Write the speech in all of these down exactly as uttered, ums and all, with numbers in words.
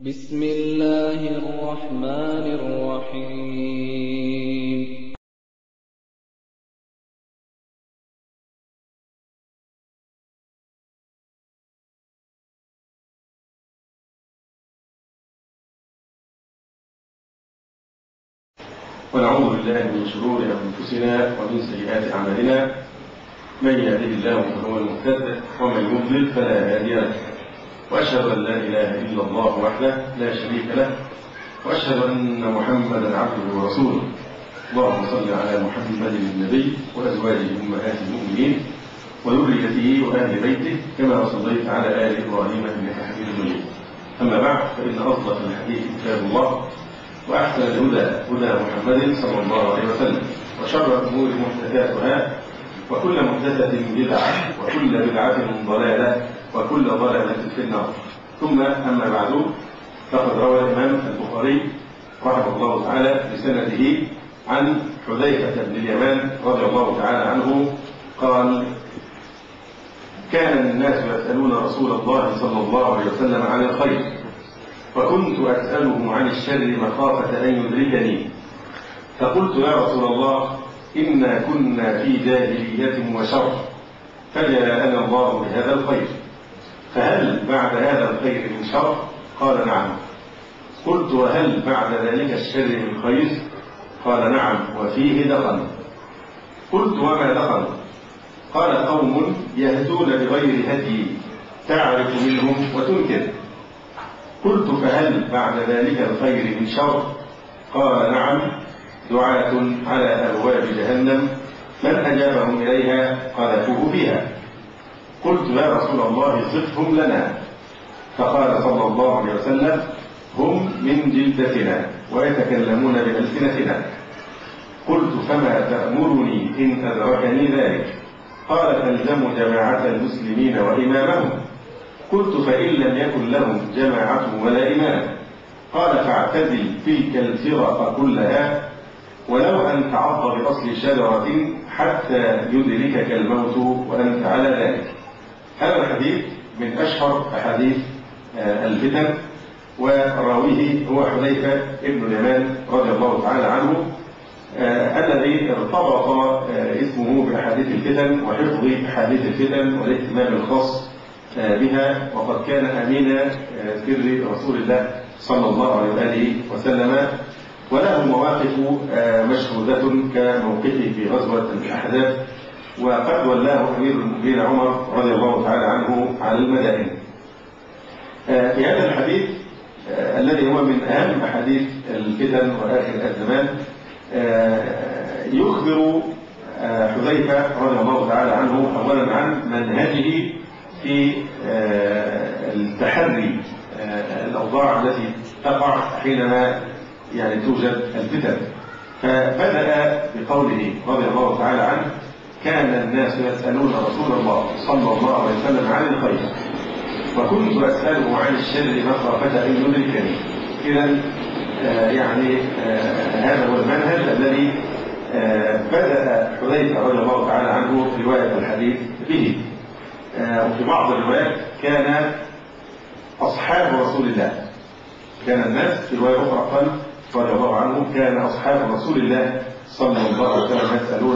بسم الله الرحمن الرحيم ونعوذ بالله من شرور أنفسنا ومن سيئات أعمالنا. من يهده الله فهو المهتد ومن يضلل فلا هادي له، وأشهد أن لا إله إلا الله وحده لا شريك له، وأشهد أن محمدا عبده ورسوله. اللهم صل على محمد النبي وأزواجه أمهات المؤمنين وذريته وأهل بيته كما صليت على آل إبراهيم إنك حميد مجيد. أما بعد، فإن أصدق الحديث كتاب الله، وأحسن الهدى هدى محمد صلى الله عليه وسلم، وشر الأمور محدثاتها، وكل محدثة بدعة، وكل بدعة ضلالة، وكل ضلالة في النار. ثم أما بعد، فقد روى الإمام البخاري رحمه الله تعالى بسنده عن حذيفة بن اليمان رضي الله تعالى عنه قال: كان الناس يسألون رسول الله صلى الله عليه وسلم عن الخير، فكنت أسأله عن الشر مخافة أن يدركني، فقلت: يا رسول الله، إنا كنا في جاهلية وشر، فجاءنا الله بهذا الخير، فهل بعد هذا الخير من شر؟ قال: نعم. قلت: وهل بعد ذلك الشر من خير؟ قال: نعم، وفيه دخل. قلت: وما دخل؟ قال: قوم يهدون بغير هدي، تعرف منهم وتنكر. قلت: فهل بعد ذلك الخير من شر؟ قال: نعم، دعاة على أبواب جهنم، من أجابهم إليها قذفوه فيها. قلت: يا رسول الله، صفهم لنا. فقال صلى الله عليه وسلم: هم من جلدتنا ويتكلمون بألسنتنا. قلت: فما تأمرني إن أدركني ذلك؟ قال: تلزم جماعة المسلمين وإمامهم. قلت: فإن لم يكن لهم جماعة ولا إمام؟ قال: فاعتزل تلك الفرق كلها، ولو أن تعض بأصل شجرة حتى يدركك الموت وأنت على ذلك. هذا الحديث من أشهر أحاديث الفتن، وراويه هو حذيفة بن اليمان رضي الله تعالى عنه، الذي ارتبط اسمه بأحاديث الفتن وحفظ أحاديث الفتن والاهتمام الخاص بها، وقد كان أمين سر رسول الله صلى الله عليه وآله وسلم، وله مواقف مشهودة كموقفه في غزوة الأحزاب، وقد ولاه أمير المؤمنين عمر رضي الله تعالى عنه على المدائن. في هذا الحديث الذي هو من أهم أحاديث الفتن وآخر الزمان، يخبر حذيفة رضي الله تعالى عنه أولا عن منهجه في التحري الأوضاع التي تقع حينما يعني توجد الفتن. فبدأ بقوله رضي الله تعالى عنه: كان الناس يسألون رسول الله صلى الله عليه وسلم عن الخير، وكنت أسأله عن الشر مخافة أن يدركني. إذا يعني هذا هو المنهج الذي بدأ حذيفة رضي الله تعالى عنه رواية الحديث به. وفي بعض الروايات كان أصحاب رسول الله، كان الناس في رواية أخرى قال رضي الله عنه: كان أصحاب رسول الله صلى الله عليه وسلم يسألون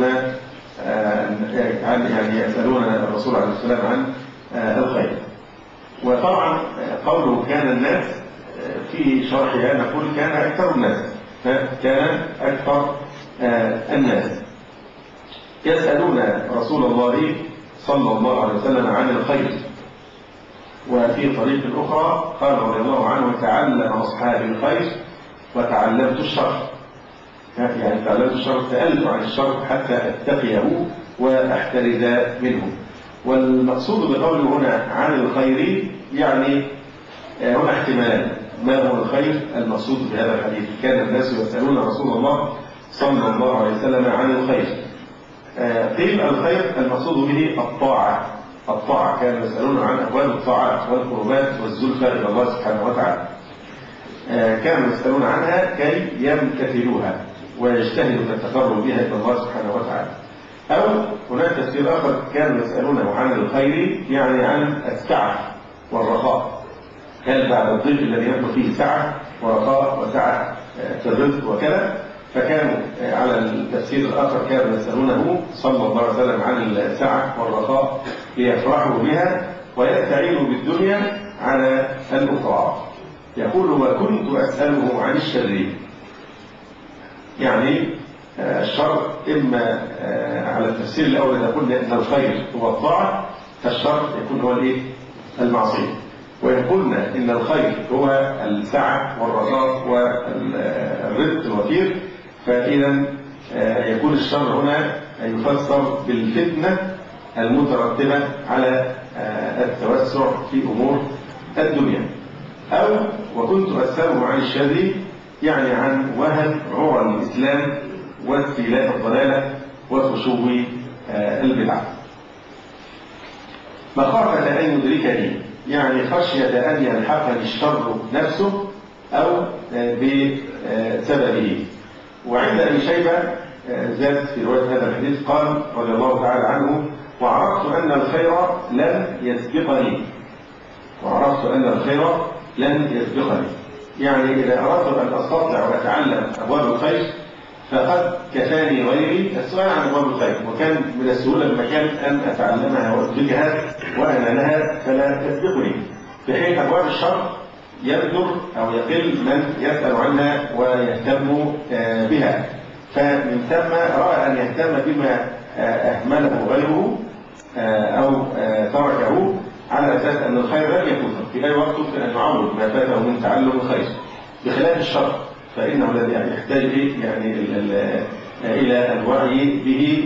عن يعني يسألون الرسول عليه السلام عن الخير. وطبعا قوله كان الناس في شرحها نقول كان أكثر الناس، كان أكثر الناس يسألون رسول الله صلى الله عليه وسلم عن الخير. وفي طريق أخرى قال رضي الله عنه: تعلم أصحاب الخير وتعلمت الشر، يعني تعلمت الشر، سألت عن الشر حتى أتقيه وأحترز منه. والمقصود بقوله هنا عن الخير يعني هنا احتمالان: ما هو الخير المقصود في هذا الحديث؟ كان الناس يسألون رسول الله صلى الله عليه وسلم عن الخير. قيل الخير المقصود به الطاعة، الطاعة، كانوا يسألون عن أبواب الطاعات والقربات والزلفى إلى الله سبحانه وتعالى، كانوا يسألون عنها كي يمتثلوها ويجتهدوا في التقرب بها إلى الله سبحانه وتعالى. أو هناك تفسير آخر: كانوا يسألونه عن الخير يعني عن السعة والرخاء، هل بعد الضيق الذي يدخل فيه سعة ورخاء وسعة في الرزق وكذا؟ فكانوا على التفسير الآخر كانوا يسألونه صلى الله عليه وسلم عن السعة والرخاء ليفرحوا بها ويستعينوا بالدنيا على الأخرى. يقول وكنت أسأله عن الشر، يعني الشر إما على التفسير الأول إذا قلنا أن الخير هو الطاعة فالشر يكون هو الإيه؟ المعصية. وإن قلنا إن الخير هو السعة والرخاء والرزق الوفير فإذا يكون الشر هنا يفسر بالفتنة المترتبة على التوسع في أمور الدنيا. أو وكنت أسأله عن الشر يعني عن وهن عرى الإسلام واستيلاء الضلالة وخشوع البدع. مخافة أن يدركني يعني خشية أن يلحقني الشر نفسه أو بسببه. وعند أبي شيبة زاد في رواية هذا الحديث قال رضي الله تعالى عنه وعرفت أن الخير لن يسبقني وعرفت أن الخير لن يسبقني يعني إذا أردت أن أستطلع وأتعلم أبواب الخير فقد كفاني غيري السؤال عن أبواب الخير، وكان من السهولة المكان أن أتعلمها وأدركها وأنا لها فلا تسبقني، في حين أبواب الشر يبدر أو يقل من يسأل عنها ويهتم بها، فمن ثم رأى أن يهتم بما أهمله غيره أو تركه على أساس أن الخير لن يفوته في أي وقت يمكن أن يعوض ما فاته من تعلم الخير، بخلاف الشر فإنه الذي يحتاج يعني إلى الوعي به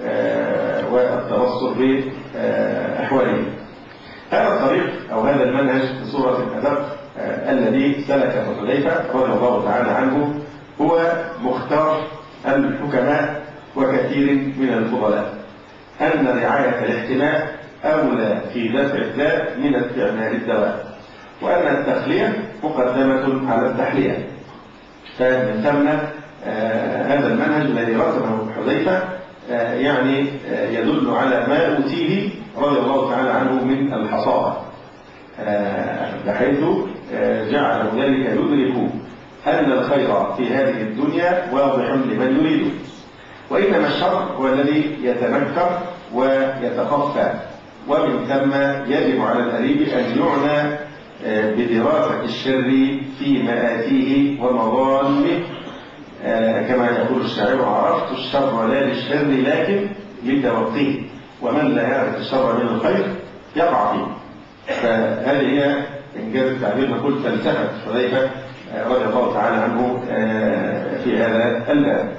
والتبصر بأحواله. هذا الطريق أو هذا المنهج بصورة الأدق الذي سلكه حذيفة رضي الله تعالى عنه هو مختار الحكماء وكثير من الفضلاء، أن رعاية الاحتماء أولى في دفع الداء من استعمال الدواء، وأن التخلية مقدمة على التحلية. فمن ثم آه هذا المنهج الذي رسمه حذيفة آه يعني آه يدل على ما أوتيه رضي الله تعالى عنه من الحصافة، آه بحيث آه جعل ذلك يدرك أن الخير في هذه الدنيا واضح لمن يريده، وإنما الشر هو الذي يتنكر ويتخفى، ومن ثم يجب على الأديب أن يعنى بدراسة الشر في مآتيه ومظالمه، كما يقول الشاعر عرفت الشر لا للشر لكن لتوقيه، ومن لا يعرف الشر من الخير يقع فيه. فهذه هي إنجاز التعبير نقول فلسفة حذيفة رضي الله تعالى عنه في هذا الباب.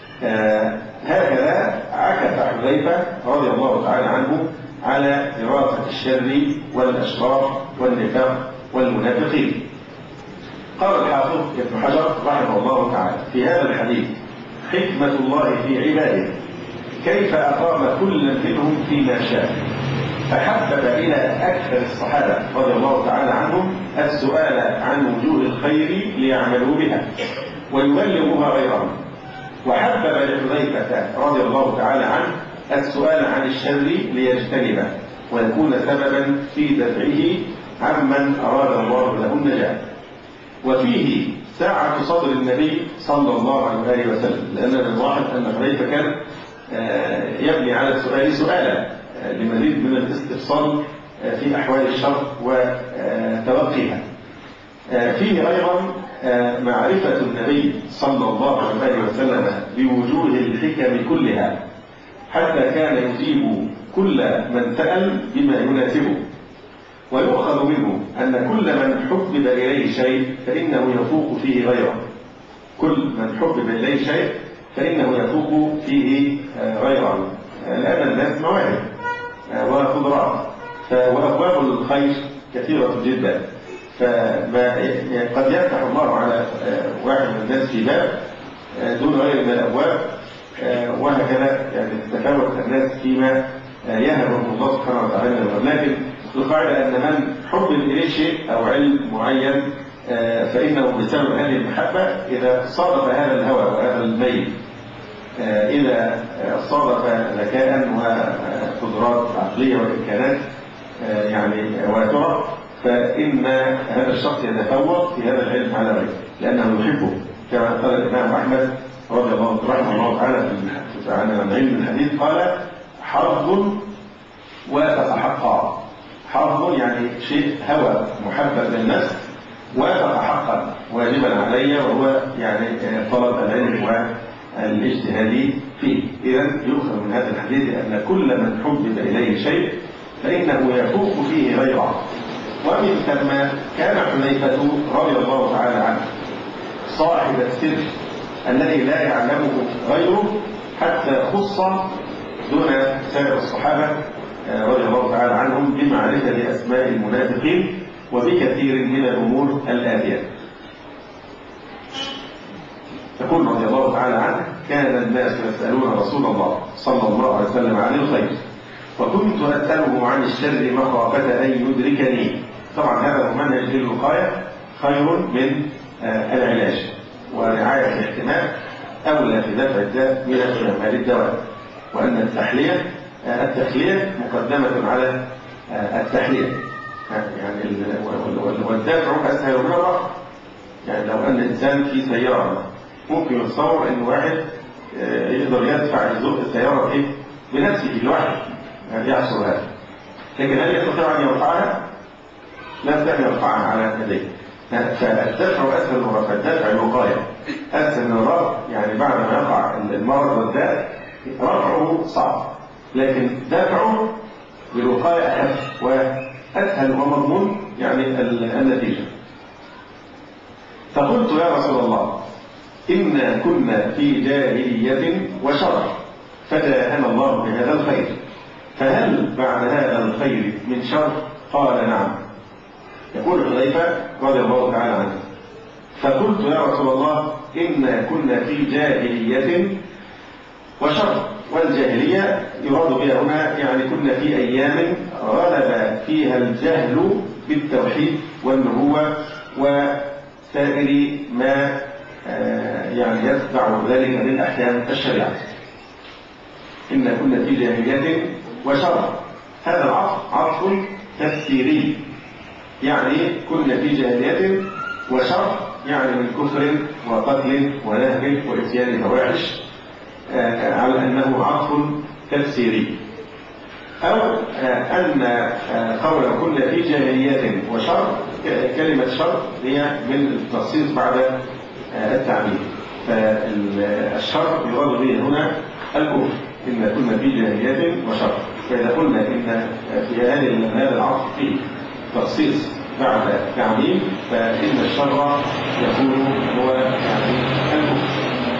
هكذا عكف حذيفة رضي الله تعالى عنه على دراسة الشر والأشرار والنفاق والمنافقين. قال الحافظ ابن حجر رحمه الله تعالى في هذا الحديث حكمة الله في عباده كيف أقام كل منهم فيما شاء، فحبب إلى أكثر الصحابة رضي الله تعالى عنهم السؤال عن وجوه الخير ليعملوا بها ويبلغوها غيرهم، وحبب لحذيفة رضي الله تعالى عنه السؤال عن الشر ليجتنبه ويكون سببا في دفعه عمن أراد الله له النجاة. وفيه ساعة صدر النبي صلى الله عليه وسلم، لأننا نلاحظ أن حذيفة كان يبني على السؤال سؤالا لمزيد من الاستفصال في أحوال الشر وتوقيها. فيه أيضا معرفة النبي صلى الله عليه وسلم بوجوه الحكم كلها حتى كان يجيب كل من سأل بما يناسبه، ويؤخذ منه أن كل من حبب إليه شيء فإنه يفوق فيه غيره، كل من حبب إليه شيء فإنه يفوق فيه غيره، لأن الناس مواهب وقدرات وأبواب الخير كثيرة جدا، فما قد يفتح الله على واحد من الناس في باب دون غير من الأبواب، وهكذا يعني تتفاوت الناس فيما يهبهم الله سبحانه وتعالى. لكن القاعدة أن من حب إليه شيء أو علم معين فإنه بسبب هذه المحبة إذا صادف هذا الهوى وهذا الميل، إذا صادف ذكاء وقدرات عقلية وإمكانات يعني واسعة، فإن هذا الشخص يتفوق في هذا العلم على غيره لأنه يحبه، كما قال الإمام أحمد رضي الله رحمه الله تعالى في عن علم الحديث قال: حظ وافق حقا. حظ يعني شيء هوى محبب للنفس، وافق حقا واجبا علي، وهو يعني طلب العلم والاجتهاد فيه. إذا يؤخذ من هذا الحديث أن كل من حبب إليه شيء فإنه يفوق فيه غيره. ومن ثم كان حذيفة رضي الله تعالى عنه صاحب السر الذي لا يعلمه غيره حتى خص دون سائر الصحابة رضي الله تعالى عنهم بمعرفة أسماء المنافقين وبكثير من الأمور الآتية. يقول رضي الله تعالى عنه: كان الناس يسألون رسول الله صلى الله عليه وسلم عن الخير، وكنت أسأله عن الشر مخافة أن يدركني. طبعا هذا هو منهج للوقاية خير من العلاج، ورعاية الاحتمال أولى في دفع الداء من استعمال الدواء، وأن التحلية التخلية مقدمة على التحلية، يعني والدافع أسهل من الرفع. يعني لو أن إنسان في سيارة ممكن يتصور أن واحد يقدر يدفع يزق السيارة إيه بنفسه لوحده، يعني يحصل هذا، لكن هل يستطيع أن يرفعها؟ لا يستطيع أن يرفعها على يديه. فالدفع أسهل من الرفع، الدفع الوقاية أسهل من الرفع، يعني بعد ما يقع المرض والداء رفعه صعب، لكن دفعه بالوقاية أخف وأسهل ومضمون يعني النتيجة. فقلت: يا رسول الله، إنا كنا في جاهلية وشر، فجاءنا الله بهذا الخير، فهل بعد هذا الخير من شر؟ قال: نعم. يقول حذيفة رضي الله تعالى عنه: فقلت: يا رسول الله، إنا كنا في جاهلية وشر. والجاهلية يراد بها هنا يعني كنا في أيام غلب فيها الجهل بالتوحيد والنبوة وسائر ما يعني يتبع ذلك من أحكام الشريعة. إن كنا في جاهلية وشر، هذا العطف عطف تفسيري، يعني كنا في جاهلية وشر يعني من كفر وقتل ونهب وإتيان فواحش، على أنه عطف تفسيري. أو أن قول كنا في جاهلية وشر، كلمة شر هي من التخصيص بعد التعبير، فالشر يراد به هنا الكفر. إن كنا في جاهلية وشر، فإذا قلنا إن في هذا العطف فيه تخصيص بعد تعميم، فإن الشر يكون هو يعني الكفر.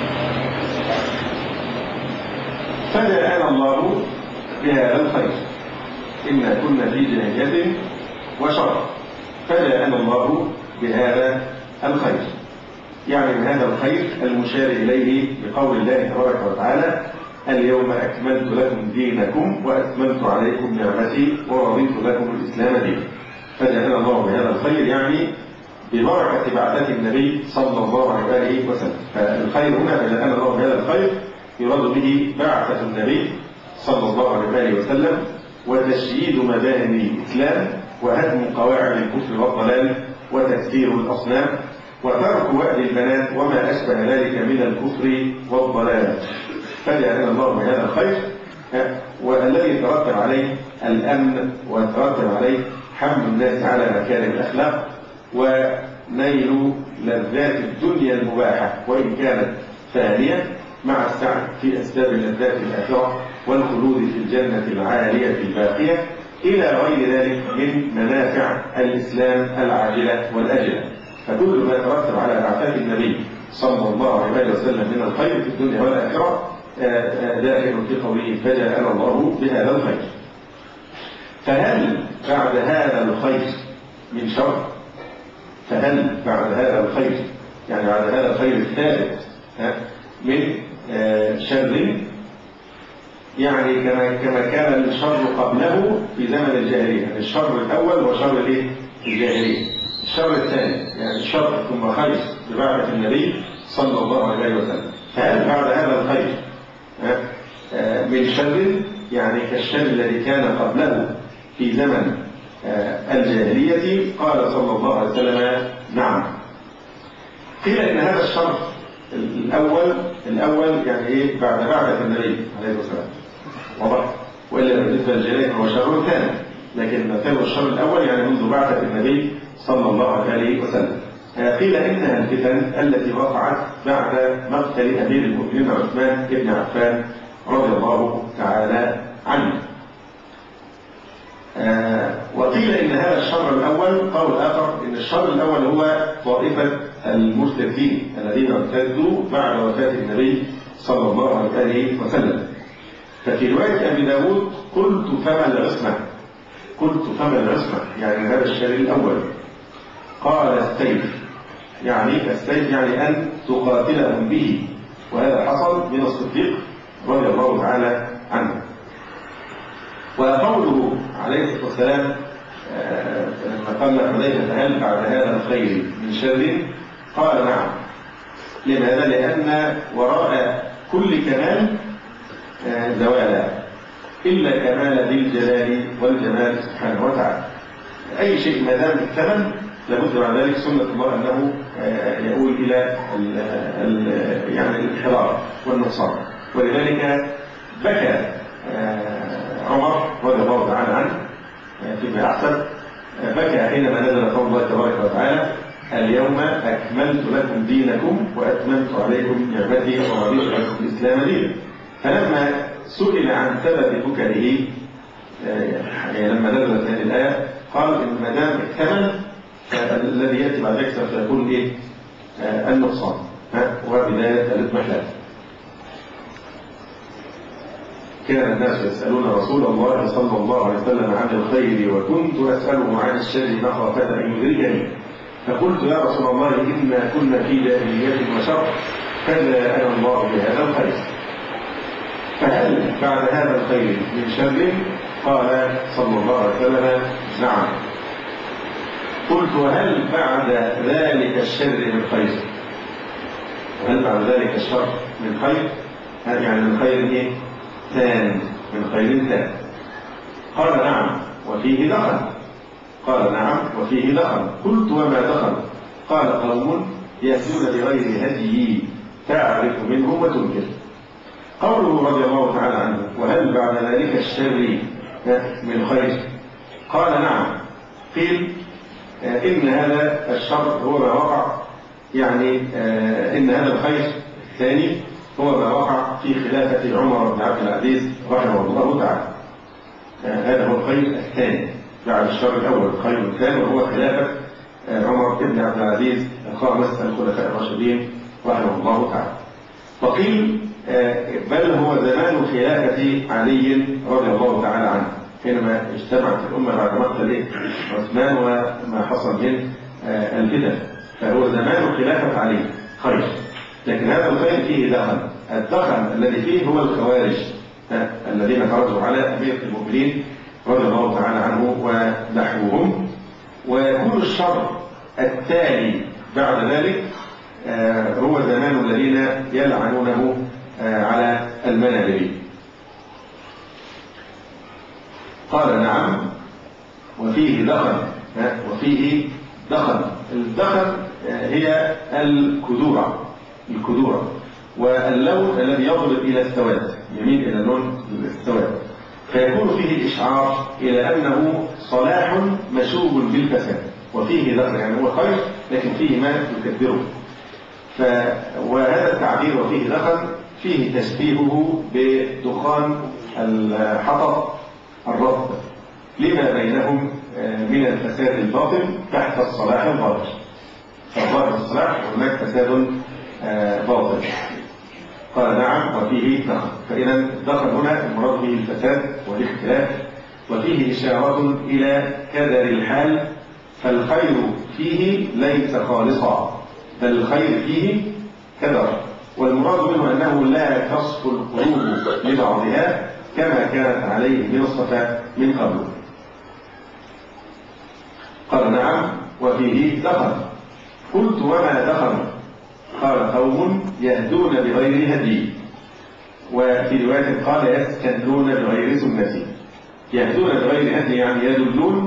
فجاءنا الله بهذا الخير، إنا كنا في جاهلية وشر، فجاءنا الله بهذا الخير، يعني من هذا الخير المشار إليه بقول الله تبارك وتعالى: اليوم أكملت لكم دينكم وأتممت عليكم نعمتي ورضيت لكم الإسلام دينا. فجاءنا الله بهذا الخير يعني ببركة بعثة النبي صلى الله عليه وسلم. فالخير هنا فجاءنا الله بهذا الخير يراد به بعثة النبي صلى الله عليه وسلم وتشييد مباني الإسلام وهدم قواعد الكفر والضلال وتكسير الأصنام وترك وأد البنات وما أشبه ذلك من الكفر والضلال. فجاءنا الله بهذا الخير والذي يترتب عليه الأمن ويترتب عليه حمل الناس على مكارم الأخلاق ونيل لذات الدنيا المباحة وإن كانت ثانية، مع السعي في أسباب اللذات الآخرة والخلود في الجنة العالية الباقية إلى غير ذلك من منافع الإسلام العاجلة والآجلة. فكل ما يترتب على بعثات النبي صلى الله عليه وسلم من الخير في الدنيا والآخرة داخل في قوله: فجاءنا الله بهذا الخير. فهل بعد هذا الخير من شر؟ فهل بعد هذا الخير يعني بعد هذا الخير الثالث من شر؟ يعني كما كما كان الشر قبله في زمن الجاهلية، يعني الشر الأول هو شر الايه؟ الجاهلية. الشر الثاني يعني الشر ثم خير ببعثة النبي صلى الله عليه وسلم. فهل بعد هذا الخير من شر يعني كالشر الذي كان قبله في زمن الجاهلية؟ قال صلى الله عليه وسلم نعم. قيل إن هذا الشرط الأول الأول يعني إيه؟ بعد بعثة النبي عليه الصلاة والسلام، واضح؟ وإلا بالنسبة للجاهلية هو شر ثاني، لكن كان الشر الأول يعني منذ بعثة النبي صلى الله عليه وسلم. قيل إنها الفتن التي وقعت بعد مقتل أمير المؤمنين عثمان بن عفان رضي الله تعالى عنه. آه وقيل إن هذا الشر الأول، قول آخر إن الشر الأول هو طائفة المرتدين الذين ارتدوا بعد وفاة النبي صلى الله عليه وسلم. ففي رواية أبي داود قلت فما العصمة، قلت فما العصمة يعني هذا الشر الأول. قال السيف، يعني السيف يعني أن تقاتلهم به، وهذا حصل من الصديق رضي الله تعالى عنه. وقوله عليه الصلاة والسلام لما قال حذيفة هل بعد هذا الخير من شر؟ قال نعم. لماذا؟ لأن وراء كل كمال زوالا إلا كمال ذي الجلال والجمال سبحانه وتعالى. أي شيء ما دام اكتمل لابد بعد ذلك سنة الله أنه يؤول إلى ال ال يعني الانحراف والنقصان. ولذلك بكى عمر رضي الله تعالى عنه فيما أحسن، بكى حينما نزل قول الله تبارك وتعالى اليوم أكملت لكم دينكم وأتممت عليكم نعمتي ورضيت لكم الإسلام دينا. فلما سئل عن سبب بكائه يعني لما نزلت هذه الآية قال إن ما دام اكتمل الذي يأتي بعد ذلك سيكون إيه؟ النقصان وبداية الاضمحلال. كان الناس يسألون رسول الله صلى الله عليه وسلم عن الخير وكنت أسأله عن الشر مخافة أن يدركني، فقلت يا رسول الله إنا كنا في جاهلية وشر فجاءنا الله بهذا الخير، فهل بعد هذا الخير من شر؟ قال صلى الله عليه وسلم نعم. قلت وهل بعد ذلك الشر من خير؟ وهل بعد ذلك الشر من خير؟ يعني من خير ايه؟ ثان، من خير ثان. قال نعم وفيه دخل. قال نعم وفيه دخل. قلت وما دخل؟ قال قوم يأتون بغير هدي تعرف منهم وتنكر. قوله رضي الله تعالى عنه وهل بعد ذلك الشر من خير؟ قال نعم. قيل إن هذا الشر هو ما وقع، يعني إن هذا الخير الثاني هو ما وقع في خلافة عمر بن عبد العزيز رحمه الله تعالى. هذا هو الخير الثاني بعد الشر الأول. الخير الثاني وهو خلافة عمر بن عبد العزيز الخامس الخلفاء الراشدين رحمه الله تعالى. وقيل بل هو زمان خلافة علي رضي الله تعالى عنه حينما اجتمعت الأمة بعد مقتل عثمان وما حصل من الفتن، فهو زمان خلافة علي خير. لكن هذا الخير فيه دخل، الدخل الذي فيه هو الخوارج الذين خرجوا على أمير المؤمنين رضي الله تعالى عنه ونحوهم. ويكون الشر التالي بعد ذلك هو زمان الذين يلعنونه على المنابر. قال نعم وفيه دخل، وفيه دخل. الدخل هي الكدورة، الكدورة واللون الذي يضرب إلى السواد، يميل إلى لون السواد، فيكون فيه إشعار إلى أنه صلاح مشوب بالفساد، وفيه دخل يعني هو خير لكن فيه ما يكدره. ف... وهذا التعبير وفيه دخل فيه تشبيهه بدخان الحطب الرطب لما بينهم من الفساد الباطن تحت الصلاح الظاهر. فالظاهر الصلاح هناك فساد باطن. قال نعم وفيه دخل. فإذا الدخل هنا المراد به الفساد والاختلاف، وفيه إشارة إلى كدر الحال، فالخير فيه ليس خالصا بل الخير فيه كدر، والمراد منه أنه لا تصف القلوب لبعضها كما كانت عليه من الصفاء من قبل. قال نعم وفيه دخل. قلت وما دخل؟ قال قوم يهدون بغير هدي، وفي رواية قال يستنون بغير سنتي. يهدون بغير هدي يعني يدلون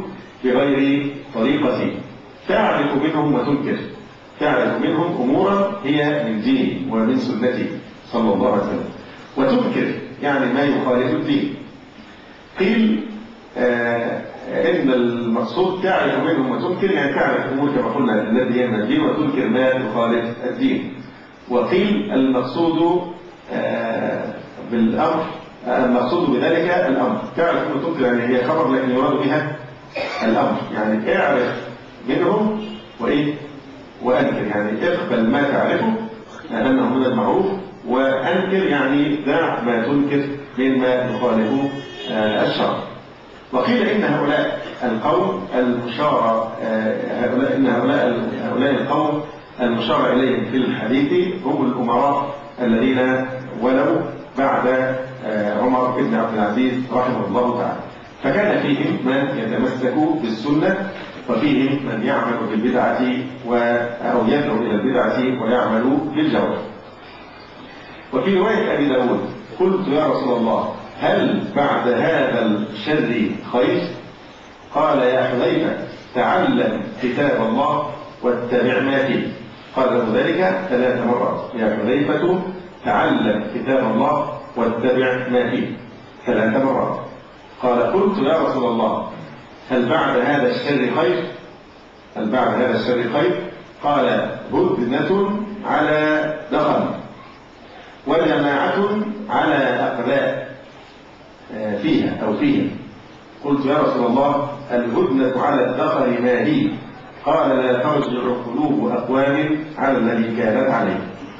بغير طريقتي، تعرف منهم وتنكر، تعرف منهم أمورا هي من ديني ومن سنتي صلى الله عليه وسلم، وتنكر يعني ما يخالف الدين. قيل آه إن المقصود تعرف منهم وتنكر يعني تعرف أمور كما قلنا الذي هي من الدين وتنكر ما يخالف الدين. وقيل المقصود آه بالأمر المقصود بذلك الأمر، تعرف وتنكر يعني هي خبر لكن يراد بها الأمر، يعني اعرف منهم وإيه وأنكر، يعني اقبل ما تعرفه أنه من المعروف، وأنكر يعني دع ما تنكر مما يخالف الشرع. وقيل إن هؤلاء القوم المشار هؤلاء إن هؤلاء هؤلاء القوم المشار إليهم في الحديث هم الأمراء الذين ولوا بعد عمر بن عبد العزيز رحمه الله تعالى، فكان فيهم من يتمسك بالسنة وفيهم من يعمل بالبدعة أو يدعو إلى البدعة ويعمل بالجواب. وفي رواية أبي داود قلت يا رسول الله هل بعد هذا الشر خير؟ قال يا حذيفة تعلم كتاب الله واتبع ما فيه. قال له ذلك ثلاث مرات، يا حذيفة تعلم كتاب الله واتبع ما فيه ثلاث مرات. قال قلت يا رسول الله هل بعد هذا الشر خير؟ هل بعد هذا الشر خير؟ قال هدنة على دخل وجماعة على أقلاء فيها أو فيها. قلت يا رسول الله الهدنة على الدخل ما هي؟ قال لا ترجع قلوب أقوام على الذي كانت عليه.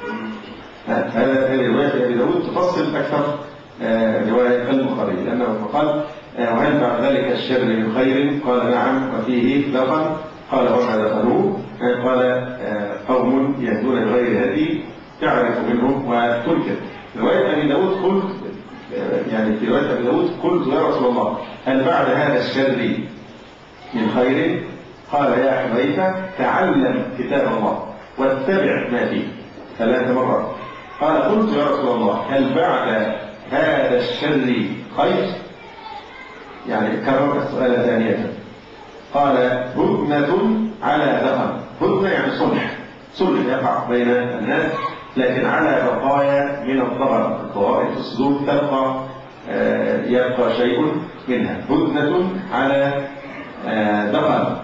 هذه رواية أبي داود تفصل أكثر رواية البخاري، لأنه قال وهل بعد ذلك الشر من خير؟ قال نعم وفيه دخل. قال وما دخلوه؟ قال قوم يهدون بغير هدي تعرف منهم وتنكر. رواية أبي داود قلت يعني في رواية أبي داود قلت يا رسول الله هل بعد هذا الشر من خير؟ قال يا حذيفة تعلم كتاب الله واتبع ما فيه ثلاث مرات. قال قلت يا رسول الله هل بعد هذا الشر خير؟ يعني كرر السؤال ثانية. قال هدنة على دخل. هدنة يعني صلح، صلح يقع بين الناس لكن على بقايا من الضرر، الضرائب في الصدور تبقى يبقى شيء منها. هدنة على دخل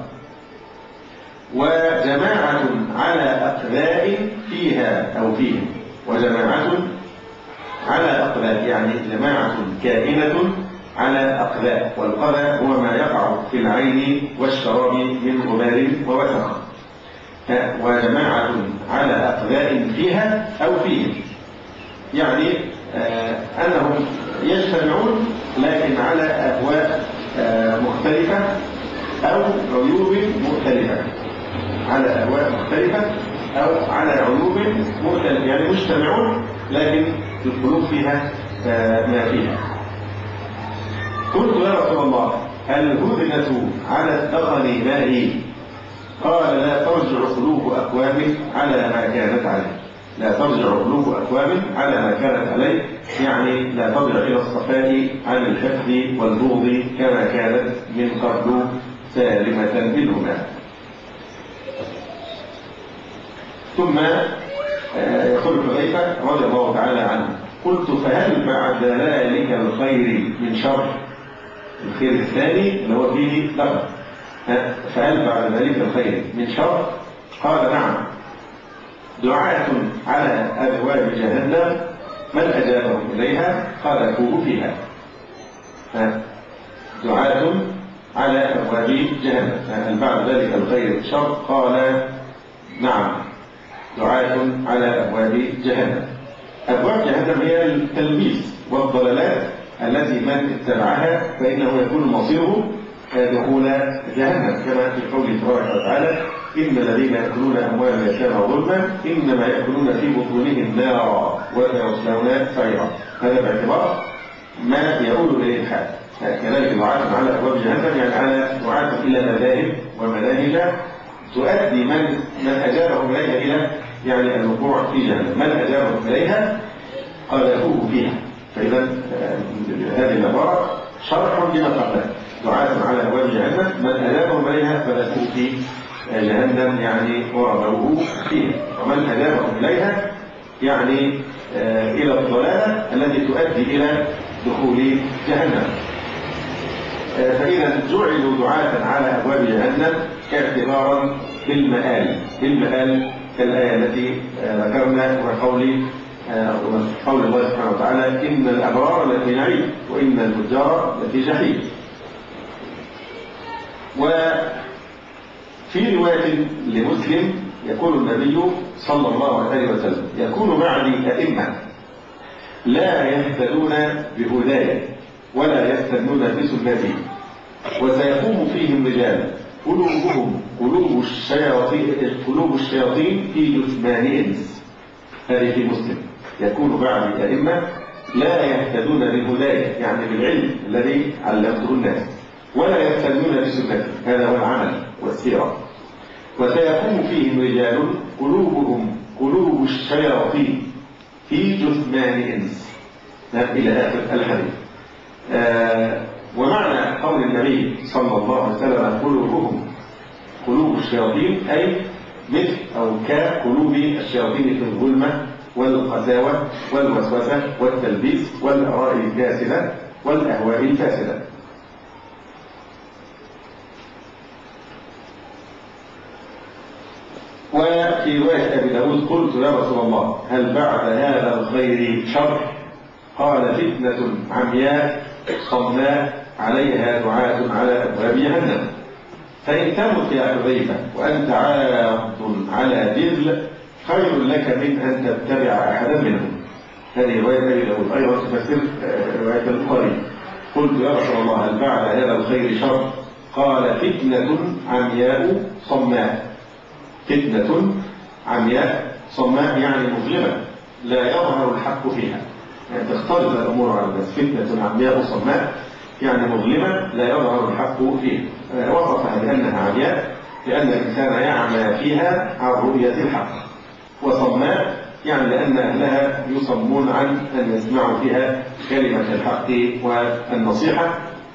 وجماعة على أقلاء فيها أو فيهم. وجماعة على أقلاء يعني جماعة كائنة على أقلاء، والقلاء هو ما يقع في العين والشراب من غبار ووسخ. وجماعة على أقلاء فيها أو فيهم يعني آه أنهم يجتمعون لكن على أهواء آه مختلفة أو عيوب مختلفة، على أهواء مختلفة أو على عيوب مختلفة، يعني مجتمعون لكن القلوب فيها آه ما فيها. قلت يا رسول الله الهدنة على الدخل ما هي؟ قال لا ترجع قلوب أقوام على ما كانت عليه. لا ترجع قلوب أقوام على ما كانت عليه يعني لا ترجع إلى الصفاء عن الحقد والبغض كما كانت من قبل سالمة منهما. ثم يقول حذيفة رضي الله تعالى عنه قلت فهل بعد ذلك الخير من شر؟ الخير الثاني اللي هو فيه ضرر، فهل بعد ذلك الخير من شر؟ قال نعم، دعاة على أبواب جهنم من أجابهم إليها قذفوه فيها. دعاة على أبواب جهنم، هل بعد ذلك الخير من شر؟ قال نعم، دعاة على أبواب جهنم. أبواب جهنم هي التلبيس والضلالات التي من اتبعها فإنه يكون مصيره دخول جهنم، كما في قوله تبارك وتعالى إن الذين يأكلون أموال اليتامى ظلما إنما يأكلون في بطونهم نارا وسيصلون سعيرا. هذا باعتبار ما يؤول إليه الحال. كذلك دعاة على أبواب جهنم يعني على دعاة إلى مذاهب ومناهج تؤدي من من أجابهم إليها إلى يعني الوقوع في جهنم، من أجابهم إليها قذفوه فيها. فإذا هذه العبارة شرح لما قبلها. دعاة على أبواب جهنم من أدابهم إليها فلسوا في جهنم يعني ورموه فيها، ومن أدابهم إليها يعني آه إلى الضلالة التي تؤدي إلى دخول جهنم. آه فإذا جعلوا دعاة على أبواب جهنم اعتبارا بالمآل بالمآل كالآية التي آه ذكرنا وقول آه قول الله سبحانه وتعالى إن الأبرار لفي نعيم وإن الفجار لفي جحيم. وفي رواية لمسلم يقول النبي صلى الله عليه وسلم يكون بعدي أئمة لا يهتدون بهدايا ولا يستنون بسنتي وسيقوم فيهم رجال قلوبهم قلوب الشياطين قلوب الشياطين في جثمان إنس. هذه في مسلم يكون بعدي أئمة لا يهتدون بهدايا يعني بالعلم الذي علمته الناس ولا يستنون بسنتي، هذا هو العمل والسيرة. وسيقوم فيهم رجال قلوبهم قلوب الشياطين في جثمان إنس إلى آخر الحديث. آه ومعنى قول النبي صلى الله عليه وسلم قلوبهم قلوب الشياطين أي مثل أو كقلوب الشياطين في الظلمة والقساوة والوسوسة والتلبيس والآراء الفاسدة والأهواء الفاسدة. وفي رواية أبي داود قلت يا رسول الله هل بعد هذا الخير شر؟ قال فتنة عمياء صماء عليها دعاة على أبواب جهنم فإن تمت يا حذيفة وأنت عاض على جذل خير لك من أن تتبع أحدا منهم. هذه رواية أبي داود أيضا تفسر رواية البخاري. قلت يا رسول الله هل بعد هذا الخير شر؟ قال فتنة عمياء صماء. فتنة عمياء صماء يعني مظلمة لا يظهر الحق فيها، يعني تختلط الأمور على الناس. فتنة عمياء صماء يعني مظلمة لا يظهر الحق فيها. وصفها بأنها عمياء لأن الإنسان يعمى فيها عن رؤية الحق، وصماء يعني لأن أهلها يصمون عن أن يسمعوا فيها كلمة الحق والنصيحة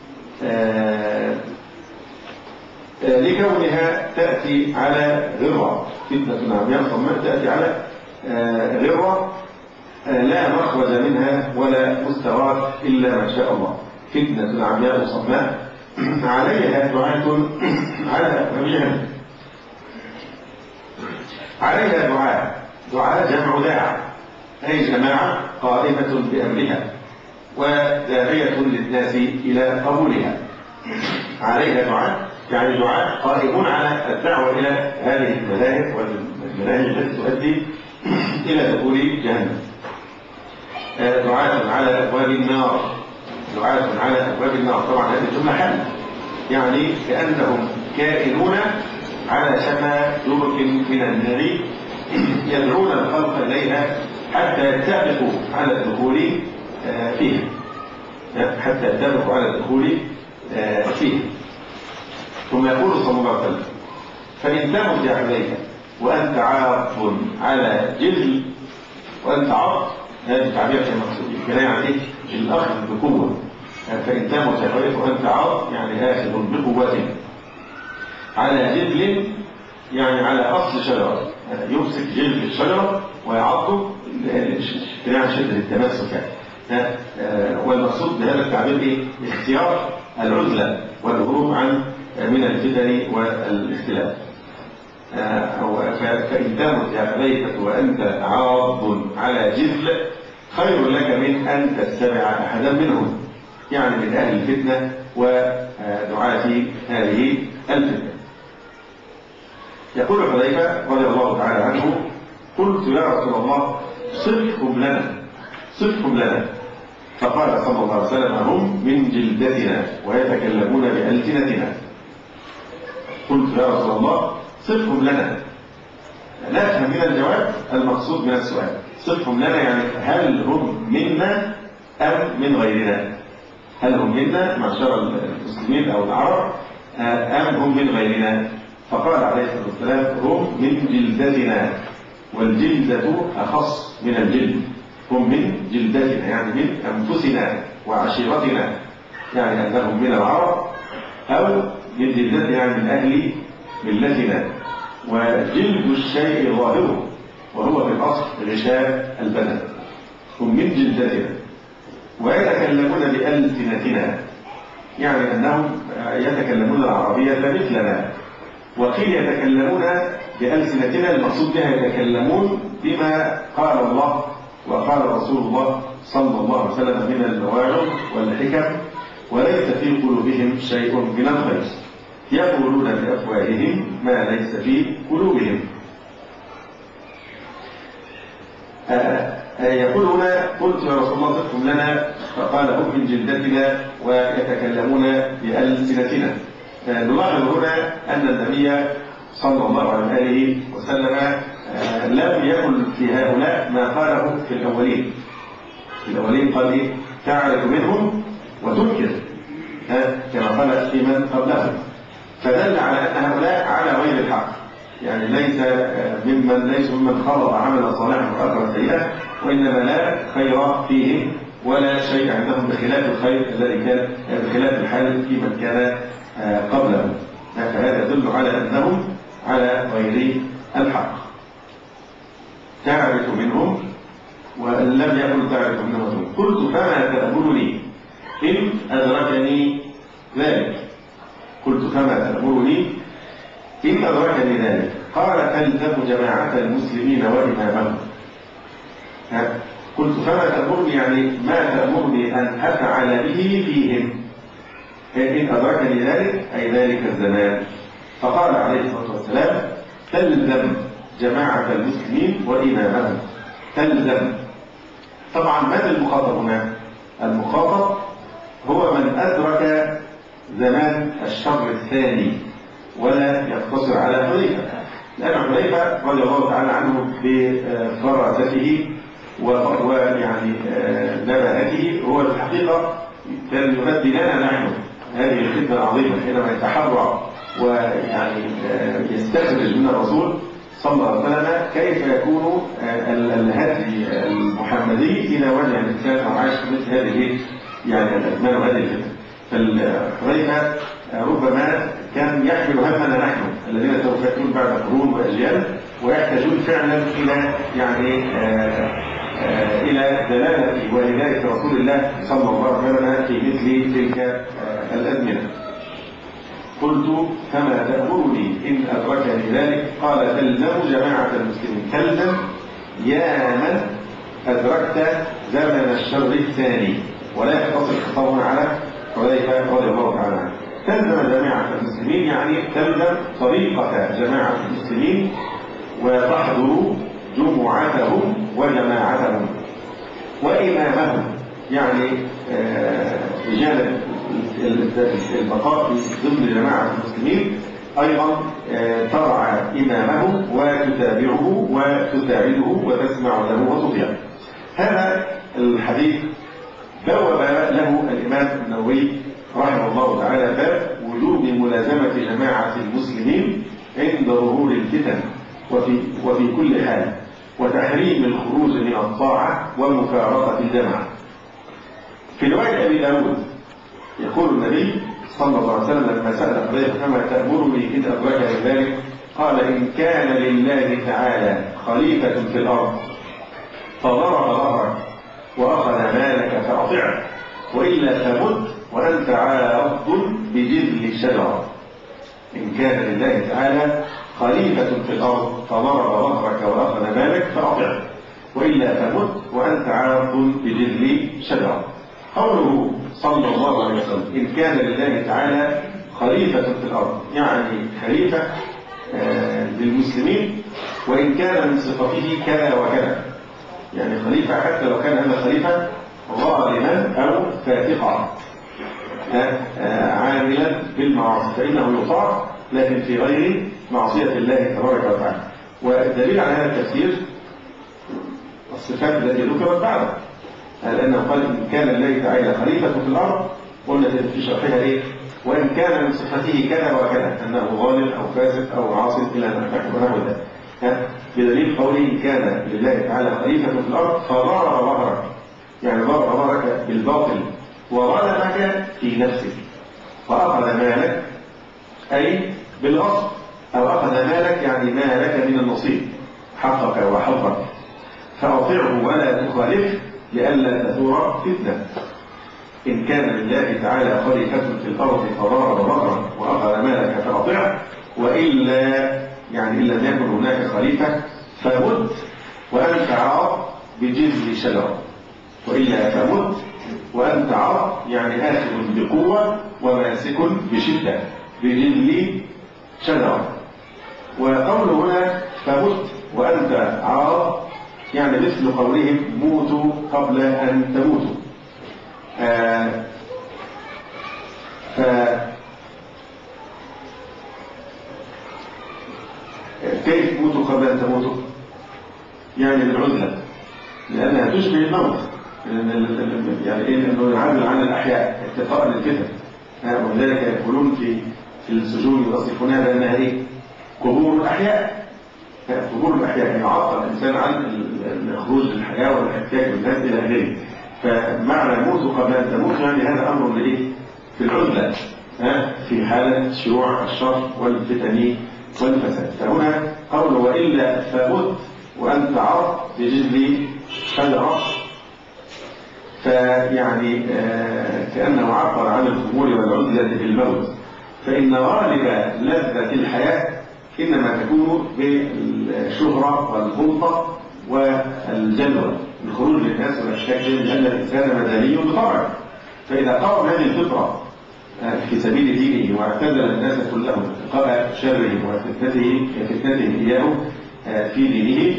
لكونها تأتي على غرة. فتنة عمياء صماء تأتي على غرة لا مخرج منها ولا مستغاث إلا ما شاء الله. فتنة عمياء صماء عليها دعاة على جهنم. عليها دعاء دعاء جمع داع أي جماعة قائمة بأمرها وداعية للناس إلى قبولها. عليها دعاء يعني دعاء قائمون على الدعوة إلى هذه المذاهب والمناهج التي تؤدي إلى دخول جهنم. دعاة على أبواب النار دعاة على أبواب النار. طبعا هذه الجملة حل يعني كأنهم كائنون على شفا جرف من النار يدعون الخلق إليها حتى يتفقوا على الدخول فيها حتى يتفقوا على الدخول فيها. ثم يقول صلى الله عليه وسلم فإن تمت يا حذيفة وأنت عاض على جذل. وأنت عاض هذا تعبير كما مقصود الكلام عن إيه؟ الأخذ بقوة. فإن تمت يا حذيفة وأنت عاض يعني آخذ بقوة على جذل يعني على أصل شجرة، يمسك جلد الشجرة ويعضه يعني شدة التماسك. والمقصود بهذا التعبير إيه؟ اختيار العزلة والهروب عن من الفتن والاختلاف. فإن تمت يا حذيفة وأنت عاض على جذل خير لك من أن تتبع أحدا منهم يعني من أهل الفتنة ودعاة هذه الفتنة. يقول حذيفة رضي الله تعالى عنه قلت يا رسول الله صفهم لنا صفهم لنا. فقال صلى الله عليه وسلم هم من جلدتنا ويتكلمون بألسنتنا. قلت يا رسول الله صفهم لنا. لا تفهم من الجواب المقصود من السؤال. صفهم لنا يعني هل هم منا أم من غيرنا؟ هل هم منا معشر المسلمين أو العرب أم هم من غيرنا؟ فقال عليه الصلاة والسلام هم من جلدتنا، والجلدة أخص من الجلد. هم من جلدتنا يعني من أنفسنا وعشيرتنا، يعني أنهم من العرب أو من جلدتنا يعني من أهل ملتنا. وجلد الشيء ظاهره، وهو في الأصل غشاء البدن، هم من جلدتنا. ويتكلمون بألسنتنا، يعني أنهم يتكلمون العربية مثلنا. وقيل يتكلمون بألسنتنا، المقصود بها يتكلمون بما قال الله وقال رسول الله صلى الله عليه وسلم من المواعظ والحكم، وليس في قلوبهم شيء من الخير، يقولون بأفواههم ما ليس في قلوبهم. يقول هنا: قلت يا رسول الله صفهم لنا، فقال: هم من جلدتنا ويتكلمون بألسنتنا. نلاحظ هنا أن النبي صلى الله عليه وسلم لم يقل في هؤلاء ما قاله في الأولين. في الأولين قال إيه؟ تعرف منهم وتنكر، كما قال في من قبلهم، فدل على أن هؤلاء على غير الحق، يعني ليس ممن ليس ممن خلط عملا صالحا وآخر سيئا، وإنما لا خير فيهم ولا شيء عندهم بخلاف الخير الذي كان بخلاف الحال في من كان قبلهم. فهذا يدل على أنهم على غير الحق. تعرف منهم ولم يكن تعرف منهم. قلت: فما تأمرني إن أدركني ذلك؟ قلت: فما تأمرني إن أدركني ذلك؟ قال: تلزم جماعة المسلمين وإمامهم. قلت: فما تأمرني يعني ما تأمرني أن أفعل به فيهم إن أدركني ذلك، أي ذلك الزمان؟ فقال عليه الصلاة والسلام: تلزم جماعة المسلمين وإمامهم. تلزم. طبعا من المخاطب هنا؟ المخاطب هو من أدرك زمان الشر الثاني، ولا يقتصر على حذيفة، لأن حذيفة رضي الله تعالى عنه بفراسته ويعني نباهته هو في الحقيقة كان يؤدي لنا نحن هذه الخدمة العظيمة حينما يتحرع ويعني يستخرج من الرسول صلى الله عليه وسلم كيف يكون الهدي المحمدي إذا وجه الإنسان أو عاش مثل هذه يعني الأزمان وهذه الفتن. فالحذيفة ربما كان يحمل همنا نحن الذين سوف يأتون بعد قرون وأجيال ويحتاجون فعلا إلى يعني آآ آآ إلى دلالة وهداية رسول الله صلى الله عليه وسلم في مثل تلك الأزمنة. قلت: فما تأمرني إن أدركني ذلك؟ قال: تلزم جماعة المسلمين. تلزم يا من أدركت زمن الشر الثاني، ولا يقتصر خطابنا على حذيفة رضي الله تعالى عنه. تلزم جماعة المسلمين يعني تلزم طريقة جماعة المسلمين، وتحضر جمعتهم وجماعتهم وإمامهم، يعني رجال البقاء ضمن جماعة المسلمين أيضا ترعى إمامهم وتتابعه وتساعده وتسمع له وتطيع. هذا الحديث بوب له الإمام النووي رحمه الله تعالى باب وجوب ملازمة جماعة المسلمين عند ظهور الفتن وفي, وفي كل حال، وتحريم الخروج من الطاعة ومفارقة الجماعة. في رواية أبي داود يقول النبي صلى الله عليه وسلم لما سأل حذيفة: فما تأمرني إن أدركني ذلك؟ قال: إن كان لله تعالى خليفة في الأرض فضرب ظهرك وأخذ مالك فأطعه، وإلا فمت وأنت عاض بجذل الشجرة. إن كان لله تعالى خليفة في الأرض فضرب ظهرك وأخذ مالك فأطعه، وإلا فمت وأنت عاض بجذل الشجرة. قوله صلى الله عليه وسلم: إن كان لله تعالى خليفة في الأرض، يعني خليفة آه للمسلمين، وإن كان من صفته كذا وكذا، يعني خليفة حتى لو كان هذا خليفة ظالما أو فاتقا آه عاملا بالمعاصي فإنه يطاع، لكن في غير معصية الله تبارك وتعالى. والدليل على هذا التفسير الصفات التي ذكرت بعده، لأنه قال: إن كان لله تعالى خليفة في الأرض، قلنا في شرحها إيه؟ وإن كان من صفته كذا وكذا، أنه ظالم أو فاسق أو عاصي إلى نحو ذلك، بدليل قوله: إن كان لله تعالى خليفة في الأرض فضرب ظهرك، يعني ضرب ظهرك بالباطل وظلمك في نفسك، فأخذ مالك أي بالغصب، أو أخذ مالك يعني ما لك من النصيب حقك وحقك، فأطيعه ولا تخالف لئلا تثور فتنة. إن كان لله تعالى خليفة في الأرض فضار وبطرا وأخذ مالك فأطيعه، وإلا يعني إن لم يكن هناك خليفة فمت وأنت عاض بجذع شجرة، وإلا فمت وأنت عاض يعني آخذ بقوة وماسك بشدة بجذع شجرة. وقول هنا فمت وأنت عاض يعني مثل قولهم موتوا قبل أن تموتوا. آه ف كيف موتوا قبل أن تموتوا؟ يعني بالعزلة، لأنها تشبه الموت، يعني إيه؟ أنه يعامل عن الأحياء اتقاء للفتن، ولذلك يقولون في في السجون يصفونها بأنها إيه؟ قبور الأحياء. قبور الأحياء يعطل الإنسان عن الخروج للحياة والاحتكاك بالناس إلى آخره. فمعنى موت قبل أن تموت يعني هذا أمر لإيه؟ في العزلة، في حالة شيوع الشر والفتن والفساد. فهنا قوله وإلا فمت وأنت عرض بجذع شجرة، فيعني آه كأنه عبر عن الخمول والعزلة بالموت. فإن غالب لذة الحياة إنما تكون بالشهرة والخلطة والجلوة، الخروج للناس والاحتكاك بهم، لأن الإنسان مدني بطبعه. فإذا قام هذه الفطرة في سبيل دينه واعتزل الناس كلهم اتقاء شرهم وفتنته فتنتهم إياه في دينه،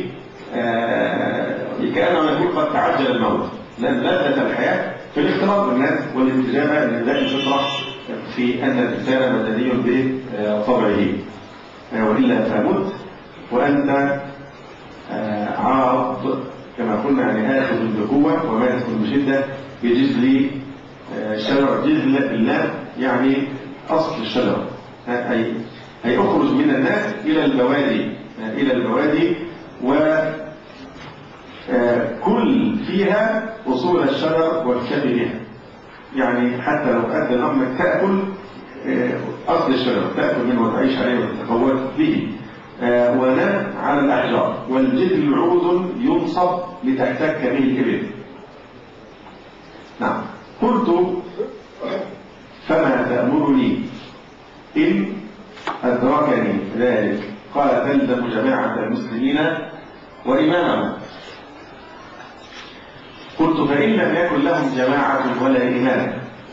كأنه يقول قد تعجل الموت، لأن لذة الحياة في الاختلاط بالناس والاستجابة لنداء الفطرة في أن الإنسان مدني بطبعه. وإلا فمت وأنت عاض كما قلنا يعني آخذ بقوة وماسك بشدة بجذع شجرة. جذع بالله يعني أصل الشجرة، أي أي أخرج من الناس إلى البوادي إلى البوادي وكل فيها أصول الشجر والكفي بها، يعني حتى لو أدى الأمر تأكل أصل الشجرة، تأكل منه وتعيش عليه وتتقوت به. ونام على الأحجار، والجذع عود ينصب لتحتك به الإبل. نعم. قلت فما تأمرني إن أدركني ذلك؟ قال تلزم جماعة المسلمين وإمامهم. قلت فإن لم يكن لهم جماعة ولا إمام.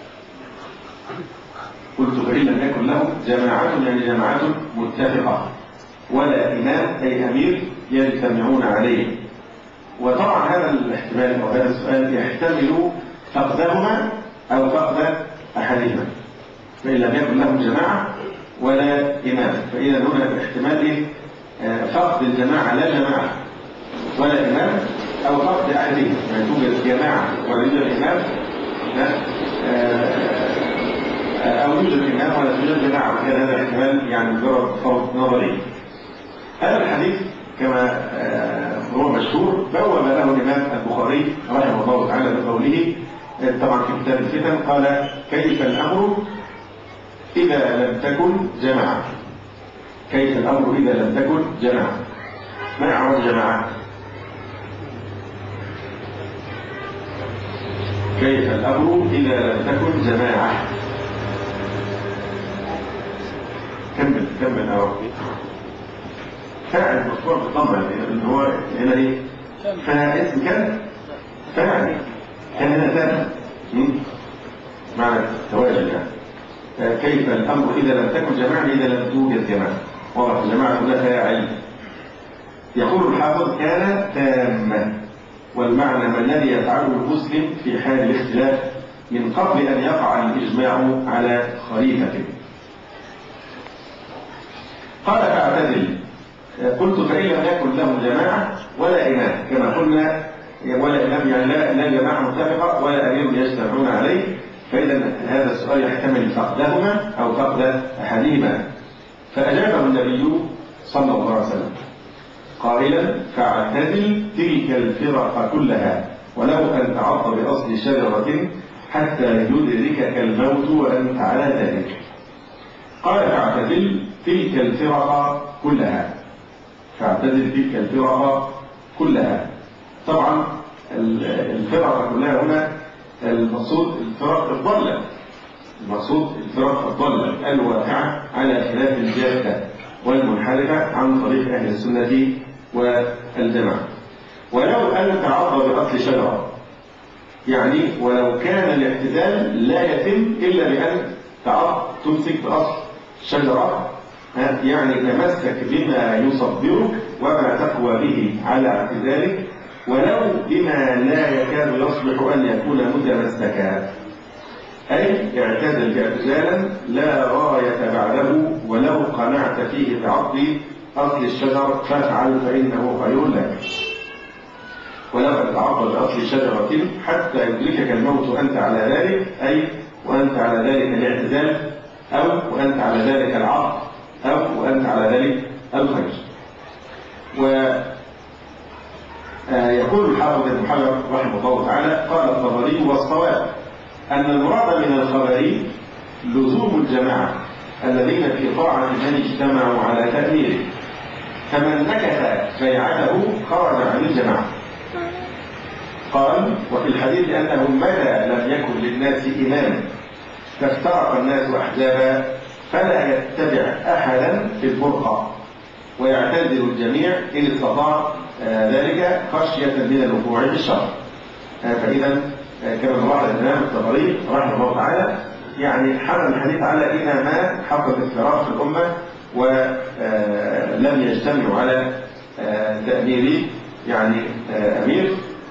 قلت فإن لم يكن لهم جماعة يعني جماعة متفقة ولا إمام أي أمير يجتمعون عليه. وطبعا هذا الاحتمال أو هذا السؤال يحتمل فقدهما أو فقد أحدهما. فإن لم يكن لهم جماعة ولا إمام، فإذا هنا احتمال فقد الجماعة لا جماعة ولا إمام، أو فقد أحدهما، يعني توجد جماعة ولا يوجد إمام، أو يوجد إمام ولا توجد جماعة. هذا الاحتمال يعني مجرد فرض نظري. هذا الحديث كما هو مشهور بوب له الإمام البخاري رحمه الله تعالى بقوله طبعا في كتاب الفتن، قال كيف الأمر إذا لم تكن جماعة. كيف الأمر إذا لم تكن جماعة؟ ما يعرف جماعة؟ كيف الأمر إذا لم تكن جماعة؟ كمل كمل أوروبي فاعل مشروع بالضمة، لأن هو هنا إيه؟ فاسم كان فاعل كان هنا ذات معنى التواجد يعني. كيف الأمر إذا لم تكن جماعة إذا لم توجد جماعة؟ واضح الجماعة كلها فاعل. يقول الحافظ كان تاما، والمعنى ما الذي يفعله المسلم في حال الاختلاف من قبل أن يقع الإجماع على خليفته. قال فاعتزل. قلت فإن لم يكن له جماعة ولا إمام كما قلنا، ولا إمام يعني لا, لا جماعة متفقة ولا أمير يجتمعون عليه، فإذا هذا السؤال يحتمل فقدهما أو فقد أحدهما. فأجابه النبي صلى الله عليه وسلم قائلا فاعتزل تلك الفرق كلها ولو أن تعض بأصل شجرة حتى يدركك الموت وأنت على ذلك. قال فاعتزل تلك الفرق كلها. فاعتزل تلك الفرق كلها. طبعا الفرق كلها هنا المقصود الفرق الضالة، المقصود الفرق الضالة الواقعة على خلاف الجادة والمنحرفة عن طريق أهل السنة والجماعة. ولو أن تعض بأصل شجرة، يعني ولو كان الاعتزال لا يتم إلا بأن تعض تمسك بأصل شجرة، يعني تمسك بما يصبرك وما تقوى به على اعتزالك، ولو بما لا يكاد يصلح أن يكون متمسكا، أي اعتزل اعتزالا لا غاية بعده، ولو قنعت فيه بعض أصل الشجر فافعل فإنه خير لك. ولو أن تعض بأصل شجرة حتى يدركك الموت وأنت على ذلك، أي وأنت على ذلك الاعتزال، أو وأنت على ذلك العض، أو وأنت على ذلك الخير. ويقول الحافظ ابن حجر رحمه الله تعالى: قال الطبري: والصواب أن المراد من الخبر لزوم الجماعة الذين في طاعة من اجتمعوا على تأميره، فمن نكث بيعته خرج عن الجماعة. قال: وفي الحديث أنه متى لم يكن للناس إمام فافترق الناس أحزابا فلا يتبع أحدا في الفرقة ويعتزل الجميع إن استطاع ذلك خشية من الوقوع في الشر. فإذا كما نلاحظ الإمام الطبري رحمه الله تعالى يعني حمل الحديث على إذا ما حصل افتراق في الأمة ولم يجتمعوا على تأمير يعني أمير،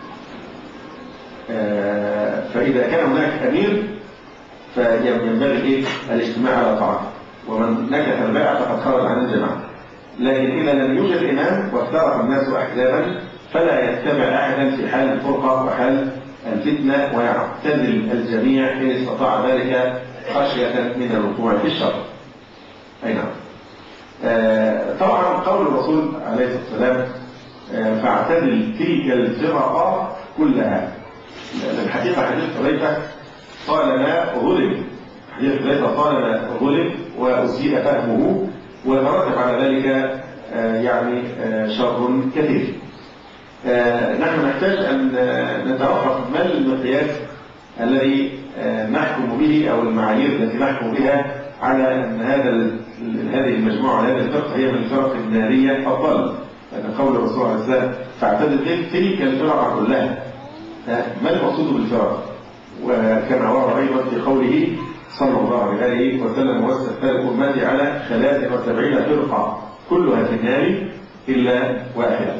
فإذا كان هناك أمير فينبغي إيه؟ الاجتماع على طاعته، ومن نكث البيعة فقد خرج عن الجماعة. لكن إذا لم يوجد إمام وافترق الناس أحزابا فلا يتبع أحدا في حال الفرقة وحال الفتنة، ويعتزل الجميع إن استطاع ذلك خشية من الوقوع في الشر. أي نعم. آه طبعا قول الرسول عليه الصلاة والسلام آه فاعتزل تلك الفرق كلها، الحقيقة حديث حذيفة طالما غلب، حديث حذيفة طالما غلب وأسيء فهمه وترتب على ذلك آه يعني آه شر كثير. آه نحن نحتاج أن نتوقف ما المقياس الذي آه نحكم به أو المعايير التي نحكم بها على أن هذا هذه المجموعة هذه الفرقة هي من الفرق النارية الضالة. لأن قول الرسول عليه السلام فاعتزل تلك الفرق كلها، آه ما المقصود بالفرق؟ وكما ورد أيضا في قوله صلى الله عليه وسلم: وستفترق أمتي على ثلاث وسبعين فرقة كلها في النار إلا واحدة.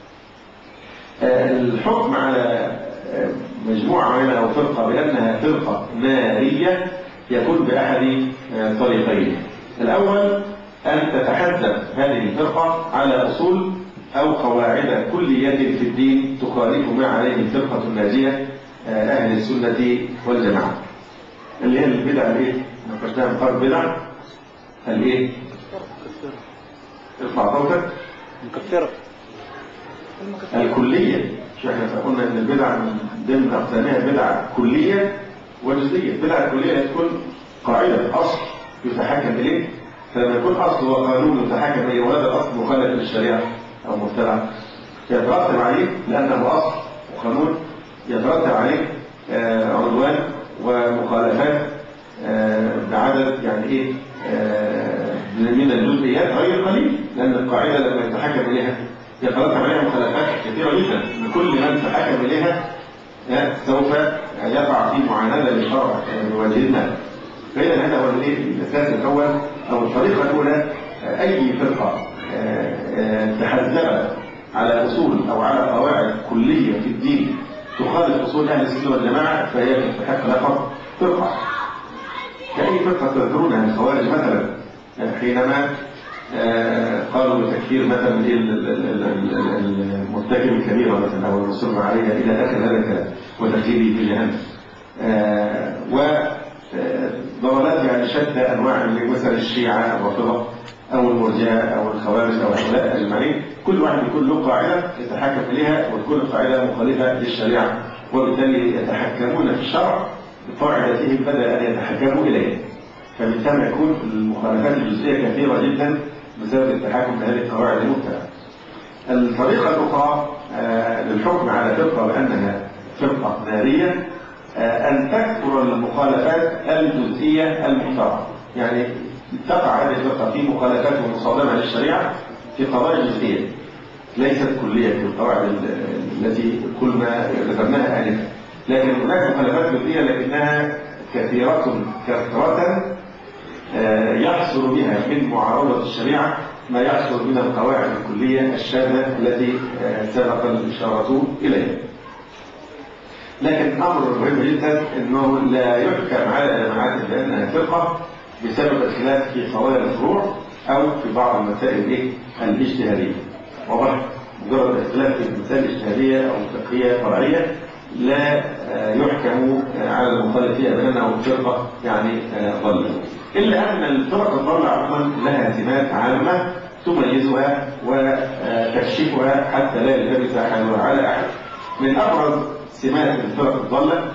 الحكم على مجموعة منها أو فرقة بأنها فرقة نارية يكون بأحد طريقين. الأول أن تتحدث هذه الفرقة على أصول أو قواعد كلية في الدين تخالف ما عليه الفرقة الناجية أهل السنة والجماعة، اللي هي البدع الايه؟ نقشناها من قبل بدع الايه؟ ارفع صوتك. مكفرة الكلية. مش احنا قلنا ان البدع من ضمن اقسامها بدع كلية وجزئية. البدع الكلية تكون قاعدة اصل يتحكم اليه، فلما يكون اصل هو قانون يتحكم اليه وهذا الاصل مخالف للشريعة او مبتدع يترتب عليه لانه اصل وقانون يترتب عليه آه عدوان ومخالفات آه بعدد يعني ايه آه من الجزئيات غير قليل، لان القاعده لما يتحكم اليها يترتب عليها مخالفات كثيره جدا. كل من تحكم اليها آه سوف يقع في معاناه للشرع بوجهنا. فاذا هذا هو الايه الاساس الاول او الطريقه الاولى. آه اي فرقه آه آه تحزبت على اصول او على قواعد كليه في الدين تخالف اصول اهل السنه والجماعه فهي تستحق لقب فرقه. كأي فرقه تذكرونها الخوارج مثلا حينما قالوا بتكفير مثلا المرتكب الكبيره مثلا او المصر عليها الى اخر هذا الكلام وتكفيره في جهنم. وضلالات يعني شتى انواع مثلا الشيعه او الرافضه او المرجئه او الخوارج او هؤلاء اجمعين، كل واحد يكون له قاعده يتحكم اليها وتكون القاعده مخالفه للشريعه، وبالتالي يتحكمون في الشرع بقاعدتهم بدل ان يتحكموا اليه. فبالتالي يكون المخالفات الجزئية كثيرة جدا بسبب التحاكم لهذه القواعد المبتدعة. الطريقة الأخرى للحكم على فرقة بأنها فرقة نارية أن تكثر المخالفات الجزئية المحترمة، يعني تقع هذه الفرقة في مخالفات ومصادمة للشريعة في قضايا جزئية ليست كلية في القواعد التي كلنا ذكرناها آنفا، لكن هناك مخالفات جزئية لكنها كثيرة كثرة يحصل بها من معارضة الشريعة ما يحصل من القواعد الكلية الشاذة التي سبق الإشارة إليها. لكن أمر مهم جدا أنه لا يحكم على جماعات بأنها فرقة بسبب الخلاف في قضايا الفروع أو في بعض المسائل الاجتهادية. واضح؟ مجرد الاختلاف في المسائل الاجتهادية أو فقهية فرعية لا يحكم على المخالف فيها بأنه فرقة يعني ضل، إلا أن الفرق الضالة عموما لها سمات عامة تميزها وتكشفها حتى لا يلتبس حالها على أحد. من أبرز سمات الفرق الضالة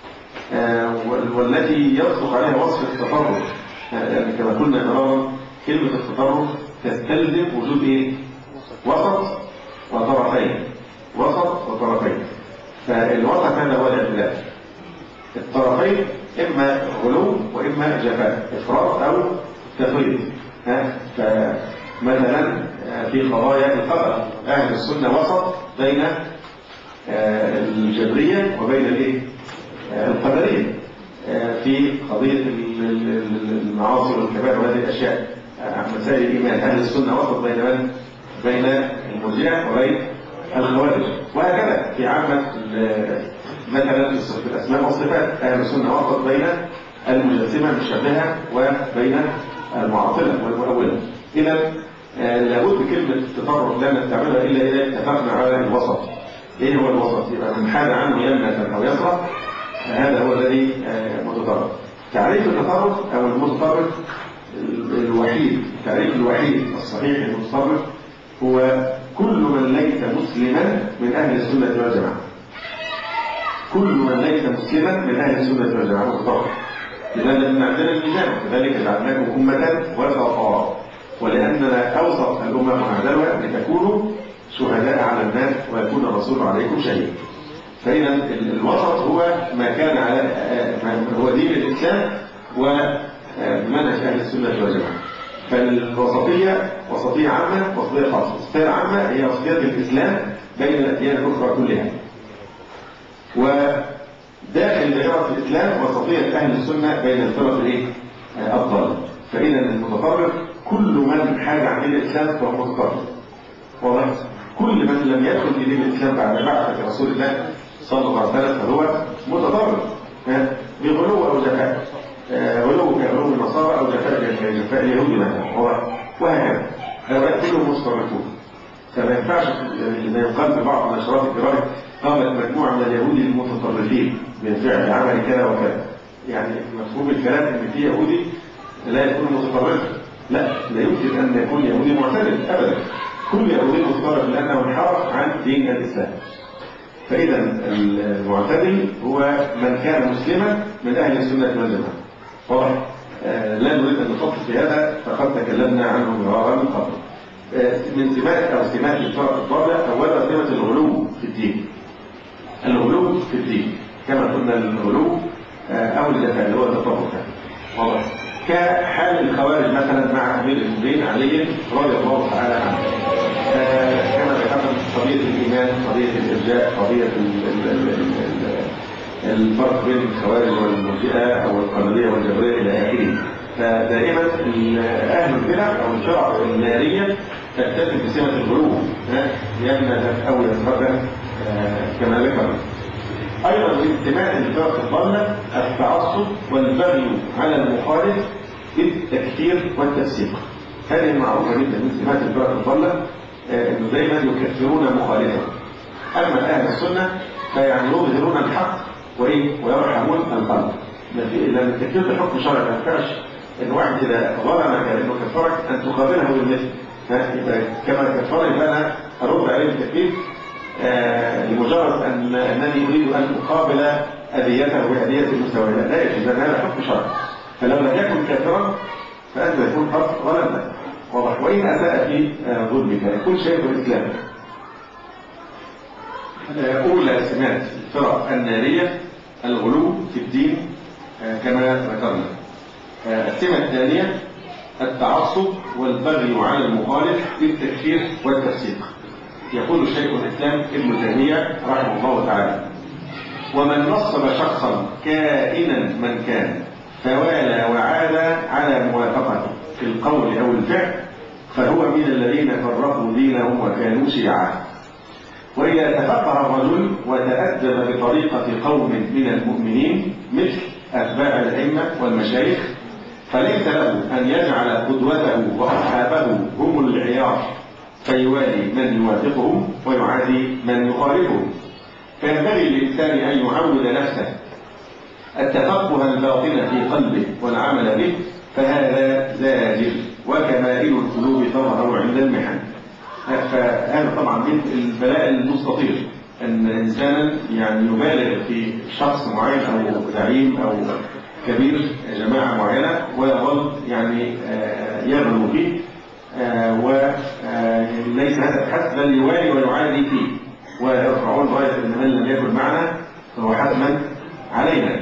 والتي يصدق عليها وصف التطرف، يعني كما قلنا مرارا كلمة التطرف تستلزم وجود إيه؟ وسط وطرفين، وسط وطرفين. فالوسط هذا هو الاعتدال. الطرفين إما غلو وإما جفاء، إفراط أو تفريط. فمثلا في قضايا القدر أهل السنة وسط بين الجبرية وبين الايه؟ القدرية في قضية المعاصي والكبائر وهذه الأشياء. مسائل الإيمان أهل السنة وسط بين من؟ بين المرجئة وبين الخوارج، وهكذا في عامة مثلا في الأسماء والصفات أهل السنة وسط بين المجسمة المشبهة وبين المعطلة والمؤولة. إذا لابد كلمة التطرف لا نستعملها إلا إذا اتفقنا على الوسط. إيه هو الوسط؟ يبقى من حال عنه يمنة أو يسرى هذا هو الذي متطرف. تعريف التطرف أو المتطرف الوحيد، التعريف الوحيد الصحيح المتطرف هو كل من ليس مسلما من أهل السنة والجماعة. كل من ليس مسلما من أهل السنة والجماعة متطرف. لذلك عندنا الميزان وكذلك جعلناكم أمة وسطا، ولأننا أوسط الأمة ونعدلها لتكونوا شهداء على الناس ويكون الرسول عليكم شهيدا. فإذا الوسط هو ما كان على هو دين الإسلام ومنهج أهل السنة والجماعة. فالوسطية وسطية عامة وسطية خاصة. الوسطية العامة هي وسطية الإسلام بين الأديان الأخرى كلها، وداخل دائرة الإسلام وسطية أهل السنة بين الفرق الإيه؟ الضالة. فإذا المتطرف كل من حاد عن دين الإسلام فهو متطرف. واضح؟ كل من لم يدخل في دين الإسلام بعد بعثة رسول الله صلى الله عليه وسلم فهو متطرف بغلو أو جفاء، غلو كغلو النصارى أو جفاء كجفاء اليهود مثلا، وهكذا. هؤلاء كلهم متطرفون. فما ينفعش إذا يقال في بعض النشرات الجرائد قامت مجموعة من اليهود المتطرفين بالفعل عمل كذا وكذا. يعني مفهوم الكلام إن في يهودي لا يكون متطرفا، لا، لا يمكن أن يكون يهودي معتدل أبدا. كل يهودي متطرف لأنه انحرف عن دين الإسلام. فإذا المعتدل هو من كان مسلما من أهل السنة والجماعة. واضح؟ آه لا نريد أن نفصل في هذا فقد تكلمنا عنه مرارا من قبل. آه من سمات أو سمات الفرق الضالة أولا سمة الغلو في الدين. الغلو في الدين كما قلنا الغلو آه أو الجفاء اللي هو التطرف. واضح؟ كحال الخوارج مثلا مع أمير المؤمنين علي رضي الله تعالى عنه. آه كما ذكرنا قضية الإيمان، قضية الإرجاء، قضية الفرق بين الخوارج والمرجئة أو القدرية والجبرية إلى آخره. فدائما أهل البدع أو الفرق النارية تكتفي بسمة الغلو لأن أو يتفرق كما ذكرنا. أيضا من سمات الفرق الضالة التعصب والبغي على المخالف بالتكفير والتفسيق. هذه معروفة جدا من سمات الفرق الضالة، انه دايما يكفرون مخالفا. اما اهل السنه فيعني يظهرون الحق وايه ويرحمون القلب. اذا التكفير بحكم شرعي ما ينفعش ان واحد اذا ظلمك انه كفرك ان تقابله بالمثل. كما كفرني فانا ارد عليه بالتكفير آه لمجرد ان انني اريد ان اقابل اذيته باذيه المساواه. لا يجوز، هذا حكم شرعي. فلو لم يكن كافرا فأنت يكون قد ظلمت، واضح؟ وإن أساء في ظلمك يكون شيء الإسلام. أولى سمات الفرق النارية الغلو في الدين كما ذكرنا. السمة الثانية التعصب والبغي على المخالف بالتكفير والتفسيق. يقول شيخ الإسلام ابن تيمية رحمه الله تعالى: ومن نصب شخصا كائنا من كان فوالى وعاد على موافقته في القول أو الفعل فهو من الذين فرقوا دينهم وكانوا شيعا. وإذا تفقه الرجل وتأدب بطريقة قوم من المؤمنين مثل أتباع الأئمة والمشايخ فليس له أن يجعل قدوته وأصحابه هم العيار فيوالي من يوافقهم ويعادي من يخالفهم. فينبغي للإنسان أن يعود نفسه التفقه الباطن في قلبه والعمل به، فهذا زاجر وكمائل القلوب تظهر عند المحن. فهذا طبعا من البلاء المستطير أن إنسانا يعني يبالغ في شخص معين أو زعيم أو كبير جماعة معينة ويظل يعني يغلو فيه، وليس هذا حسب بل يوالي ويعادي فيه، ويرفعون راية أن من لم يكن معنا فهو حتما علينا.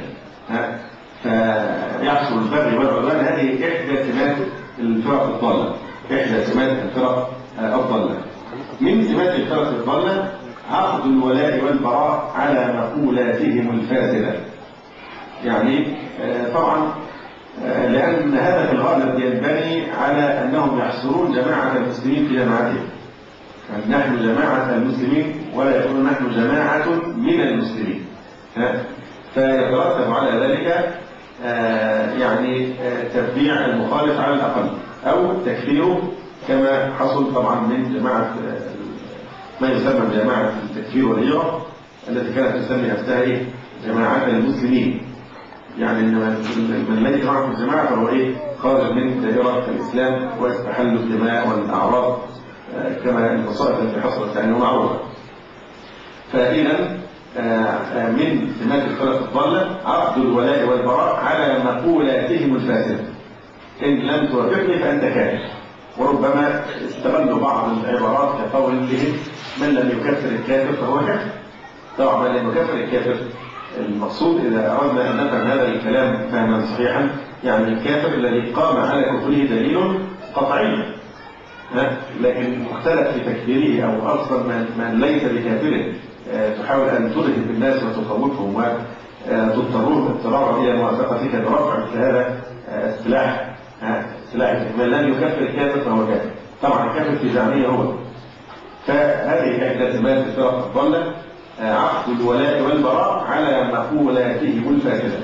فيحصل البغي والعدوان. هذه إحدى سمات الفرق الضالة، إحدى سمات الفرق الضالة. من سمات الفرق الضالة عقد الولاء والبراء على مقولاتهم الفاسدة. يعني طبعا لأن هذا في الغالب ينبني على أنهم يحصرون جماعة المسلمين في جماعتهم، يعني نحن جماعة المسلمين ولا يقولون نحن جماعة من المسلمين. فيترتب على ذلك يعني تتبيع المخالف على الأقل أو تكفيره، كما حصل طبعا من جماعة ما يسمى بجماعة التكفير والهجرة التي كانت تسمي نفسها إيه؟ جماعة المسلمين. يعني من ليس معه في الجماعة فهو إيه؟ خارج من دائرة الإسلام واستحل الدماء والأعراض كما المصائب التي حصلت عنه معروفة. فإذا من سمات الفرق الضالة عقد الولاء والبراء على مقولاتهم الفاسدة. إن لم توافقني فأنت كافر. وربما استغلوا بعض العبارات كقولهم من لم يكفر الكافر فهو كافر. طبعا من لم يكفر الكافر المقصود إذا أردنا أن نفهم هذا الكلام فهما صحيحا يعني الكافر الذي قام على كفره دليل قطعي، لكن مختلف في تكفيره أو أصلا من, من ليس بكافره تحاول أن ترهب الناس وتخوفهم وتضطرون اضطرارا إلى موافقتك برفع مثل هذا السلاح سلاح من لم يكفر الكافر فهو كافر. طبعا الكافر في زعمية هو. فهذه إحدى سمات الفرق الضالة عقد الولاء والبراء على مقولاتهم الفاسدة.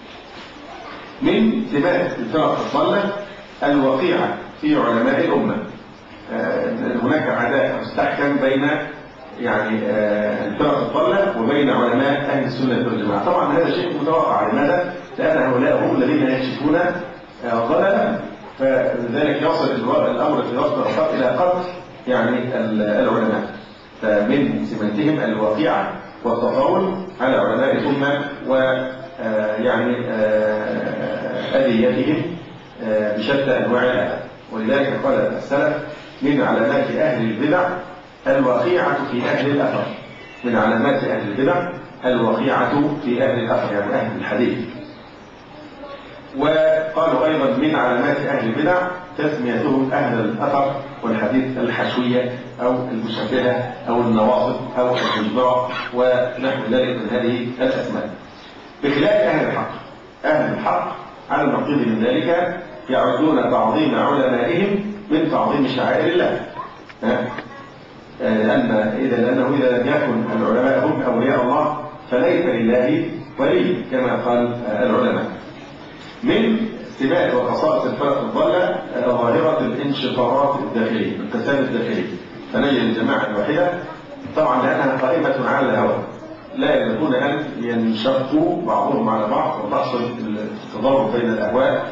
من سمات الفرق الضالة الوقيعة في علماء الأمة. هناك عداء مستحكم بين يعني الفرق الضالة وبين علماء أهل السنة والجماعة. طبعا هذا شيء متوقع. لماذا؟ لأن هؤلاء هم الذين يكشفون ضللا، فلذلك يصل الأمر في وقت الأخطاء إلى قتل يعني العلماء. فمن سماتهم الواقعة والتطاول على علماء الأمة ويعني أذيتهم بشتى أنواع الأذى. ولذلك قال السلف من علامات أهل البدع الوقيعة في أهل الأثر. من علامات أهل البدع الوقيعة في أهل الأثر يعني أهل الحديث. وقالوا أيضا من علامات أهل البدع تسميتهم أهل الأثر والحديث الحشوية أو المشبهة أو النواصب أو المجبرة ونحو ذلك من هذه الأسماء. بخلاف أهل الحق. أهل الحق على النقيض من ذلك يعدون تعظيم علمائهم من تعظيم شعائر الله. لأن إذا لأنه إذا لم يكن العلماء هم أولياء الله فليس لله ولي كما قال العلماء. من سمات وخصائص الفرق الضالة ظاهرة الانشطارات الداخلية، القسام الداخلي. فنجد الجماعة الواحدة طبعا لأنها قائمة على الهوى لا يمكن أن ينشقوا بعضهم على بعض وتحصل التضارب بين الأهواء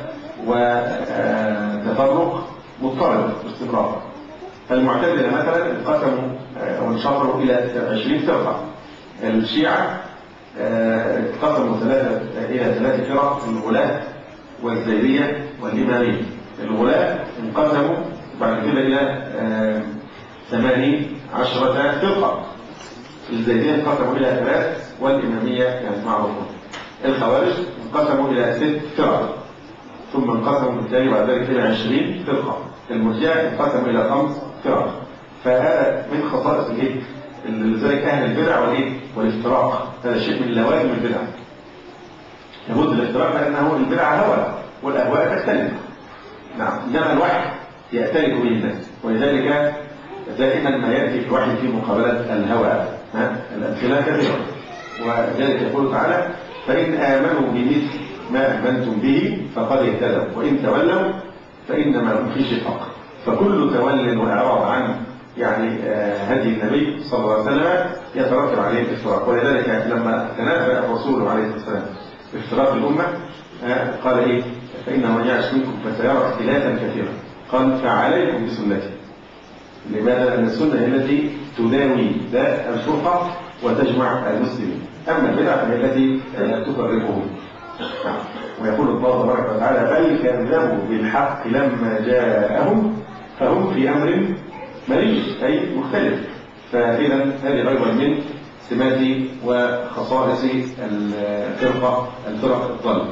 وتفرق مضطرب باستمرار. فالمعتزلة مثلا انقسموا وانشطروا إلى عشرين فرقة. الشيعة انقسموا ثلاثة إلى ثلاث فرق: الغلاة والزيدية والإمامية. الغلاة انقسموا بعد كده إلى ثماني عشرة فرقة. الزيدية انقسموا إلى ثلاث، والإمامية يعني معروفون. الخوارج انقسموا إلى ست فرق، ثم انقسموا بالتالي بعد ذلك إلى عشرين فرقة. المرجئة انقسموا إلى خمس فرق. فهذا من خصائص الإيه؟ لذلك أهل البدع والإيه؟ والافتراق، هذا شيء من لوازم البدع. لابد الافتراق لأنه البدع هوى والأهواء تختلف. نعم، إنما الوحي يأتلف به الناس، ولذلك دائما ما يأتي في الوحي في مقابلة الهوى. الأمثلة كثيرة، وذلك يقول تعالى: فإن آمنوا بمثل ما آمنتم به فقد اهتدوا وإن تولوا فإنما هم في شقاق. فكل تول وإعراض عن يعني هدي النبي صلى الله عليه وسلم يترتب عليه الافتراق. ولذلك لما تنبأ الرسول عليه الصلاة والسلام بافتراق الأمة قال إيه؟ فإنه من يعش منكم فسيرى اختلافا كثيرا. قال: فعليكم بسنتي. لماذا؟ لأن السنة هي التي تداوي ذات الفرقة وتجمع المسلمين، أما البدع فهي التي تفرقهم. ويقول الله تبارك وتعالى: بل كذبوا بالحق لما جاءهم فهم في أمر مريج، أي مختلف. فإذا هذه أيضا من سمات وخصائص الفرقة الفرق الضالة.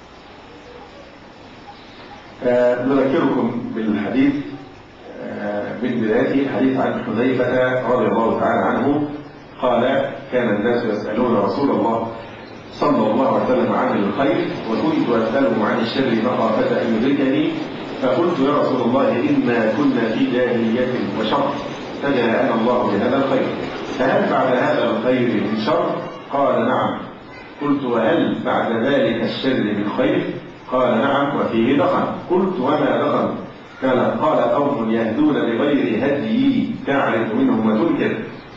نذكركم بالحديث من بدايته، حديث عن حذيفة رضي الله تعالى عنه قال: كان الناس يسألون رسول الله صلى الله عليه وسلم عن الخير وكنت أسأله عن الشر مخافة أن يدركني، فقلت: يا رسول الله إنا كنا في جاهلية وشر فجاءنا الله بهذا الخير، فهل بعد هذا الخير من شر؟ قال: نعم. قلت: وهل بعد ذلك الشر من خير؟ قال: نعم وفيه دخن. قلت: وما دخن؟ قال: قوم يهدون بغير هدي تعرف منهم وتنكر.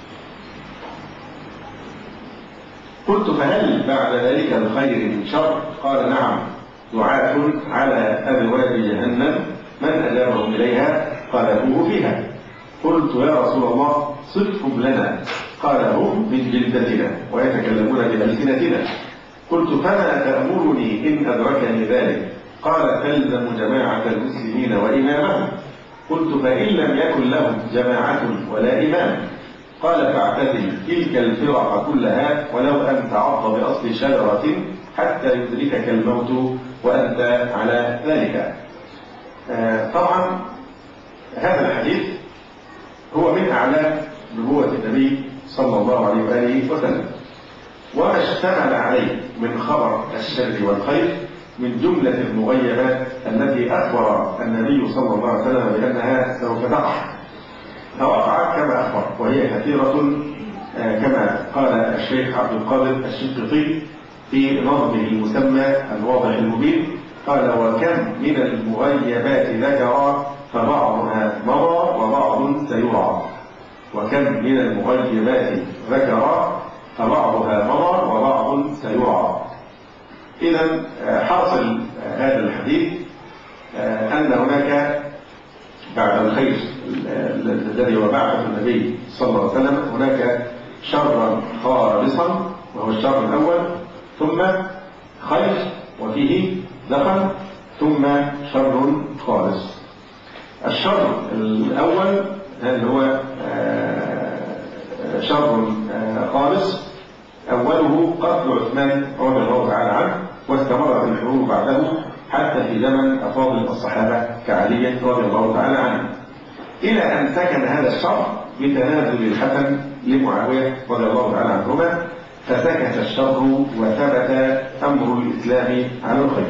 قلت: فهل بعد ذلك الخير من شر؟ قال: نعم، دعاة على أبواب جهنم من أجابهم إليها قذفوه فيها. قلت: يا رسول الله صفهم لنا. قال: هم من جلدتنا ويتكلمون بألسنتنا. قلت: فما تأمرني إن أدركني ذلك؟ قال: تلزم جماعة المسلمين وإمامهم. قلت: فإن لم يكن لهم جماعة ولا إمام؟ قال: فاعتزل تلك الفرق كلها ولو أن تعض بأصل شجرة حتى يدركك الموت وأنت على ذلك. آه طبعا هذا الحديث هو من أعلام نبوة النبي صلى الله عليه وآله وسلم، وما اشتمل عليه من خبر الشر والخير من جملة المغيبات التي أخبر النبي صلى الله عليه وسلم بأنها سوف تقع، فوقعت كما أخبر، وهي كثيرة كما قال الشيخ عبد القادر الشنقيطي في نظمه المسمى الواضح المبين، قال: وكم من المغيبات ذكر فبعضها مضى وبعض سيرى. وكم من المغيبات ذكر فبعضها مضى وبعض سيرى. إذا حاصل هذا الحديث أن هناك بعد الخير الذي هو بعث النبي صلى الله عليه وسلم هناك شرا خالصا وهو الشر الأول، ثم خير وفيه دخل، ثم شر خالص. الشر الأول اللي هو شر خالص أوله قتل عثمان رضي الله تعالى عنه، واستمرت الحروب بعده حتى في زمن أفاضل الصحابة كعلي رضي الله تعالى عنه، إلى أن سكن هذا الشر بتنازل الحسن لمعاوية رضي الله تعالى عنهما، فسكت الشر وثبت أمر الإسلام على الخير.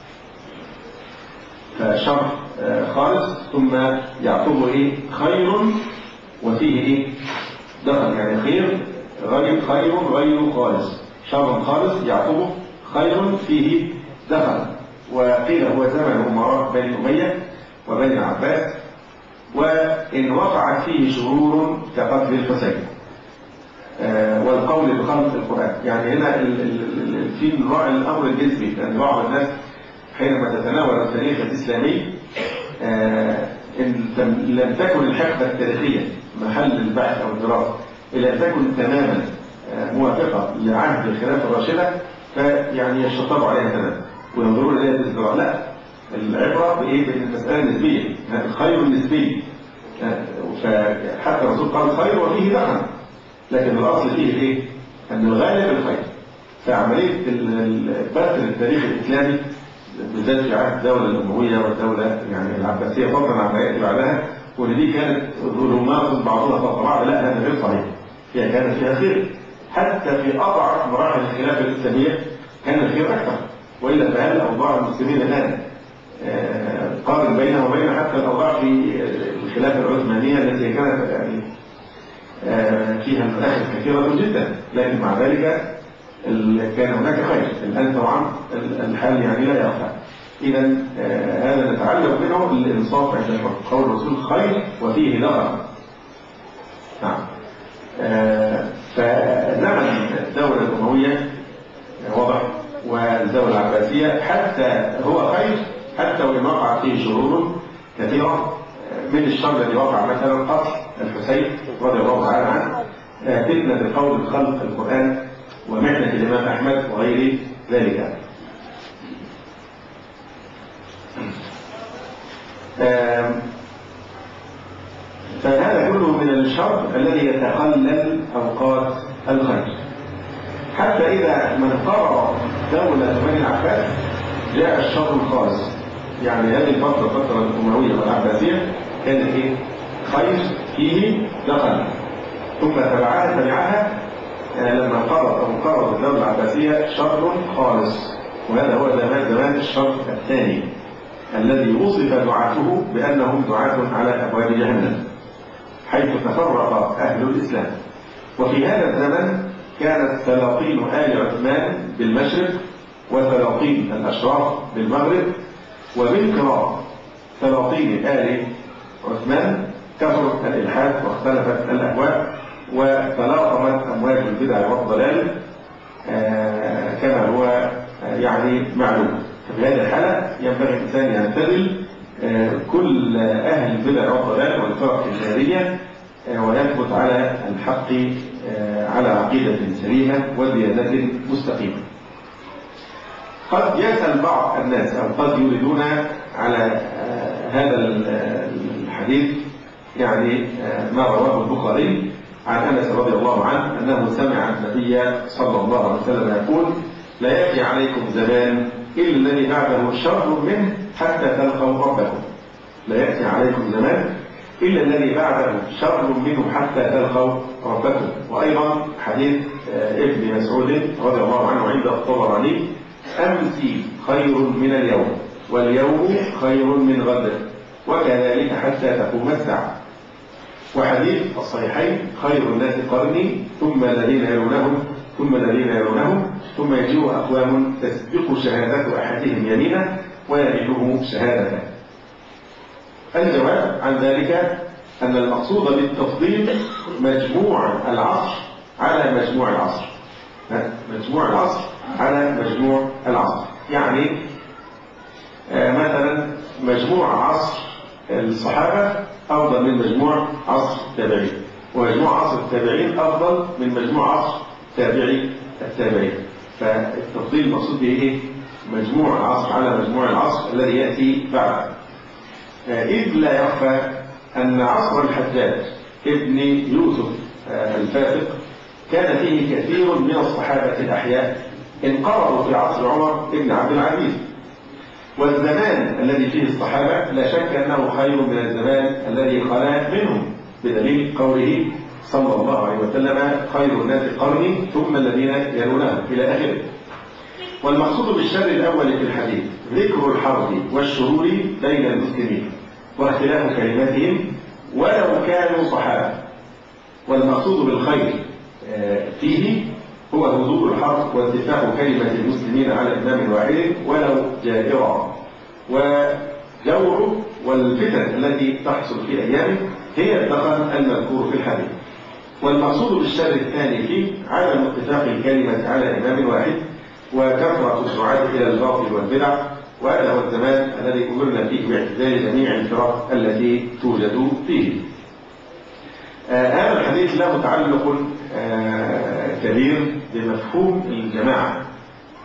فشر خالص ثم يعقبه إيه؟ خير وفيه إيه؟ دخل، يعني خير غير خير غير خالص، شر خالص يعقبه خير فيه دخل. وقيل هو زمن أمراء بني أمية وبني عباس، وإن وقعت فيه شرور كقتل الحسين آه والقول بخلق القرآن. يعني هنا ال ال ال في نوع الأمر الجذبي، لأن بعض الناس حينما تتناول التاريخ الإسلامي آه إن لم تكن الحقبة التاريخية محل البحث أو الدراسة إلا تكن تماما آه موافقة لعهد الخلافة الراشدة، فيعني يشتطب عليها تماما. وينظرون إليها بالازدراء. لا، العبرة بإيه؟ بالمسألة النسبية، الخير النسبي. فحتى الرسول قال خير وفيه دخل، لكن الأصل فيه إيه؟ أن الغالب الخير. فعملية البث التاريخ الإسلامي بالذات في عهد الدولة الأموية والدولة يعني العباسية فضلا عن ما يأتي بعدها، وإن دي كانت ظلمات بعضها فوق بعض، لا هذا غير صحيح. هي كانت فيها خير، حتى في أضعف مراحل الخلافة الإسلامية كان الخير أكثر. وإلا فهل أوضاع المسلمين الآن قارن بينها وبين حتى الأوضاع في الخلافة العثمانية التي كانت يعني فيها المآخذ كثيرة جدا، لكن مع ذلك كان هناك خير. الآن طبعا الحال يعني لا يخفى. إذا هذا نتعلم منه الإنصاف عند قول الرسول خير وفيه دخل. نعم. فزمن الدولة الأموية واضح، والدولة العباسية حتى هو خير، حتى وإن وقع فيه شرور كثيرة. من الشر الذي وقع مثلا قتل الحسين رضي الله تعالى عنه، فتنة القول بخلق القرآن، ومحنة الإمام أحمد وغير ذلك. فهذا كله من الشر الذي يتخلل أوقات الخير. حتى إذا من قرر دولة بني العباس جاء الشر الخالص. يعني هذه الفترة الفترة الأموية والعباسية كانت إيه؟ خير فيه دخل. ثم تبعها تبعها لما انقرض أو انقرض الدولة العباسية شر خالص، وهذا هو زمان زمان الشر الثاني الذي وصف دعاته بأنهم دعاة على أبواب جهنم، حيث تفرق أهل الإسلام. وفي هذا الزمن كانت سلاطين آل عثمان بالمشرق، وسلاطين الأشراف بالمغرب، وبانقراض سلاطين آل عثمان كثر الإلحاد واختلفت الأهواء، وتلاطمت أمواج البدع والضلال كما هو يعني معلوم. ففي هذه الحالة ينبغي الإنسان ينتبه كل أهل البدع والضلال والفرق النارية، ويثبت على الحق على عقيدة سليمة وديانة مستقيمة. قد يسأل بعض الناس أو قد يريدون على هذا الحديث يعني ما رواه البخاري عن أنس رضي الله عنه أنه سمع النبي صلى الله عليه وسلم يقول: لا يأتي عليكم زمان إلا الذي بعده شر منه حتى تلقوا ربكم. لا يأتي عليكم زمان إلا الذي بعده شر منه حتى تلقوا ربكم. وأيضا حديث ابن مسعود رضي الله عنه عند الطبراني: أمسي خير من اليوم، واليوم خير من غد، وكذلك حتى تقوم الساعة. وحديث الصحيحين: خير الناس قرني، ثم الذين يلونهم، ثم الذين يلونهم، ثم يجيء أقوام تسبق شهادة أحدهم يمينه ويمينه شهادته. الجواب عن ذلك أن المقصود بالتفضيل مجموع العصر على مجموع العصر. مجموع العصر على مجموع العصر، يعني مثلا مجموع عصر الصحابة أفضل من مجموع عصر التابعين، ومجموع عصر التابعين أفضل من مجموع عصر تابعي التابعين. فالتفضيل المقصود به إيه؟ مجموع العصر على مجموع العصر الذي يأتي بعد. إذ لا يخفى أن عصر الحجاج ابن يوسف الفاسق كان فيه كثير من الصحابة الأحياء انقرضوا في عصر عمر بن عبد العزيز. والزمان الذي فيه الصحابة لا شك أنه خير من الزمان الذي خلا منهم، بدليل قوله صلى الله عليه وسلم: خير الناس قرني ثم الذين يلونهم، إلى آخره. والمقصود بالشر الأول في الحديث ذكر الحرب والشرور بين المسلمين واختلاف كلماتهم ولو كانوا صحابة. والمقصود بالخير فيه هو هدوء الحرب واتفاق كلمة المسلمين على إمام واحد ولو جائرا. وجور والفتن التي تحصل في أيامه هي الدخل المذكور في الحديث. والمقصود بالشر الثاني فيه عدم اتفاق الكلمة على إمام واحد وكثرة الدعاة إلى الباطل والبدع، وهذا هو الزمان الذي أمرنا فيه باعتزال جميع الفرق التي توجد فيه. آه هذا الحديث له تعلق آه كبير بمفهوم الجماعة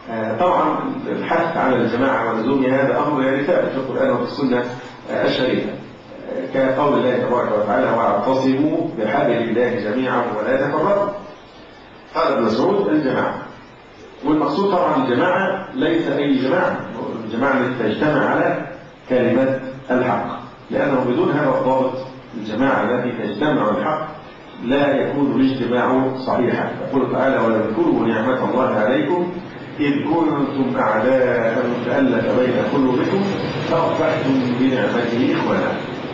طبعا الحث على الجماعة ولزومها هذا أمر يعني ثابت في القرآن وفي السنة الشريفة، كقول الله تبارك وتعالى: واعتصموا بحبل الله جميعا ولا تفرقوا. قال ابن مسعود: الجماعة. والمقصود طبعا الجماعة ليس أي جماعة، الجماعة التي تجتمع على كلمة الحق، لأنه بدون هذا الضابط الجماعة التي تجتمع على الحق لا يكون الاجتماع صحيحا. يقول تعالى: واذكروا نعمة الله عليكم إذ كنتم أعداء فألف بين قلوبكم فأصبحتم بنعمته إخوانا.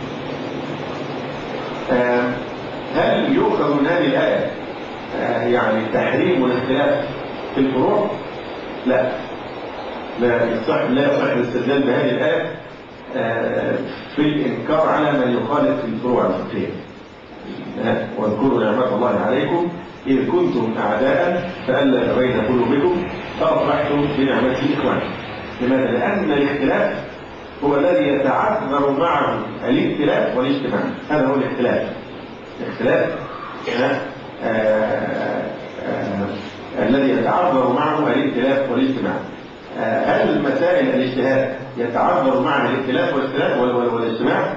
آه هل يؤخذ من هذه الآية آه يعني تحريم الاختلاف في الفروع؟ لا، لا يصح لا يصح الاستدلال بهذه الآية آه في الإنكار على من يخالف في الفروع الفقهية. آه واذكروا نعمة الله عليكم إذ كنتم أعداء فألف بين قلوبكم فأصبحتم بنعمته إخوانا. لماذا؟ لأن الاختلاف هو الذي يتعذر معه الائتلاف والاجتماع. هذا هو الاختلاف. الاختلاف آه آه آه الذي يتعذر معه الائتلاف والاجتماع. آه هل مسائل الاجتهاد يتعذر معها الائتلاف والاجتماع؟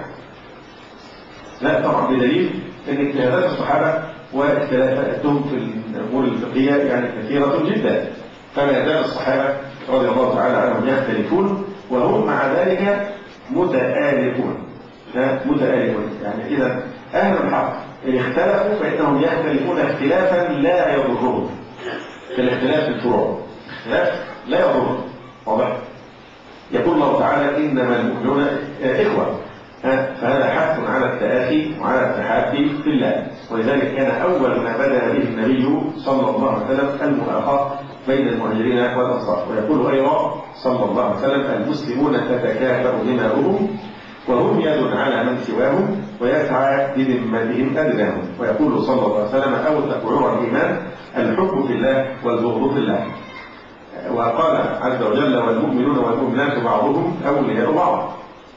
لا طبعا، بدليل ان اجتهادات الصحابه واختلافاتهم في الامور الفقهيه يعني كثيره جدا، فلا يزال الصحابه رضي الله تعالى عنهم يختلفون وهم مع ذلك متآلفون. متآلفون يعني اذا اهل الحق ان اختلفوا فانهم يختلفون اختلافا لا يضرهم، كالاختلاف في الفروع اختلاف لا يضرهم. واضح؟ يقول الله تعالى: انما المؤمنون اخوه، فهذا حث على التآخي وعلى التحابي في الله، ولذلك كان أول ما بدأ به النبي صلى الله عليه وسلم المؤاخاة بين المهاجرين والأنصار. ويقول أيضا صلى الله عليه وسلم: المسلمون تتكافأ دماؤهم وهم يد على من سواهم ويسعى بذمتهم أدناهم. ويقول صلى الله عليه وسلم: أوثق عرى الإيمان الحب في الله والبغض في الله. وقال عز وجل: والمؤمنون والمؤمنات بعضهم أولياء بعض.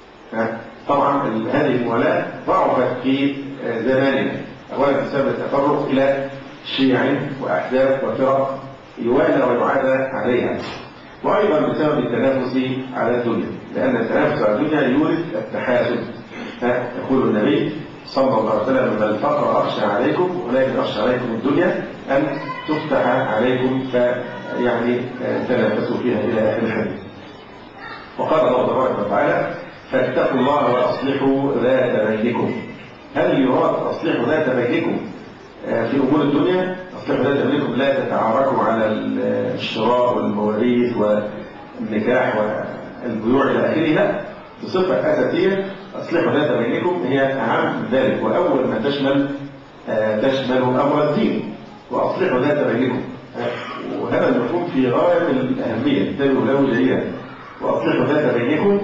طبعا هذه الموالاة ضعفت في زماننا، أولا بسبب التفرق إلى شيع وأحزاب وفرق يوالى ويعادى عليها، وأيضا بسبب التنافس على الدنيا، لأن التنافس على الدنيا يورث التحاسد. يقول النبي صلى الله عليه وسلم: بل الفقر أخشى عليكم ولكن أخشى عليكم الدنيا أن تفتح عليكم فيعني تنافسوا فيها إلى آخر الحديث. وقال الله تبارك وتعالى: فاتقوا الله وأصلحوا ذات بينكم. هل يراد أصلحوا ذات بينكم في أمور الدنيا؟ أصلحوا ذات بينكم لا تتعاركوا على الشراء والمواريث والنكاح والبيوع إلى آخره، لا، بصفة أساسية أصلحوا ذات بينكم هي أهم من ذلك، وأول ما تشمل تشمل أمر الدين. وأصلحوا ذات بينكم، وهذا المفهوم في غاية الأهمية، انتبهوا له جيدا. وأصلحوا ذات بينكم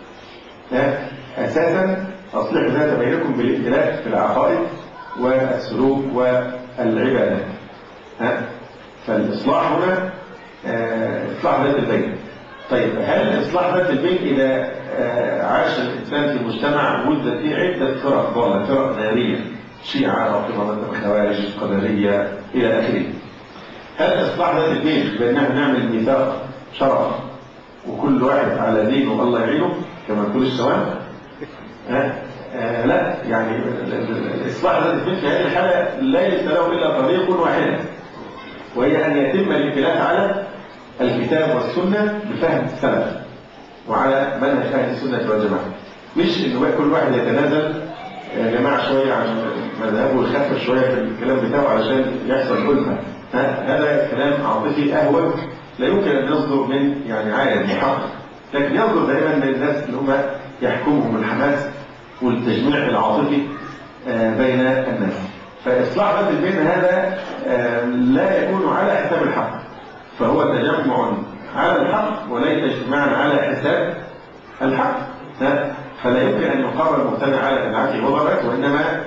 أساسا أصلحوا ذات بينكم بالائتلاف في العقائد والسلوك والعبادات. فالإصلاح هنا إصلاح ذات البين. طيب، هل إصلاح ذات البين إذا عاش الإنسان في مجتمع وجدت فيه عدة فرق ضالة، فرق نارية، شيعة، رافضة، خوارج، قدرية إلى آخره، هل إصلاح ذات البين بأننا نعمل ميثاق شرف وكل واحد على دينه الله يعينه كما تقول الشوام؟ آه آه لا، يعني الإصلاح ذات البين في هذه الحالة ليس له إلا طريق واحد، وهي أن يتم الائتلاف على الكتاب والسنة بفهم السلف وعلى منهج أهل السنة والجماعة، مش إنه كل واحد يتنازل يا جماعة شوية عن مذهبه ويخفف شوية في الكلام بتاعه علشان يحصل ألفة. هذا كلام عاطفي أهوج لا يمكن أن يصدر من يعني عالم محقق، لكن يصدر دائما من الناس اللي هم يحكمهم الحماس والتجميع العاطفي بين الناس. فإصلاح ذات البين هذا لا يكون على حساب الحق، فهو تجمع على الحق وليس اجتماعا على حساب الحق. فلا يمكن أن يقرر المجتمع على أنعاته وضرت، وإنما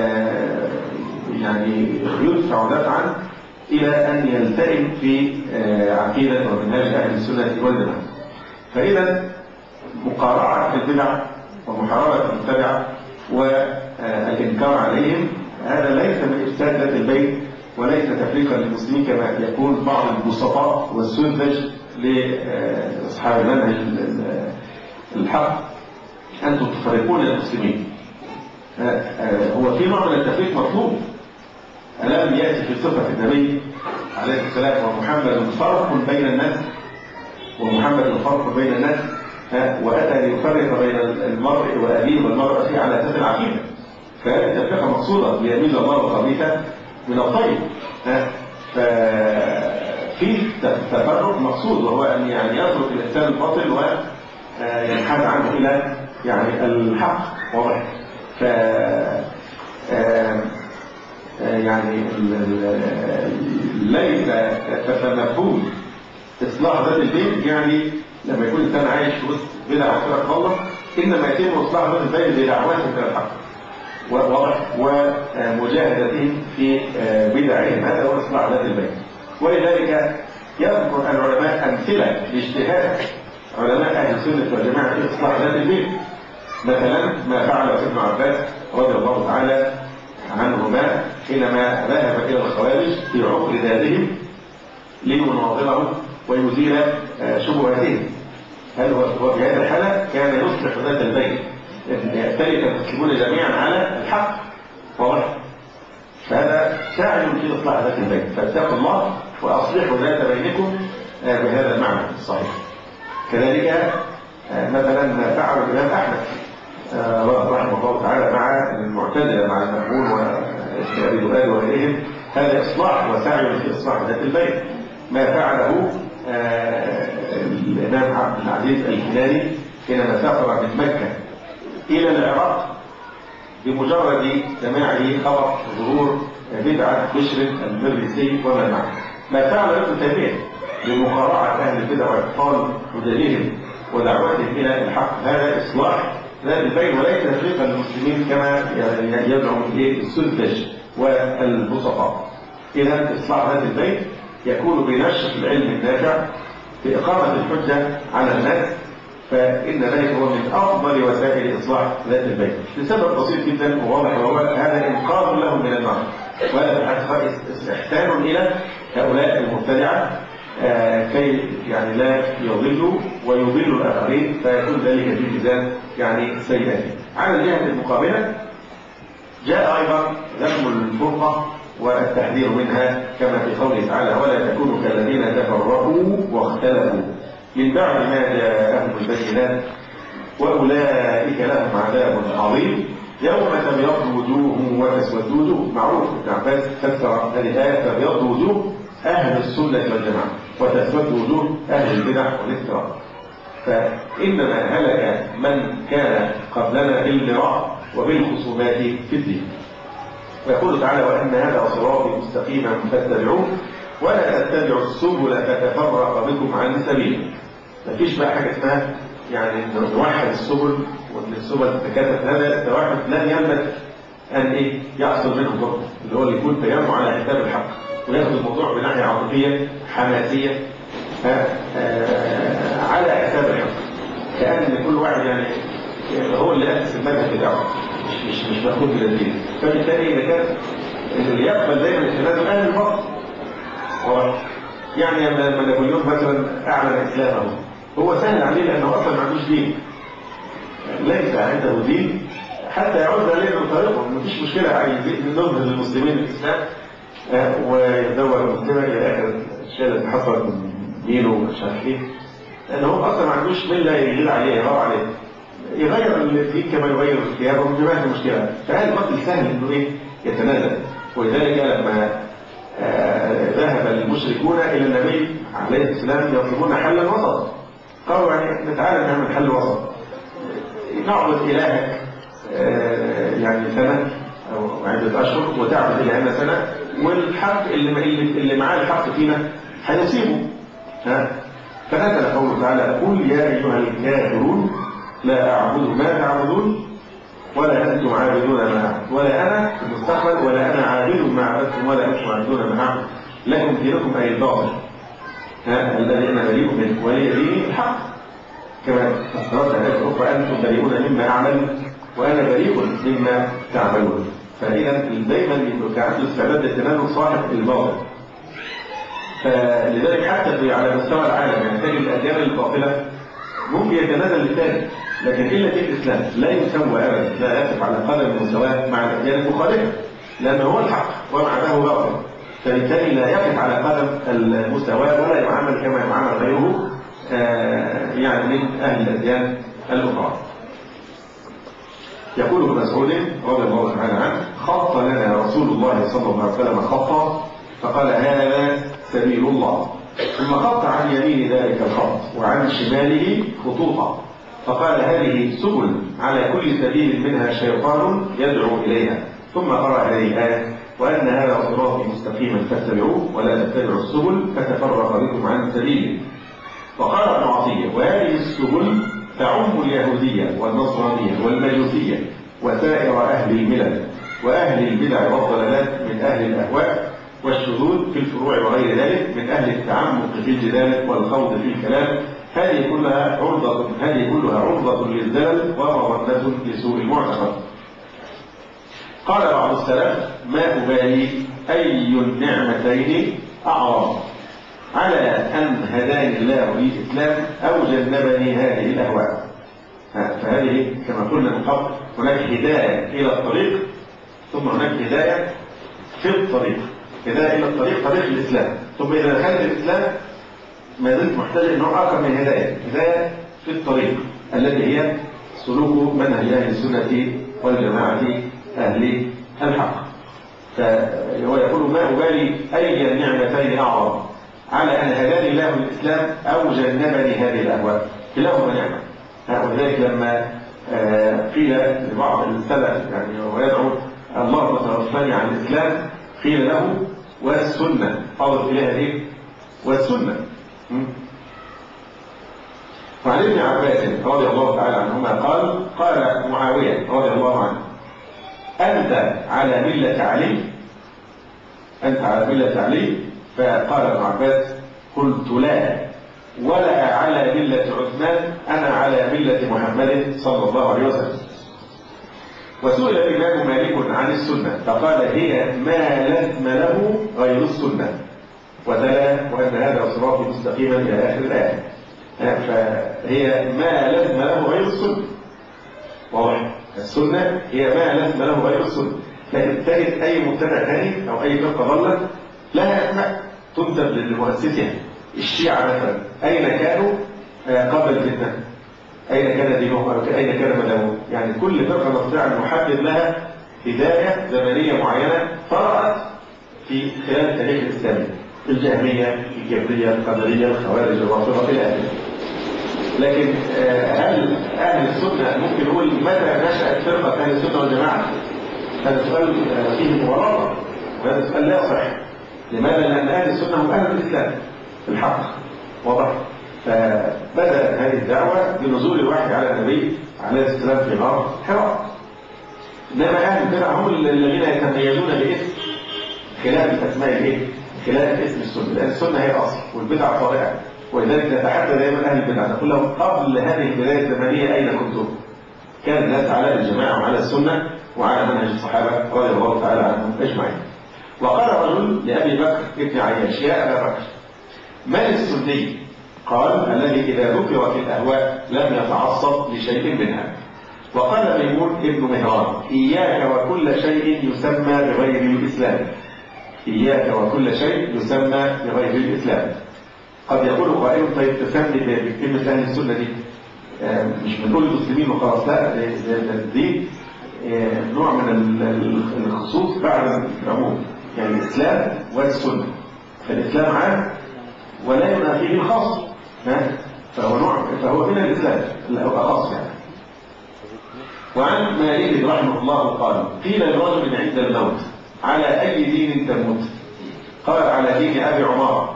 يعني يدفع دفعا إلى أن يلتئم في عقيدة ومنهاج أهل السنة والجماعة. فإذا مقارعة البدع ومحاربة المبتدعة والإنكار عليهم هذا ليس من إفساد ذات البين وليس تفريقا للمسلمين كما يقول بعض البسطاء والسذج لأصحاب المنهج الحق، أنتم تفرقون المسلمين. هو في نوع من التفريق مطلوب. ألم يأتي في صفة النبي عليه السلام ومحمد فرق بين الناس، ومحمد فرق بين الناس، وأتى ليفرق بين المرء وأبيه والمرأة على أساس العقيدة. فهذه التفرقة مقصودة ليميز الله الخبيث من الطيب. ففي تفرق مقصود، وهو أن يعني يترك الإنسان الباطل وينحاز عنه إلى يعني الحق. واضح؟ ف يعني ليس مفهوم إصلاح ذات البين يعني لما يكون الإنسان عايش في وسط بدع وفرق خالص، إنما يتم إصلاح ذات البين بدعواتهم إلى الحق. واضح؟ ومجاهدتهم في بدعهم، هذا هو إصلاح ذات البين. ولذلك يذكر العلماء أمثلة لاجتهاد علماء أهل السنة والجماعة في إصلاح ذات البين. مثلا ما فعله ابن عباس رضي الله تعالى عنهما حينما ذهب إلى الخوارج في عقر ذاتهم ليناظرهم ويزيل شبهاتهم. هل هو في هذه الحالة كان يصلح ذات البين، يختلف المسلمون جميعا على الحق. واضح؟ فهذا ساعد في إصلاح ذات البين. فاتقوا الله وأصلحوا ذات بينكم بهذا المعنى الصحيح. كذلك مثلا ما فعل الإمام أحمد رحمه الله تعالى مع المعتزلة مع المأمون وأبي دؤاد وغيرهم، هذا إصلاح وسعي في إصلاح ذات البين. ما فعله الإمام عبد العزيز الكناني حينما سافر من مكة إلى العراق بمجرد سماعه خبر ظهور بدعة بشر المريسي وما معه. ما فعل ابن تيمية لمقارعة أهل البدع وإبطال حججهم ودعوتهم إلى الحق، هذا إصلاح ذات البين وليس تفريقا للمسلمين كما يدعو إليه السذج والبسطاء. إذا إصلاح ذات البين يكون بنشر العلم النافع، بإقامة الحجة على الناس، فإن ذلك هو من أفضل وسائل إصلاح ذات البين لسبب بسيط جدا وواضح، وهو هذا إنقاذ لهم من النار، وهذا بالحقيقة إحسان إلى هؤلاء المبتدعة كي يعني لا يضلوا ويضلوا الآخرين، فيكون ذلك في ميزان يعني سيئات. على الجهة المقابلة جاء أيضا ذم الفرقة والتحذير منها كما في قوله تعالى: ولا تكونوا كالذين تفرقوا واختلفوا من بعد ما جاءهم البينات وأولئك لهم عذاب عظيم يوم تبيض وجوه وتسود وجوه. معروف ابن عباس فسر هذه الآية: تبيض وجوه أهل السنة والجماعة وتسود وجوه أهل البدع والافتراء. فإنما هلك من كان قبلنا بالمراء وبالخصومات في الدين. ويقول تعالى: وأن هذا صراطي مستقيما فاتبعوه ولا تتبعوا السبل فتفرق بكم عن سبيله. مفيش بقى حاجة اسمها يعني نوحد السبل وان السبل تتكاتف، هذا التوحد لن يملك أن إيه يحصل منه ضرر، اللي هو اللي يكون تجمع على حساب الحق وياخذ الموضوع بناحية عاطفية حماسية على حساب الحق، كأن كل واحد يعني هو اللي أسس المذهب بتاعه، مش مش مش مأخوذ من الدين. فبالتالي إذا كان اللي يقبل دايما التنازل أهل الباطل، يعني لما نابليون مثلا أعلن إسلامه هو سهل عليه لأنه أصلا ما عندوش دين، ليس عنده دين حتى يعود عليه من طريقه، مفيش مشكلة عايزين نظهر للمسلمين الإسلام ويدور المسلمة إلى آخر الشيء اللي حصل من دينه ومش عارف إيه، لأن هو أصلا ما عندوش ملة يغير عليه يغير عليه يغير الدين كما يغير الثياب ومش ما مشكلة. فهذا البطل سهل إنه إيه يتنازل. ولذلك لما آه ذهب المشركون إلى النبي عليه السلام يطلبون حلا وسط، قالوا يعني نتعالى نعمل حل وسط، نعبد إلهك آه يعني سنة أو عدة أشهر وتعبد إلهنا سنة، والحق اللي, اللي معاه الحق فينا هيصيبه. فنزل قوله تعالى: قل يا أيها الكافرون لا أعبد ما تعبدون ولا أنتم عابدون ما أعبد ولا أنا في المستقبل ولا أنا عابد ما عبدتم ولا أنتم عابدون ما أعبد لكم دينكم أي الباطل الذي أنا بريء منه ولي ديني الحق. كما فسرت الآية الأخرى: أنتم بريئون مما أعمل وأنا بريء مما تعملون. فإذا دايما يبقى عنده استعداد للتنازل صاحب الباطل. فلذلك حتى على مستوى العالم يعني تجد الأديان الباطلة ممكن يتنازل للثاني، لكن إلا في الإسلام لا يسوى أبدا، لا يقف على قدم المساواة مع الأديان المخالفة، لأنه هو الحق ومعناه باطل، فبالتالي لا يقف على قدم المساواة ولا يعامل كما يعامل غيره آه يعني من أهل الأديان الأخرى. يقول ابن مسعود رضي الله تعالى عنه: خط لنا رسول الله صلى الله عليه وسلم خطا فقال: هذا سبيل الله، ثم خط عن يمين ذلك الخط وعن شماله خطوطا فقال: هذه سبل على كل سبيل منها شيطان يدعو إليها، ثم قرأ هذه الآية: وأن هذا صراطي مستقيما فاتبعوه ولا تتبعوا السبل فتفرق بكم عن سبيله. وقال ابن عطية: وهذه السبل تعم اليهودية والنصرانية والمجوسية وسائر أهل الملل وأهل البدع والضلالات من أهل الأهواء والشذوذ في الفروع وغير ذلك من أهل التعمق في الجدال والخوض في الكلام، هذه كلها عرضة هذه كلها عرضة للزلل ومظنة لسوء المعتقد. قال بعض السلف: ما أبالي أي النعمتين أعظم، على أن هداني الله للإسلام أو جنبني هذه الأهواء. فهذه كما قلنا من قبل هناك هداية إلى الطريق، ثم هناك هداية في الطريق. هداية إلى الطريق طريق الإسلام، ثم إذا دخلت الإسلام ما زلت محتاج أنه آخر من هداية، هداية في الطريق التي هي سلوك منهج أهل السنة والجماعة أهل الحق. فهو يقول: ما أبالي أي النعمتين أعظم، على أن هداني الله الإسلام أو جنبني هذه الأهواء، كلاهما نعمة. ولذلك لما قيل لبعض السلف يعني ويدعو: اللهم توفني عن الإسلام، قيل له: والسنة، أضف إليها إيه؟ والسنة. وعن ابن عباس رضي الله تعالى عنهما قال: قال معاوية رضي الله عنه: أنت على ملة علي، أنت على ملة علي؟ فقال ابن عباس: قلت لا، ولا على ملة عثمان، أنا على ملة محمد صلى الله عليه وسلم. وسئل الإمام مالك عن السنة فقال: هي ما لزم له غير السنة، وتلا: وأن هذا صراطي مستقيما إلى آخر الآية. فهي ما لزم له غير السنة، واضح؟ السنة هي ما لزم له غير السنة. لكن تجد أي مبتدع ثاني أو أي فرقة ضلت لها أسماء تنسب لمؤسسها. الشيعة مثلا أين كانوا قبل الفتنة؟ أين كان دينهم؟ أين كان مذهبهم؟ يعني كل فرقة نستطيع أن نحدد لها بداية زمنية معينة طرأت في خلال التاريخ الإسلامي: الجهمية، الجبرية، القدرية، الخوارج، الرافضة إلى آخره. لكن هل أهل السنة ممكن نقول متى نشأت فرقة أهل السنة والجماعة؟ هذا سؤال فيه مغالطة، وهذا سؤال لا يصح. لماذا؟ لأن أهل السنة هم أهل الإسلام الحق، واضح؟ فبدأت هذه الدعوة بنزول الوحي على النبي عليه السلام في غار حراء. إنما أهل البدع هم الذين يتميزون باسم خلاف أسماء الإيه؟ خلاف اسم السنة، لأن السنة هي الأصل والبدع طارئة. ولذلك نتحدى دائما أهل البدع نقول لهم: قبل هذه البداية الزمنية أين كنتم؟ كان الناس على الجماعة وعلى السنة وعلى منهج الصحابة رضي الله تعالى عنهم أجمعين. وقال رجل لأبي بكر ابن عياش: يا أبا بكر، من السني؟ قال: الذي إذا ذكرت الأهواء لم يتعصب لشيء منها. وقال ميمون ابن مهران: إياك وكل شيء يسمى بغير الإسلام، إياك وكل شيء يسمى بغير الإسلام. قد يقول قائل: طيب تسمي بكلمة أهل السنة دي مش بنقول المسلمين وخلاص، لا، دي نوع من الخصوص بعد العموم، يعني الإسلام والسنة. فالإسلام عام ولا ينافيه الخاص، فهو نوع فهو من الإسلام اللي هو خاص يعني. وعن مالك رحمه الله قال: قيل لرجل عند الموت: على أي دين تموت؟ قال: على دين أبي عمارة.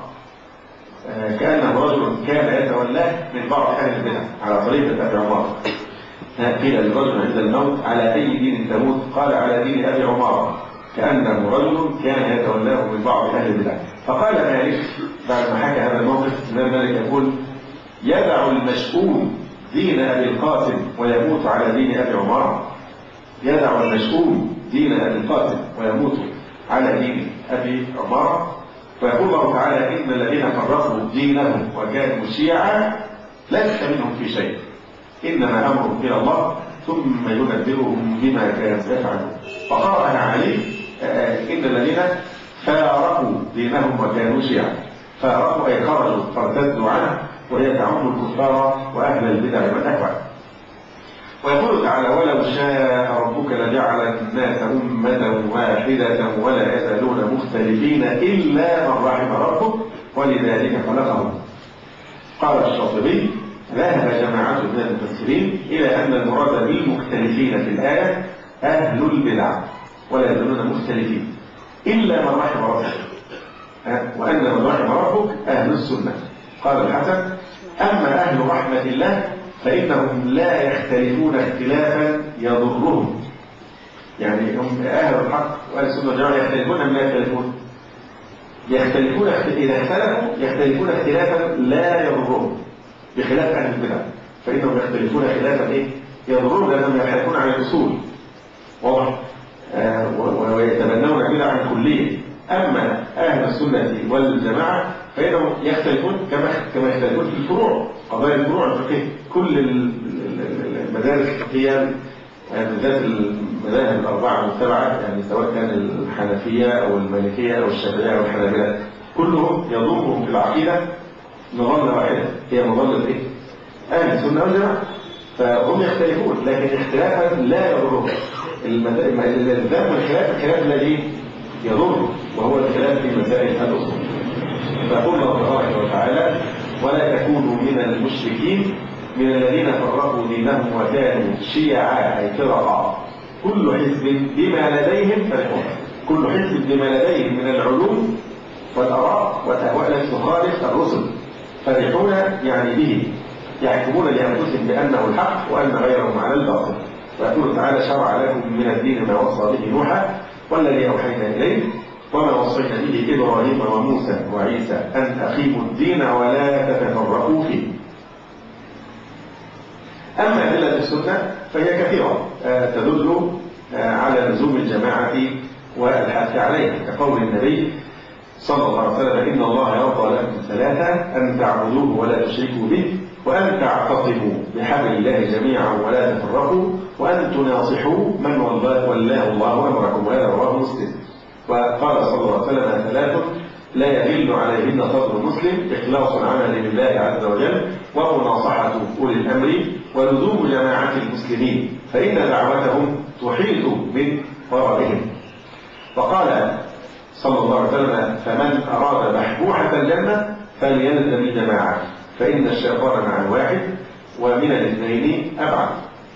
كأنه رجل كان يتولاه من بعض أهل البدع على طريقة أبي عمارة. قيل للرجل عند الموت: على أي دين تموت؟ قال: على دين أبي عمارة. كأنه رجل كان يتولاه من بعض أهل البدع. فقال مالك بعد ما حكى هذا الموقف: الإمام مالك يقول: يدع المشؤوم دين أبي القاسم ويموت على دين أبي عمارة. يدع المشؤوم دين أبي القاسم ويموت على دين أبي عمارة. ويقول الله تعالى إن الذين فرقوا دينهم وكانوا شيعا لست منهم في شيء إنما أمرهم إلى الله ثم ينبئهم بما كانوا يفعلون. فقرأها عليه إن الذين فارقوا دينهم وكانوا شيعا. فارقوا أي خرجوا فارتدوا عنه، وهي تعم الكفار وأهل البدع والأهواء. ويقول تعالى ولو شاء ربك لجعل الناس أمة واحدة ولا يزالون مختلفين إلا من رحم ربك ولذلك خلقهم. قال الشاطبي ذهب جماعة من المفسرين إلى أن المراد بالمختلفين في الآية أهل البدع ولا يزالون مختلفين إلا من رحم ربك، وأن من رحم ربك أهل السنة. قال الحسن أما أهل رحمة الله فإنهم لا يختلفون اختلافا يضرهم. يعني هم أهل الحق وأهل السنة والجماعة يختلفون أم لا يختلفون؟ يختلفون إذا اختلفوا يختلفون اختلافا لا يضرهم، بخلاف أهل البدع فإنهم يختلفون خلافا إيه؟ يضرون، لأنهم يبحثون عن الأصول واضح آه ويتبنون بدعا كلية. أما أهل السنة والجماعة فإنهم يختلفون كما كما يختلفون في الفروع، قضايا الفروع الفقهية. كل المدارس الفقهية بالذات المذاهب الأربعة المتبعة، يعني سواء كان الحنفية أو المالكية أو الشافعية أو الحنابلة، كلهم يضمهم في العقيدة مظلة واحدة هي مظلة إيه؟ أهل السنة والجماعة. فهم يختلفون لكن اختلافا لا يضرهم. الذات والخلاف الخلاف الذي يضر وهو الخلاف في مسائل الأصول. فقول الله تبارك وتعالى ولا تكونوا من المشركين من الذين فرقوا دينهم وكانوا شيعا أي فرقا كل حزب بما لديهم فرحون. كل حزب بما لديهم من العلوم والآراء والأهواء التي تخالف الرسل فرحون يعني به، يحكمون لأنفسهم بأنه الحق وأن غيرهم على الباطل. ويقول تعالى شرع لكم من الدين ما وصى به نوحا والذي أوحينا إليه وما وصينا به إبراهيم وموسى وعيسى أن أقيموا الدين ولا تتفرقوا فيه. أما أدلة السنة فهي كثيرة تدل على لزوم الجماعة والحث عليها، كقول النبي صلى الله عليه وسلم إن الله يرضى لكم ثلاثة أن تعبدوه ولا تشركوا به وأن تعتصموا بحبل الله جميعا ولا تفرقوا وأن تناصحوا من والله الله أمركم. وهذا رواه مسلم. وقال صلى الله عليه وسلم ثلاث لا يدل عليهن صدر مسلم إخلاص العمل لله عز وجل ومناصحة أولي الأمر ولزوم جماعة المسلمين فإن دعوتهم تحيط من ورائهم. وقال صلى الله عليه وسلم فمن أراد بحبوحة الجنة فليلزم الجماعة فإن الشيطان مع الواحد ومن الاثنين أبعد.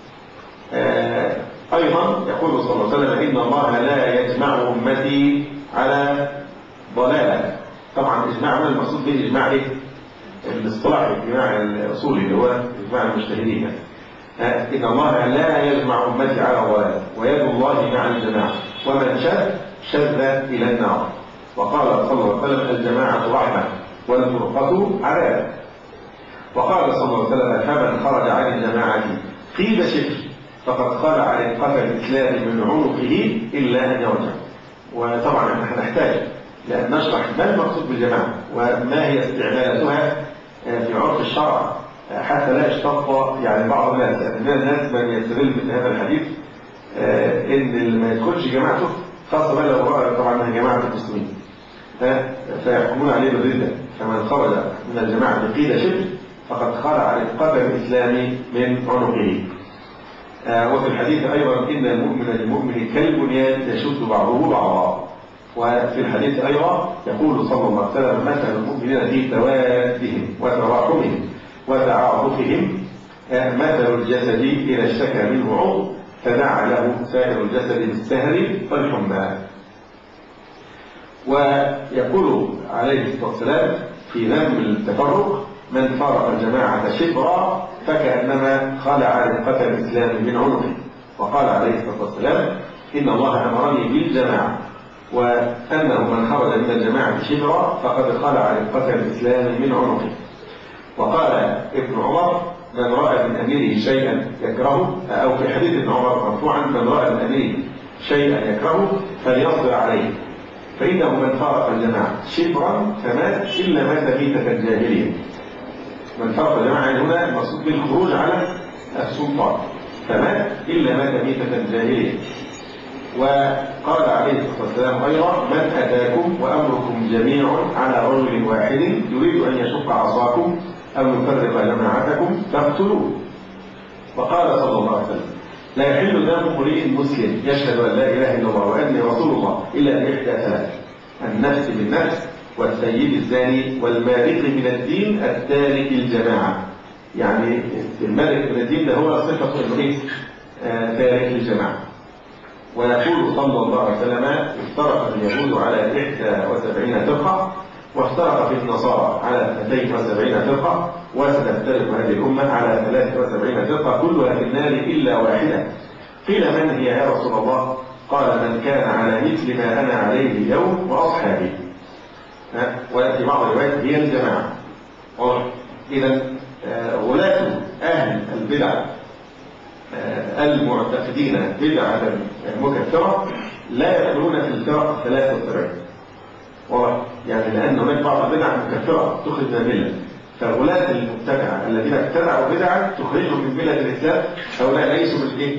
آه أيضا يقول صلى الله عليه وسلم إن الله لا يجمع أمتي على ضلالة. طبعا إجماع هنا المقصود به إجماع إيه؟ الاصطلاحي، الإجماع الأصولي اللي هو إجماع المجتهدين. آه إن الله لا يجمع أمتي على ضلالة ويد الله مع الجماعة ومن شذ شذ إلى النار. وقال صلى الله عليه وسلم الجماعة رحمة والفرقة عذاب. وقال صلى الله عليه وسلم فمن خرج عن الجماعة قيد شبر فقد خلع رقة الإسلام من عنقه إلا أن يرجع. وطبعا نحن نحتاج لأن نشرح ما المقصود بالجماعة وما هي استعمالاتها في عرف الشرع حتى لا يشتق يعني بعض الناس من الناس من يستدل مثل هذا الحديث إن ما يدخلش جماعته خاصة بقى لو رأى طبعا من جماعة المسلمين فيحكمون عليه بالردة. فمن خرج من الجماعة بقيد شبر فقد خلع رقة الإسلام من عنقه. آه وفي الحديث أيضا إن المؤمن للمؤمن كالبنيان يشد بعضه بعضا. وفي الحديث أيضا يقول صلى الله عليه وسلم مثل المؤمنين في توادهم وتراحمهم وتعاطفهم آه مثل الجسد إذا اشتكى منه عضو تداعى له سائر الجسد بالسهر والحمى. ويقول عليه الصلاة والسلام في ذم التفرق من فارق الجماعة شبرا فكأنما خلع رقة الإسلام من عنقه. وقال عليه الصلاة والسلام إن الله أمرني بالجماعة وأنه من خرج من الجماعة شبرا فقد خلع رقة الإسلام من عنقه. وقال ابن عمر من رأى من أميره شيئا يكرهه أو في حديث ابن عمر مرفوعا من رأى من أميره شيئا يكرهه فليصبر عليه، فإنه من فارق الجماعة شبرا فمات إلا مات ميتة جاهلية. من فارق الجماعة يعني هنا المقصود بالخروج على السلطان، فمات إلا مات ميتة جاهلية. وقال عليه الصلاة والسلام أيضا: من أتاكم وأمركم جميع على رجل واحد يريد أن يشق عصاكم أو يفرق جماعتكم فاقتلوه. وقال صلى الله عليه وسلم: لا يحل دم امرئ مسلم يشهد أن لا إله إلا الله وأني رسول الله إلا بإحدى ثلاث: النفس بالنفس، والسيد الزاني، والمارق من الدين التارك الجماعة. يعني المارق من الدين ده هو صفة إيه؟ آه تارك الجماعة. ويقول صلى الله عليه وسلم: افترق اليهود على إحدى وسبعين فرقة، وافترق في النصارى على اثنتين وسبعين فرقة، وستفترق هذه الأمة على ثلاث وسبعين فرقة كلها في النار إلا واحدة. قيل: من هي يا رسول الله؟ قال: من كان على مثل ما أنا عليه اليوم وأصحابي. وفي بعض الروايات هي الجماعة. إذا غلاة أهل البدع المعتقدين بدعة مكفرة لا يدخلون في الفرق الثلاث والسبعين. واضح؟ يعني لأن هناك بعض البدع مكفرة تخرج من الملة، فغلاة المبتدعة الذين ابتدعوا بدعة تخرجهم من ملة الإسلام هؤلاء ليسوا من إيه؟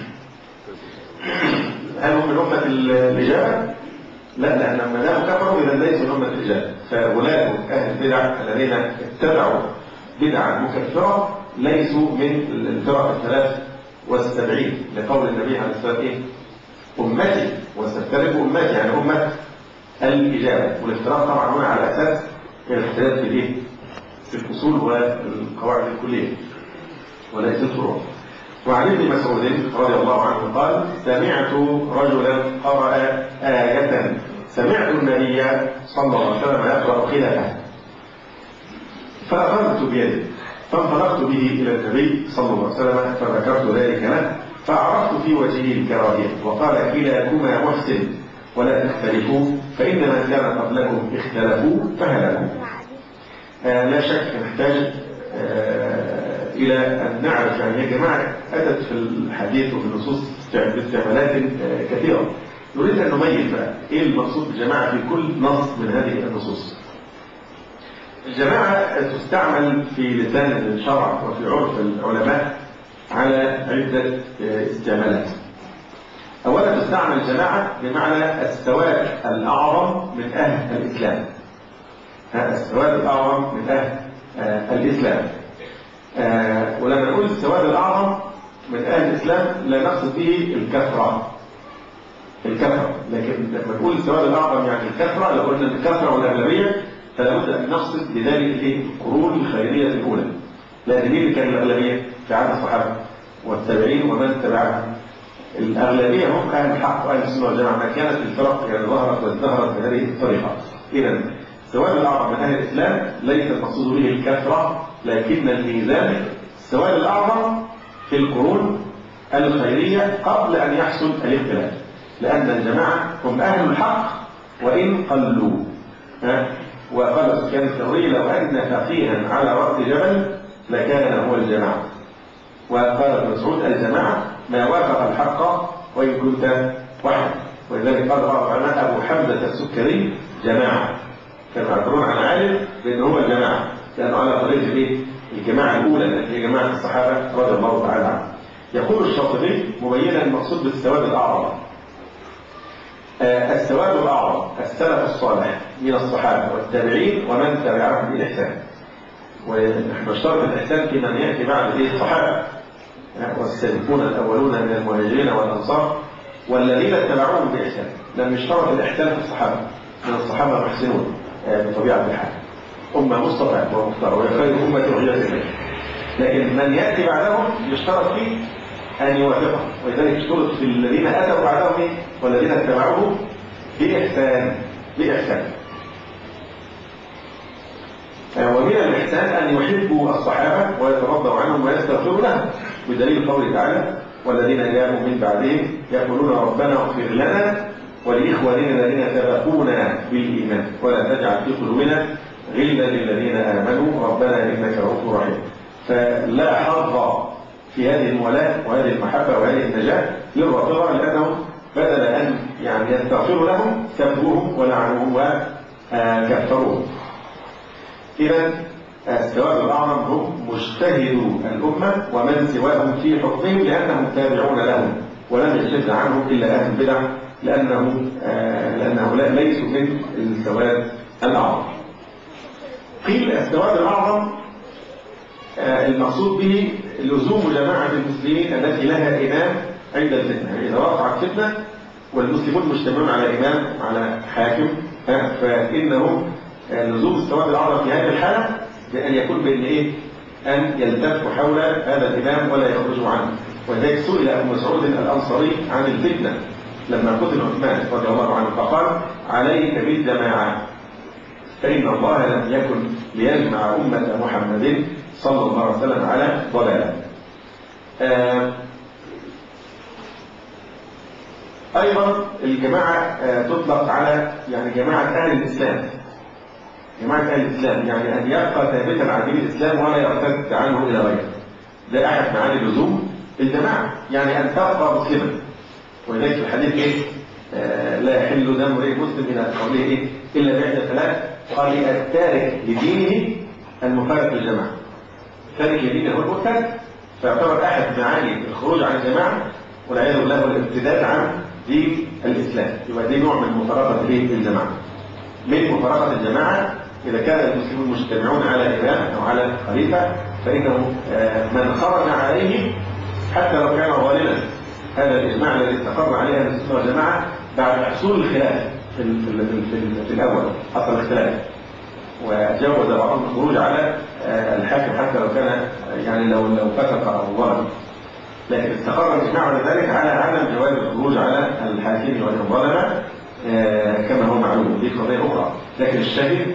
هل هم من أمة الإجابة؟ لا، لأن لما داموا كفروا إذا ليسوا من أمة الإجابة. فغلاة أهل البدع الذين ابتدعوا بدعة مكفرة ليسوا من الفرق الثلاث والسبعين، لقول النبي عليه الصلاة والسلام: إيه؟ أمتي وستفترق أمتي، يعني أمة الإجابة. والافتراق طبعا هنا على أساس الاختلاف في الإيه؟ في الأصول والقواعد الكلية وليس الفروع. وعن ابن مسعود رضي الله عنه قال: سمعت رجلا قرأ آية سمعت النبي صلى الله عليه وسلم يقرأ خلافه، فأخذت بيده فانطلقت به إلى النبي صلى الله عليه وسلم فذكرت ذلك له، فعرفت في وجهه الكراهية، وقال: كلاكما محسن ولا تختلفوا فإن من كان قبلكم اختلفوا فهلكوا. آه لا شك نحتاج آه إلى أن نعرف يعني يا جماعة أتت في الحديث وفي النصوص باستعمالات آه كثيرة. نريد أن نميز بقى إيه المقصود بالجماعة في كل نص من هذه النصوص. الجماعة تستعمل في لسان الشرع وفي عرف العلماء على عدة استعمالات. أولا تستعمل الجماعة بمعنى السواد الأعظم من أهل الإسلام. السواد الأعظم من أهل الإسلام. ولما نقول السواد الأعظم من أهل الإسلام لا نقصد به الكثرة الكثرة لكن لما نقول السواد الأعظم يعني الكثرة، لو قلنا الكثرة والأغلبية فلابد أن نقصد بذلك القرون الخيرية الأولى، لأن مين اللي كان الأغلبية في عهد الصحابة والتابعين ومن تبعهم؟ الأغلبية هم أهل الحق وأهل السنة والجماعة، ما كانت الفرق يعني ظهرت وازدهرت بهذه الطريقة. إذا السواد الأعظم من أهل الإسلام ليس المقصود به الكثرة، لكن الميزان السواد الأعظم في القرون الخيرية قبل أن يحصل الاختلاف، لأن الجماعة هم أهل الحق وإن قلوا. وقال سفيان الثوري: لو أن فقيها على رأس جبل لكان هو الجماعة. وقال ابن مسعود: الجماعة ما وافق الحق وإن كنت وحدك. ولذلك قال بعض العلماء: أبو حمزة السكري جماعة، كانوا يعبرون عن عالم بأنه هو الجماعة، لأنه على طريقة إيه؟ الجماعة الأولى التي هي جماعة الصحابة رضي الله تعالى عنهم. يقول الشاطبي مبينا المقصود بالسواد الأعظم: السواد الأعظم السلف الصالح من الصحابة والتابعين ومن تبعهم بإحسان. ونحن نشترط الإحسان في من يأتي بعد إيه؟ الصحابة والسابقون الأولون من المهاجرين والأنصار والذين اتبعوهم بإحسان. لم يشترط الإحسان في الصحابة، من الصحابة المحسنون بطبيعة الحال، أمة مصطفى ومختار وخير أمة أخرجت إليه. لكن من يأتي بعدهم يشترط فيه أن يوافقه، ولذلك اشترط في الذين أتوا بعدهم والذين اتبعوه بإحسان بإحسان. ومن الإحسان أن يحبوا الصحابة ويترضوا عنهم ويستغفروا لهم، بدليل قوله تعالى: والذين جاءوا من بعدهم يقولون ربنا اغفر لنا ولإخواننا الذين سبقونا بالإيمان ولا تجعل في قلوبنا غلا للذين آمنوا ربنا إنك رؤوف رحيم. فلا حظ في هذه المولاة وهذه المحبة وهذه النجاة للرافضة، لأنهم بدل أن يعني يستغفروا لهم سبوهم ولعنوهم وكفروهم. إذا السواد الأعظم هم مجتهدو الأمة ومن سواهم في حكمهم لأنهم تابعون لهم، ولم يشد عنهم إلا أهل البدع لأنه لأن هؤلاء ليسوا من السواد الأعظم. قيل السواد الأعظم المقصود به لزوم جماعة المسلمين التي لها إمام عند الفتنة، يعني إذا وقعت فتنة والمسلمون مجتمعون على إمام على حاكم فإنهم لزوم السواد الأعظم في هذه الحالة بأن يكون بأن إيه؟ أن يلتفوا حول هذا الإمام ولا يخرجوا عنه. ولذلك سئل أبو مسعود الأنصاري عن الفتنة لما قتل عثمان رضي الله عنه فقال: عليك بالجماعة فإن الله لم يكن ليجمع أمة محمد صلى الله عليه وسلم على ضلالة. آه أيضا الجماعة آه تطلق على يعني جماعة أهل الإسلام. جماعة أهل الإسلام يعني أن يبقى ثابتا عن دين الإسلام ولا يرتد عنه إلى غيره. ده أحد معاني لزوم الجماعة، يعني أن تبقى مسلما. ولذلك في الحديث إيه؟ آه لا يحل دم امرئ مسلم إلى قوله إيه؟ إلا بإحدى ثلاث، قال التارك لدينه المفارق للجماعة. تارك لدينه هو المرتد، فيعتبر أحد معاني الخروج عن الجماعة والعياذ بالله والارتداد عن دين الإسلام. يبقى دي نوع من مفارقة الجماعة. من مفارقة الجماعة إذا كان المسلمون مجتمعون على إمام أو على خليفة فإنه من خرج عليه حتى لو كان ظالما. هذا الإجماع الذي استقر عليه أهل السنة والجماعة بعد حصول الخلاف في, في, في, في الأول حصل الاختلاف وجوز بعضهم الخروج على الحاكم حتى لو كان يعني لو لو فسق أو ظلم، لكن استقر الإجماع على ذلك على عدم جواز الخروج على الحاكم وإن ظلم كما هو معلوم. دي قضية أخرى، لكن الشاهد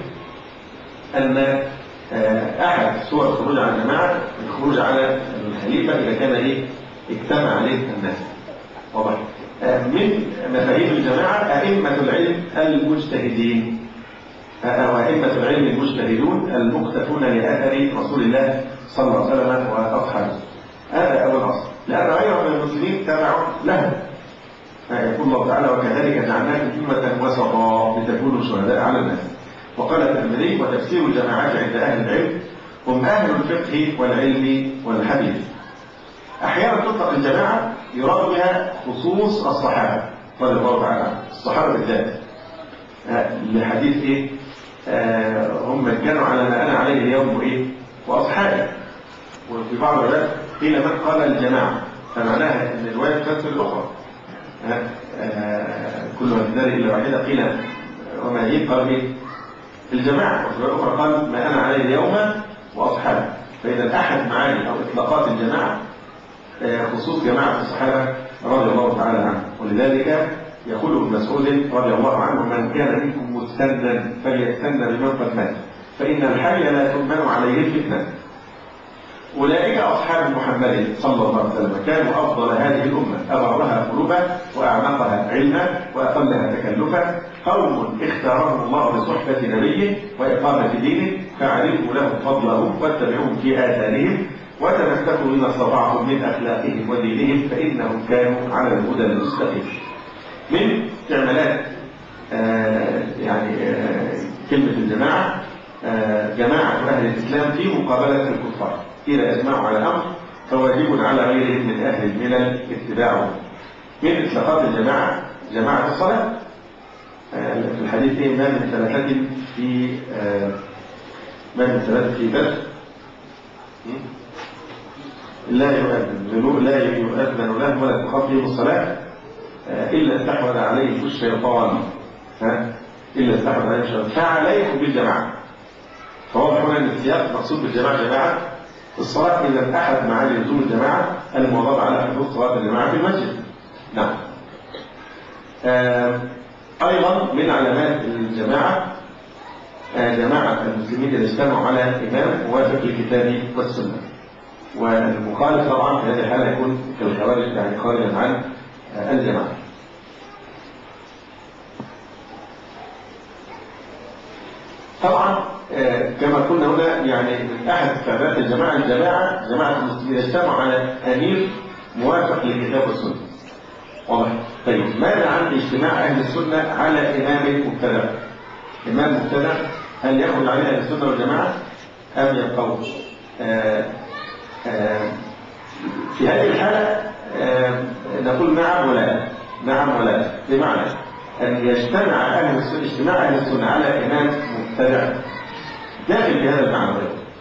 أن أحد صور الخروج على الجماعة الخروج على الخليفة إذا كان إيه اجتمع عليه الناس. واضح؟ من مفاهيم الجماعة أئمة العلم المجتهدين أو أئمة العلم المجتهدون المقتفون لأثر رسول الله صلى الله عليه وسلم وأصحابه. هذا أول أصل، لأن غيرهم من المسلمين تبعوا لهم. يقول الله تعالى: وكذلك جعلناكم أمة وسطا لتكونوا شهداء على الناس. وقال الترمذي: وتفسير الجماعات عند أهل العلم هم أهل الفقه والعلم والحديث. أحيانا تطلق الجماعة يراد بها خصوص الصحابة رضي الله تعالى عنهم، الصحابة بالذات. لحديث إيه؟ آه هم كانوا على ما أنا عليه اليوم وإيه؟ وأصحابي. وفي بعض الروايات قيل من قال الجماعة، فمعناها أن الرواية تفسر الأخرى. آه كل من النار إلا واحدة قيل وما هي قال إيه؟ الجماعة. وفي الرواية الأخرى قال ما أنا عليه اليوم وأصحابي. فإذا أحد معاني أو إطلاقات الجماعة خصوص جماعة الصحابة رضي الله تعالى عنهم. ولذلك يقول ابن مسعود رضي الله عنه: من كان منكم مستنا فليستن بمن قد مات فإن الحي لا تؤمن عليه الفتنة. أولئك أصحاب محمد صلى الله عليه وسلم كانوا أفضل هذه الأمة، أبرها قلوبا وأعمقها علما وأقلها تكلفا، قوم اختارهم الله لصحبة نبيه وإقامة دينه فعرفوا لهم فضلهم واتبعوهم في آثارهم وتمسكوا بما استطعتم من أخلاقهم ودينهم فإنهم كانوا على الهدى المستقيم. من استعمالات آه يعني آه كلمة الجماعة آه جماعة أهل الإسلام في مقابلة الكفار. إذا أجمعوا على أمر فواجب على غيرهم من أهل الملل اتباعه. من إطلاقات الجماعة جماعة الصلاة. آه في الحديث إيه؟ ما من ثلاثة في آه ما من ثلاثة في بدر لا يؤذن لا يؤذن لهم ولا تخفيهم الصلاة إلا استحوذ عليه الشيطان ها إلا استحوذ عليه الشيطان فعليكم بالجماعة. فواضح هنا أن السياق مقصود بالجماعة جماعة الصلاة. إذا أحد معاني لزوم الجماعة المواظبة على حدوث صلاة الجماعة في المسجد. نعم. آه أيضا من علامات الجماعة آه جماعة المسلمين إذا اجتمعوا على إمام موافق للكتاب والسنة. والمخالف طبعا في هذه الحالة يكون كالخوارج يعني خارجا عن الجماعة. طبعا كما قلنا هنا يعني من أحد استعمالات الجماعة الجماعة جماعة المسلمين اجتمعوا على أمير موافق للكتاب والسنة. واضح؟ طيب ماذا عن اجتماع أهل السنة على إمام مبتدع؟ إمام مبتدع هل يخرج عليه أهل السنة والجماعة أم يبقوا؟ آه آه في هذه الحالة آه نقول نعم ولا نعم ولا، بمعنى أن يجتمع أهل السنة اجتماع أهل السنة على إمام مبتدع داخل في هذا المعنى،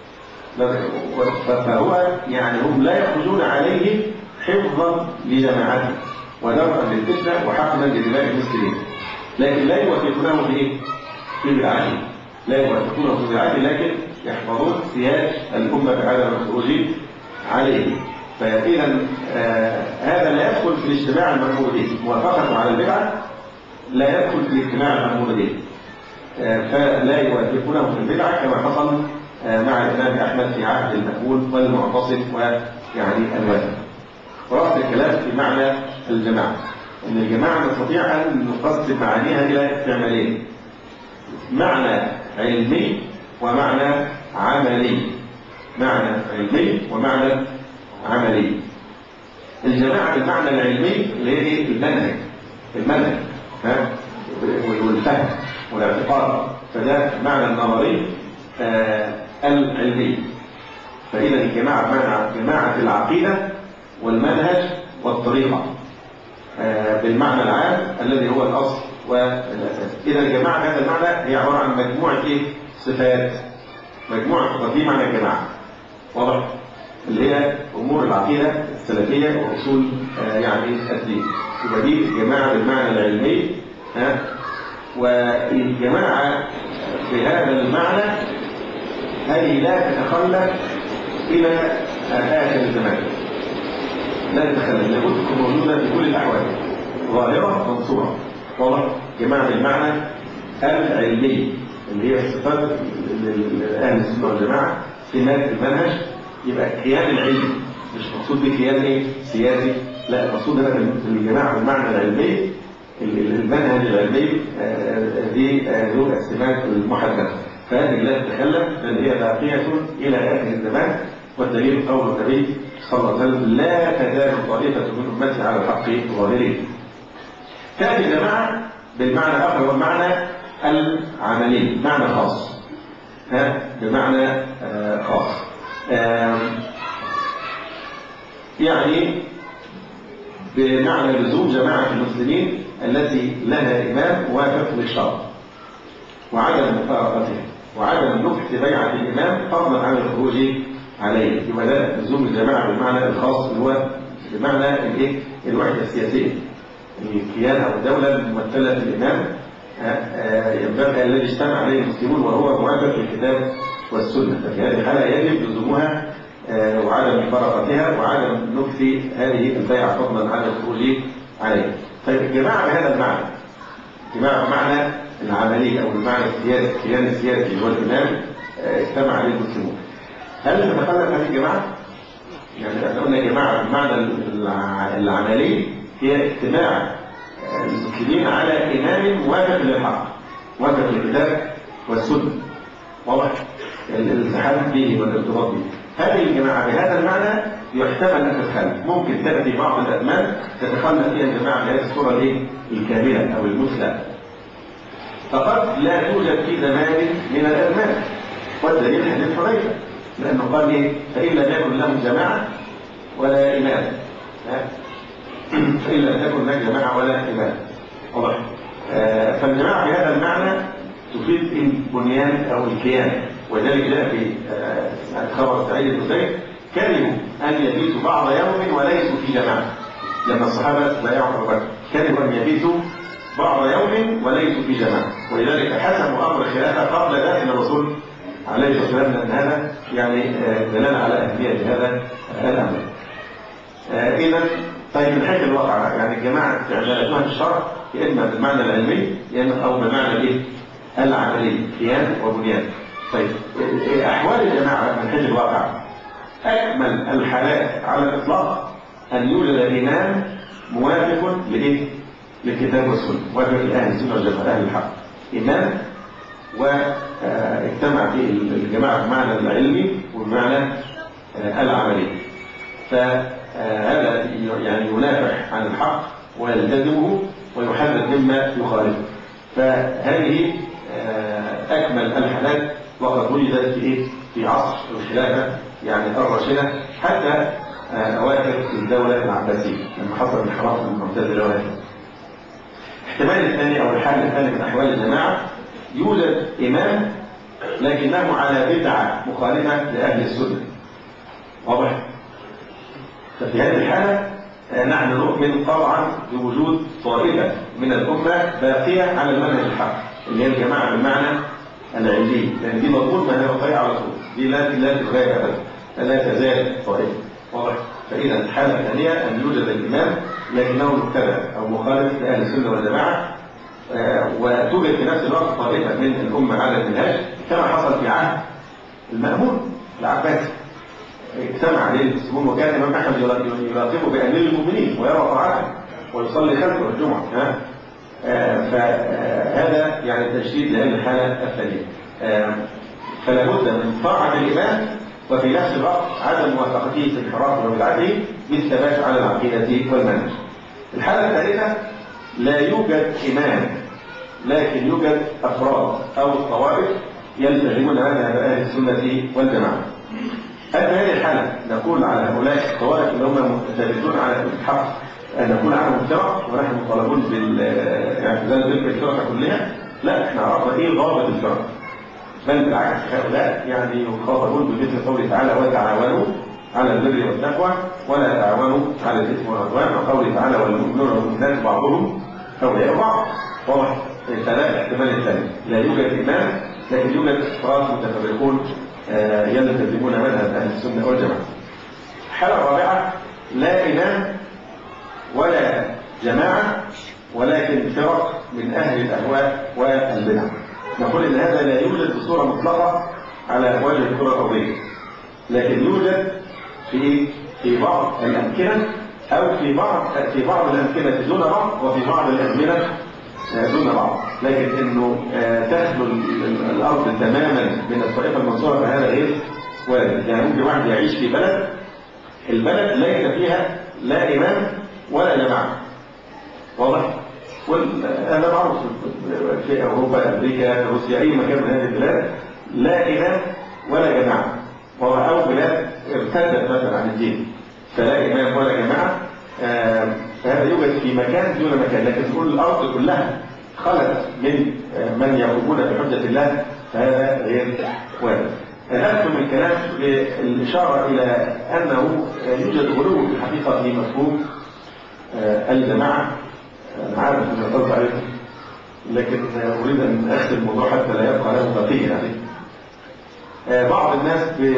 فهو يعني هم لا يخرجون عليه حفظا لجماعته ودرءا للفتنة وحقنا لدماء المسلمين، لكن لا يوافقونه في ايه؟ في بدعته، لا يوافقونه في بدعته، لكن يحفظون سياج الأمة بعدم الخروج عليه. فإذا آه هذا لا يدخل في الاجتماع المأمور به، موافقته على البدعة لا يدخل في الاجتماع المأمور به، آه فلا يوافقونه في البدعة كما حصل آه مع الإمام أحمد في عهد المأمون والمعتصم ويعني الوازن. ورأس الكلام في معنى الجماعة، أن الجماعة نستطيع أن نقسم معانيها إلى استعمالين، معنى علمي ومعنى عملي. معنى علمي ومعنى عملي. الجماعة بالمعنى العلمي اللي هي المنهج المنهج ها والفهم والاعتقاد، فده معنى النظري آه العلمي. فإذا الجماعة بمعنى جماعة العقيدة والمنهج والطريقة آه بالمعنى العام الذي هو الأصل والأساس. إذا الجماعة هذا المعنى هي عبارة عن مجموعة إيه؟ صفات، مجموعة صفات دي معنى الجماعة، واضح؟ اللي هي أمور العقيدة السلفية وأصول آه يعني الدين. يبقى دي الجماعة بالمعنى العلمي ها. والجماعة بهذا المعنى هذه لا تتخلف إلى آخر الزمان، لا تتخلف، لابد تكون موجودة في كل الأحوال، ظاهرة منصورة، واضح؟ جماعة بالمعنى العلمي اللي هي الصفات أهل السنة والجماعة، سمات المنهج. يبقى الكيان العلمي مش مقصود بكيان ايه؟ سياسي، لا، المقصود هنا بالجماعة بالمعنى العلمي، المنهج العلمي دي ذو السمات المحددة، فهذه لا تتخلف بل هي باقية إلى آخر الزمان. والدليل قول النبي صلى الله عليه وسلم: لا تزال طائفة من أمتي على الحق ظاهرين. تأتي الجماعة بالمعنى الآخر والمعنى العملي، معنى خاص، ها بمعنى آه خاص، آه يعني بمعنى لزوم جماعة المسلمين التي لها إمام موافق للشرع، وعدم مفارقته، وعدم النفس بيعة الإمام فضلا عن الخروج عليه. يبقى ده لزوم الجماعة بالمعنى الخاص اللي هو بمعنى الايه؟ الوحدة السياسية، الكيان أو الدولة الممثلة في الإمام ينبغي الذي اجتمع عليه المسلمون وهو موافق للكتاب والسنة. ففي هذه الحالة يجب لزومها وعدم مفارقتها وعدم نفس هذه البيعة فضلا عن الخروج عليه. طيب الجماعة بهذا المعنى، الجماعة بمعنى العملي أو المعنى السياسي، الكيان السياسي اللي هو الإمام اجتمع عليه المسلمون، هل تتخلف هذه الجماعة؟ يعني احنا قلنا جماعة بالمعنى العملي هي اجتماع المسلمين على إمام موافق للحق، موافق للكتاب والسنة، واضح؟ الالتحام به والارتباط به. هذه الجماعة بهذا المعنى يحتمل أن تتخلف، ممكن تأتي بعض الأزمان تتخلف فيها الجماعة بهذه الصورة الايه؟ الكاملة أو المثلى. فقد لا توجد في زمان من الأزمان، والدليل حديث حذيفة، لأنه قال إيه؟ فإن لم يكن لهم جماعة ولا إمام، فإن لم تكن لهم جماعة ولا إمام، واضح؟ آه فالجماعة بهذا المعنى تفيد البنيان أو الكيان، وذلك جاء في آه خبر سعيد بن زيد: كرهوا أن يبيتوا بعض يوم وليسوا في جماعة. لما الصحابة بايعوا أبو بكر كرهوا أن يبيتوا بعض يوم وليسوا في جماعة، ولذلك حسموا أمر الخلافة قبل ذلك الرسول عليه الصلاة والسلام، لأن هذا يعني دلالة على أهمية هذا الأمر. آه إذا طيب من حيث الواقع يعني الجماعة استعمالاتها في الشرع يا إما بالمعنى العلمي يا إما أو بالمعنى الإيه؟ العملي، كيان وبنيان. طيب أحوال الجماعة من حيث الواقع أكمل الحالات على الإطلاق أن يوجد إمام موافق لإيه؟ للكتاب والسنة، موافق لأهل السنة والجماعة، أهل الحق، إمام واجتمع في الجماعة بمعنى العلمي والمعنى العملي. فهذا يعني ينافح عن الحق ويلتزمه ويحذر مما يخالفه. فهذه أكمل الحالات، وقد وجدت في إيه؟ في عصر الخلافة يعني الراشدة حتى أواخر الدولة العباسية لما حصل انحراف المعتزلة وهكذا. الاحتمال الثاني أو الحال الثاني من أحوال الجماعة، يوجد إمام لكنه على بدعة مخالفة لأهل السنة. واضح؟ ففي هذه الحالة نحن نؤمن طبعا بوجود طائفة من الأمة باقية على المنهج الحق اللي هي الجماعة بالمعنى العلمي، لأن دي مضمون ما هي واقعية على طول، دي لا لا تتغير أبدا، لا تزال طائفة. واضح؟ فإذا الحالة الثانية أن يوجد الإمام لكنه مبتدع أو مخالف لأهل السنة والجماعة، آه وتوجد في نفس الوقت طائفة من الأمة على المنهج كما حصل في عهد المأمون العباسي. اجتمع عليه المسلمون وكان الإمام أحمد يراقبه بأمير المؤمنين ويرى طاعته ويصلي خلفه الجمعة. ها؟ آه فهذا يعني التشديد لهذه الحالة الثانية. آه فلا بد من طاعة الإمام وفي نفس الوقت عدم موافقته في انحرافه وبدعته بالثبات على العقيدة والمنهج. الحالة الثالثة، لا يوجد إمام لكن يوجد أفراد أو طوائف يلتزمون مذهب أهل السنة والجماعة. هل في هذه الحالة نقول على هؤلاء الطوائف اللي هم ثابتون على الحق أن نكون عنهم فرق ونحن مطالبون بالاعتزال بالفرق كلها؟ لا، احنا عرفنا ايه ضابط الفرق، بل بالعكس هؤلاء يعني يخاطبون بمثل قوله تعالى وتعاونوا على البر والتقوى ولا تعاونوا على الاثم والعدوان، وقوله تعالى والمؤمنون والمؤمنات بعضهم اولياء بعض. واضح؟ فلا الاحتمال الثاني، لا يوجد امام لكن يوجد افراد متفرقون يلتزمون مذهب اهل السنه والجماعه. الحاله الرابعه، لا امام ولا جماعه ولكن فرق من اهل الاهواء والبدع. نقول ان هذا لا يوجد بصوره مطلقه على وجه الكره الارضيه، لكن يوجد في في بعض الامكنه او في بعض في بعض الامكنه دون بعض وفي بعض الازمنه دون بعض، لكن انه تخلو الارض تماما من الطائفه المنصوره فهذا غير وارد. يعني ممكن واحد يعيش في بلد البلد ليس فيها لا امام ولا جماعه. واضح؟ وهذا معروف في اوروبا، امريكا، روسيا، اي مكان من هذه البلاد لا امام ولا جماعه، او بلاد ارتدت مثلا عن الدين فلا امام ولا جماعه. فهذا يوجد في مكان دون مكان، لكن تقول الارض كلها خلت من من يقومون بحجه الله فهذا غير وارد. نختم الكلام بالاشاره الى انه يوجد غلو في الحقيقه في مفهوم الجماعه. أنا عارف أن أطلت عليكم لكن أريد أن أختم الموضوع حتى لا يبقى له بقية. يعني بعض الناس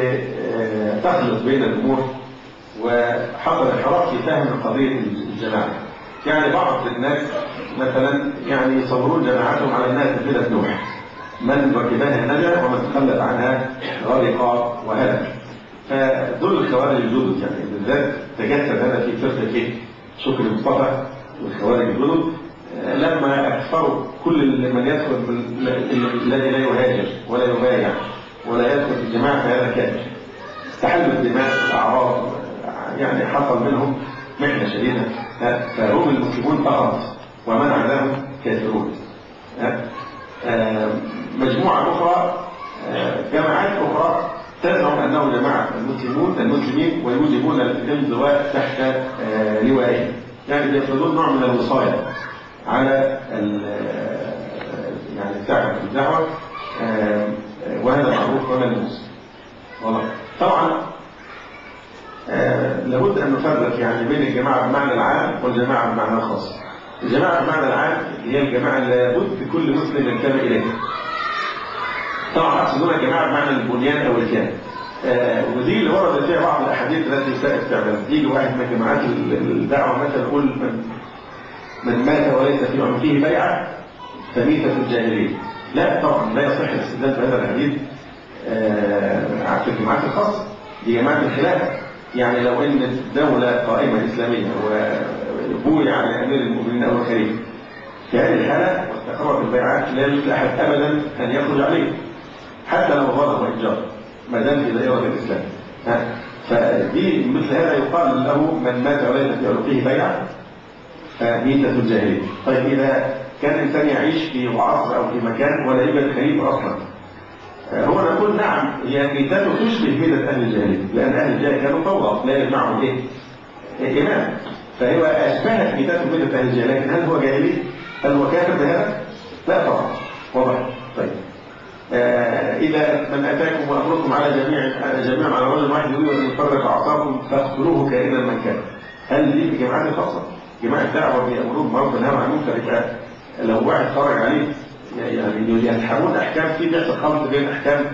تخلط بين الأمور وحصل انحراف في فهم قضية الجماعة. يعني بعض الناس مثلا يعني يصورون جماعتهم على أنها سفينة نوح، من ركبها نجا ومن تخلف عنها غرق وهلك. فدول الخوارج الجدد يعني بالذات تجسد هذا في فرقة شكري مصطفى والخوارج الجدد لما اكثروا كل من يدخل الذي لا يهاجر ولا يبايع ولا يدخل في الجماعه فهذا كافر. استحلوا الدماء والاعراض، يعني حصل منهم محنه شديده، فهم المسلمون فقط ومنع لهم كافرون. مجموعه اخرى جماعات اخرى تزعم انه جماعه المسلمون المسلمين ويوجبون الانضواء تحت لوائهم، يعني بيفرضون نوع من الوصاية على يعني ساعة الدعوة، وهذا معروف وملموس. والله طبعا لابد ان نفرق يعني بين الجماعة بالمعنى العام والجماعة بالمعنى الخاص. الجماعة بالمعنى العام هي الجماعة اللي لابد كل مسلم ينتمي اليها. طبعا اقصدون الجماعة بمعنى البنيان او الكيان، ودي اللي ورد فيها بعض الاحاديث التي ساء استعمالها. يجي واحد من جماعات الدعوه مثلا يقول من, من مات وليس في عنقه بيعه فميتة الجاهليه. لا طبعا لا يصح الاستدلال بهذا الحديث في الجماعات الخاصه، دي جماعه الخلافه. يعني لو ان الدوله قائمه اسلاميه وبويع لامير المؤمنين او الخليفه في هذه الحاله واستقرت البيعات لا يجوز لاحد ابدا ان يخرج عليه حتى لو ظلم وإجار ما دام في دائرة الإسلام. فدي مثل هذا يقال له من مات وليس في عنقه بيعة ميتة الجاهلية. طيب إذا كان الإنسان يعيش في عصر أو في مكان ولا يوجد خليفة أصلا، هو نقول نعم هي ميتته تشبه ميتة أهل الجاهلية، لأن أهل الجاهلية كانوا فوضى لا يجمعهم إيه؟ إمام، فهو أشبهت ميتته ميتة أهل الجاهلية، لكن هل هو جاهلي؟ هل هو كافر بهذا؟ لا طبعا، واضح. طيب آه إذا من أتاكم وأمركم على جميع جميع على رجل واحد يريد أن يفرق أعصابكم فاقتلوه كائنا من كان. هل دي في جماعات الخاصة؟ جماعة الدعوة بيأمرون بالمعروف والنهي عن المنكر، يبقى لو واحد خرج عليه يعني يسحبون أحكام في بيحصل خلط بين أحكام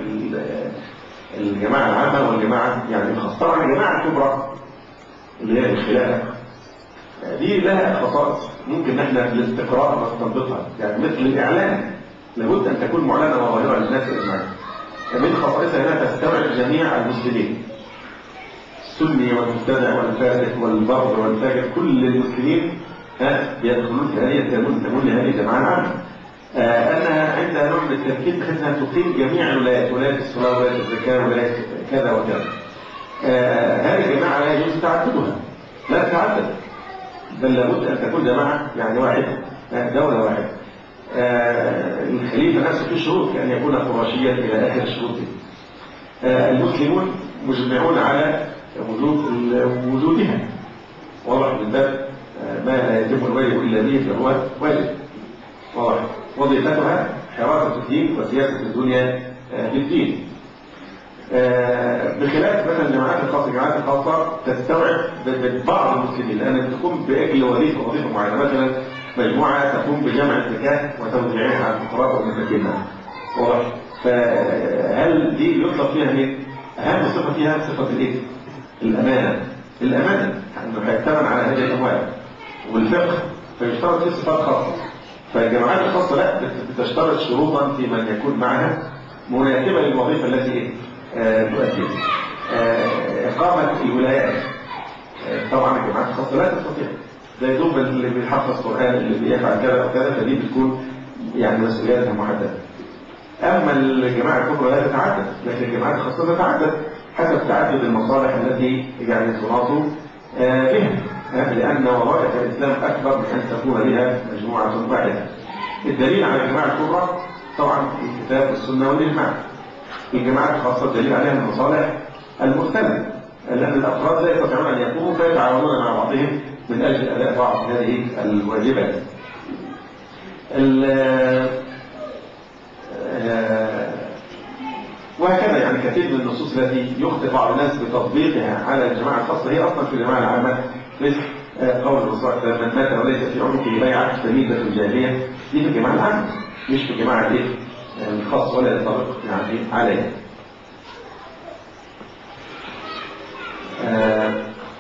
الجماعة العامة والجماعة يعني الخاصة. عن الجماعة الكبرى اللي هي الخلافة دي لها خصائص ممكن احنا بالاستقراء نستنبطها، يعني مثل الإعلان لابد أن تكون معلنة وظاهرة للناس إجماعا. من خصائصها أنها تستوعب جميع المسلمين، السني والمبتدع والفاسق والبر والفاجر، كل المسلمين ها بيدخلون في هذه التمون تمون لهذه الجماعة العامة. آه أنها عندها نوع من التمكين بحيث أنها تقيم جميع الولايات، ولاية الصلاة ولاية الزكاة ولاية كذا وكذا. آه هذه الجماعة لا يجوز تعددها، لا تتعدد، بل لابد أن تكون جماعة يعني واحدة، دولة واحدة. آه الخليفة نفسه في شروط كأن يكون قرشيا إلى آخر شروطه. آه المسلمون مجمعون على وجود وجودها، واضح من باب آه ما لا يتم الواجب إلا به فهو واجب، واضح. وظيفتها حراسة الدين وسياسة الدنيا آه بالدين. آه بخلاف مثلا الجماعات الخاصة، الجماعات الخاصة تستوعب بعض المسلمين لأن تقوم بأجل وظيفة وظيفة معينة، مثلا مجموعة تقوم بجمع الزكاة وتوزيعها على الفقراء والمساكين، واضح. فهل دي يطلق فيها مين؟ أهم صفة فيها صفة الإيه؟ الأمانة. الأمانة أنه هيتمن على هذه الأموال، والفقه فيشترط فيه صفات خاصة. فالجماعات الخاصة لا بتشترط شروطا في من يكون معها مناسبة للوظيفة التي إيه؟ آه تؤدي آه إقامة الولايات. آه طبعا الجماعات الخاصة لا تستطيع، زي دوب اللي بيحفظ قرآن اللي بيفعل كذا وكذا، فدي بتكون يعني مسؤولياتها محددة. أما الجماعة الكبرى لا تتعدد، لكن الجماعات الخاصة تتعدد حسب تعدد المصالح التي يعني تناط آه بها، آه لأن وظائف الإسلام أكبر من أن تكون بها مجموعة واحدة. الدليل على الجماعة الكبرى طبعا الكتاب والسنة والإجماع. الجماعات الخاصة الدليل عليها المصالح المختلفة، لأن الأفراد لا يستطيعون أن يقوموا فيتعاونون مع بعضهم من أجل أداء بعض هذه الواجبات. وهكذا يعني كثير من النصوص التي يخطئ بعض الناس بتطبيقها على الجماعة الخاصة هي أصلا في الجماعة العامة، مثل قول الرسول صلى الله عليه وسلم: من مات وليس في عنقه بيعة فميتة الجاهلية. دي في الجماعة العامة مش في الجماعة الايه؟ الخاصة ولا ينطبق يعني عليها. آه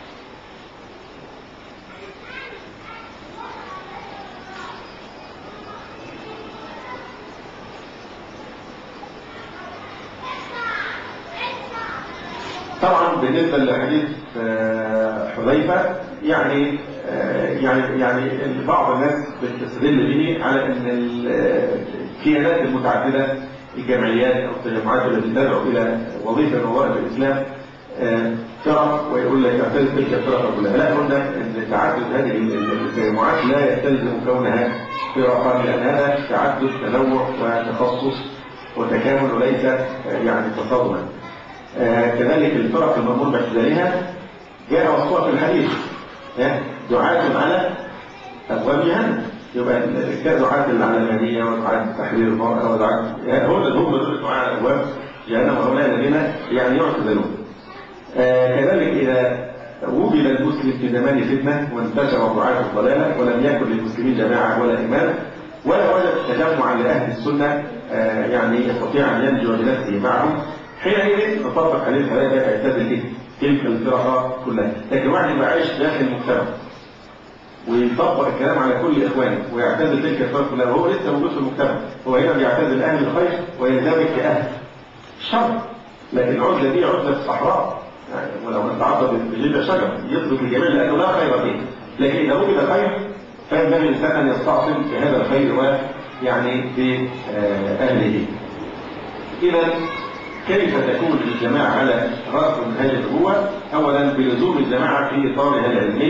طبعا بالنسبة لحديث حذيفة يعني يعني يعني بعض الناس بتستدل به على ان الكيانات المتعددة، الجمعيات او التجمعات التي تدعو الى وظيفة من وظائف الاسلام فرق، ويقول لك اعتزل تلك الفرق كلها. لا، قلنا ان تعدد هذه التجمعات لا يستلزم كونها فرقا، لان هذا تعدد تنوع وتخصص وتكامل وليس يعني تصادما. آه كذلك الفرق المأمور باعتزالها جاء وصفها في الحديث دعاة على أبواب جهنم، يبقى كدعاة العلمانية ودعاة تحرير المرأة ودعاة يعني هم هم دول دعاة على أبواب جهنم، وهؤلاء الذين يعني يعتزلون. آه كذلك إذا وجد المسلم في زمان فتنة وانتشر دعاة الضلالة ولم يكن للمسلمين جماعة ولا إمام ولا وجد تجمعا لأهل السنة آه يعني يستطيع أن ينجو بنفسه معهم، حينئذ نطبق عليه الحلال يعتزل تلك الفرقة كلها. لكن واحد يبقى عايش داخل المجتمع ويطبق الكلام على كل إخوانه ويعتزل تلك الفرقة كلها وهو لسه موجود في المجتمع، هو هنا بيعتزل أهل الخير ويندمج في أهل الشر. لكن العزلة دي عزلة في الصحراء، يعني ولو أن تعرض بجذع شجر يطلق الجميع لأنه لا خير فيه. لكن إذا وجد خير فينبغي الإنسان أن يستعصم في هذا الخير ويعني في أهله. إذا كيف تكون الجماعة على رأس منهج النبوة؟ أولا بلزوم الجماعة في إطارها العلمي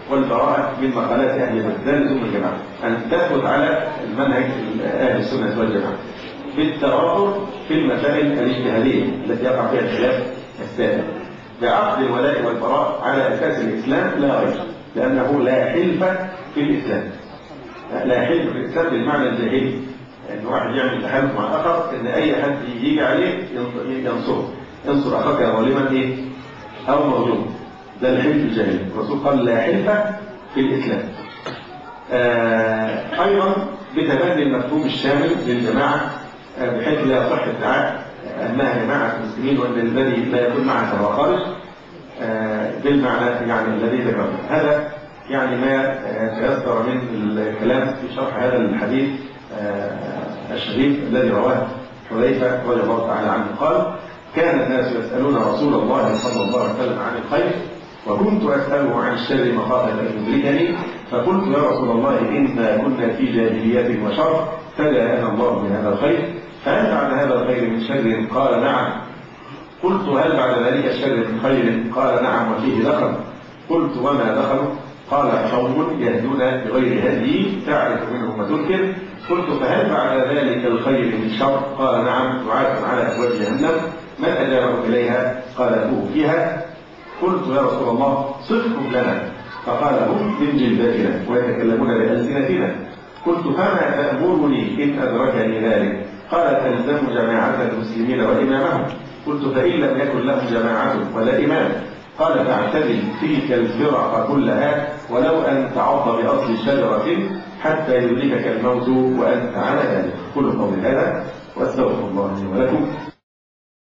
والبراءة من مقالات أهل البلد لزوم الجماعة، أن تثبت على المنهج أهل السنة والجماعة بالتواتر في المسائل الاجتهادية التي يقع فيها الخلاف السائر، بعقد الولاء والبراء على أساس الإسلام لا غير، لأنه لا حلف في الإسلام. لا حلف في الإسلام بالمعنى الجاهلي، أن واحد يعمل تحالف مع آخر، أن أي حد يجي عليه ينصره، انصر أخاك ظالما إيه؟ أو مظلوم. ده الحلف الجاهلي. الرسول قال لا حلف في الإسلام. آه أيضا بتبني المفهوم الشامل للجماعة، آه بحيث لا يصح ادعاء أنها جماعة المسلمين وأن الذي لا يكون معها فهو خارج، آه بالمعنى يعني الذي ذكرته. هذا يعني ما تيسر من الكلام في شرح هذا الحديث آه الشريف الذي رواه حذيفة رضي الله تعالى عنه قال: كان الناس يسألون رسول الله صلى الله عليه وسلم عن الخير، وكنت أسأله عن الشر مخافة أن يدركني، فقلت يا رسول الله إنا كنا في جاهلية وشر، فجاءنا الله من هذا الخير، فهل بعد هذا الخير من شر؟ قال نعم. قلت هل بعد ذلك الشر من خير؟ قال نعم وفيه دخل. قلت وما دخل؟ قال قوم يهدون بغير هدي تعرف منهم وتنكر. قلت فهل بعد ذلك الخير من شر؟ قال نعم دعاة على أبواب جهنم من أجابهم إليها؟ قال أتوه فيها. قلت يا رسول الله صفهم لنا، فقال هم من جلدتنا ويتكلمون بألسنتنا. قلت فما تأمرني إن أدركني ذلك؟ قال تلزم جماعة المسلمين وإمامهم. قلت فإن لم يكن لهم جماعة ولا إمام؟ قال فاعتزل تلك الفرق كلها ولو أن تعض بأصل شجرة حتى يدركك الموت وأنت على ذلك. كل قول هذا وأستغفر الله لي ولكم.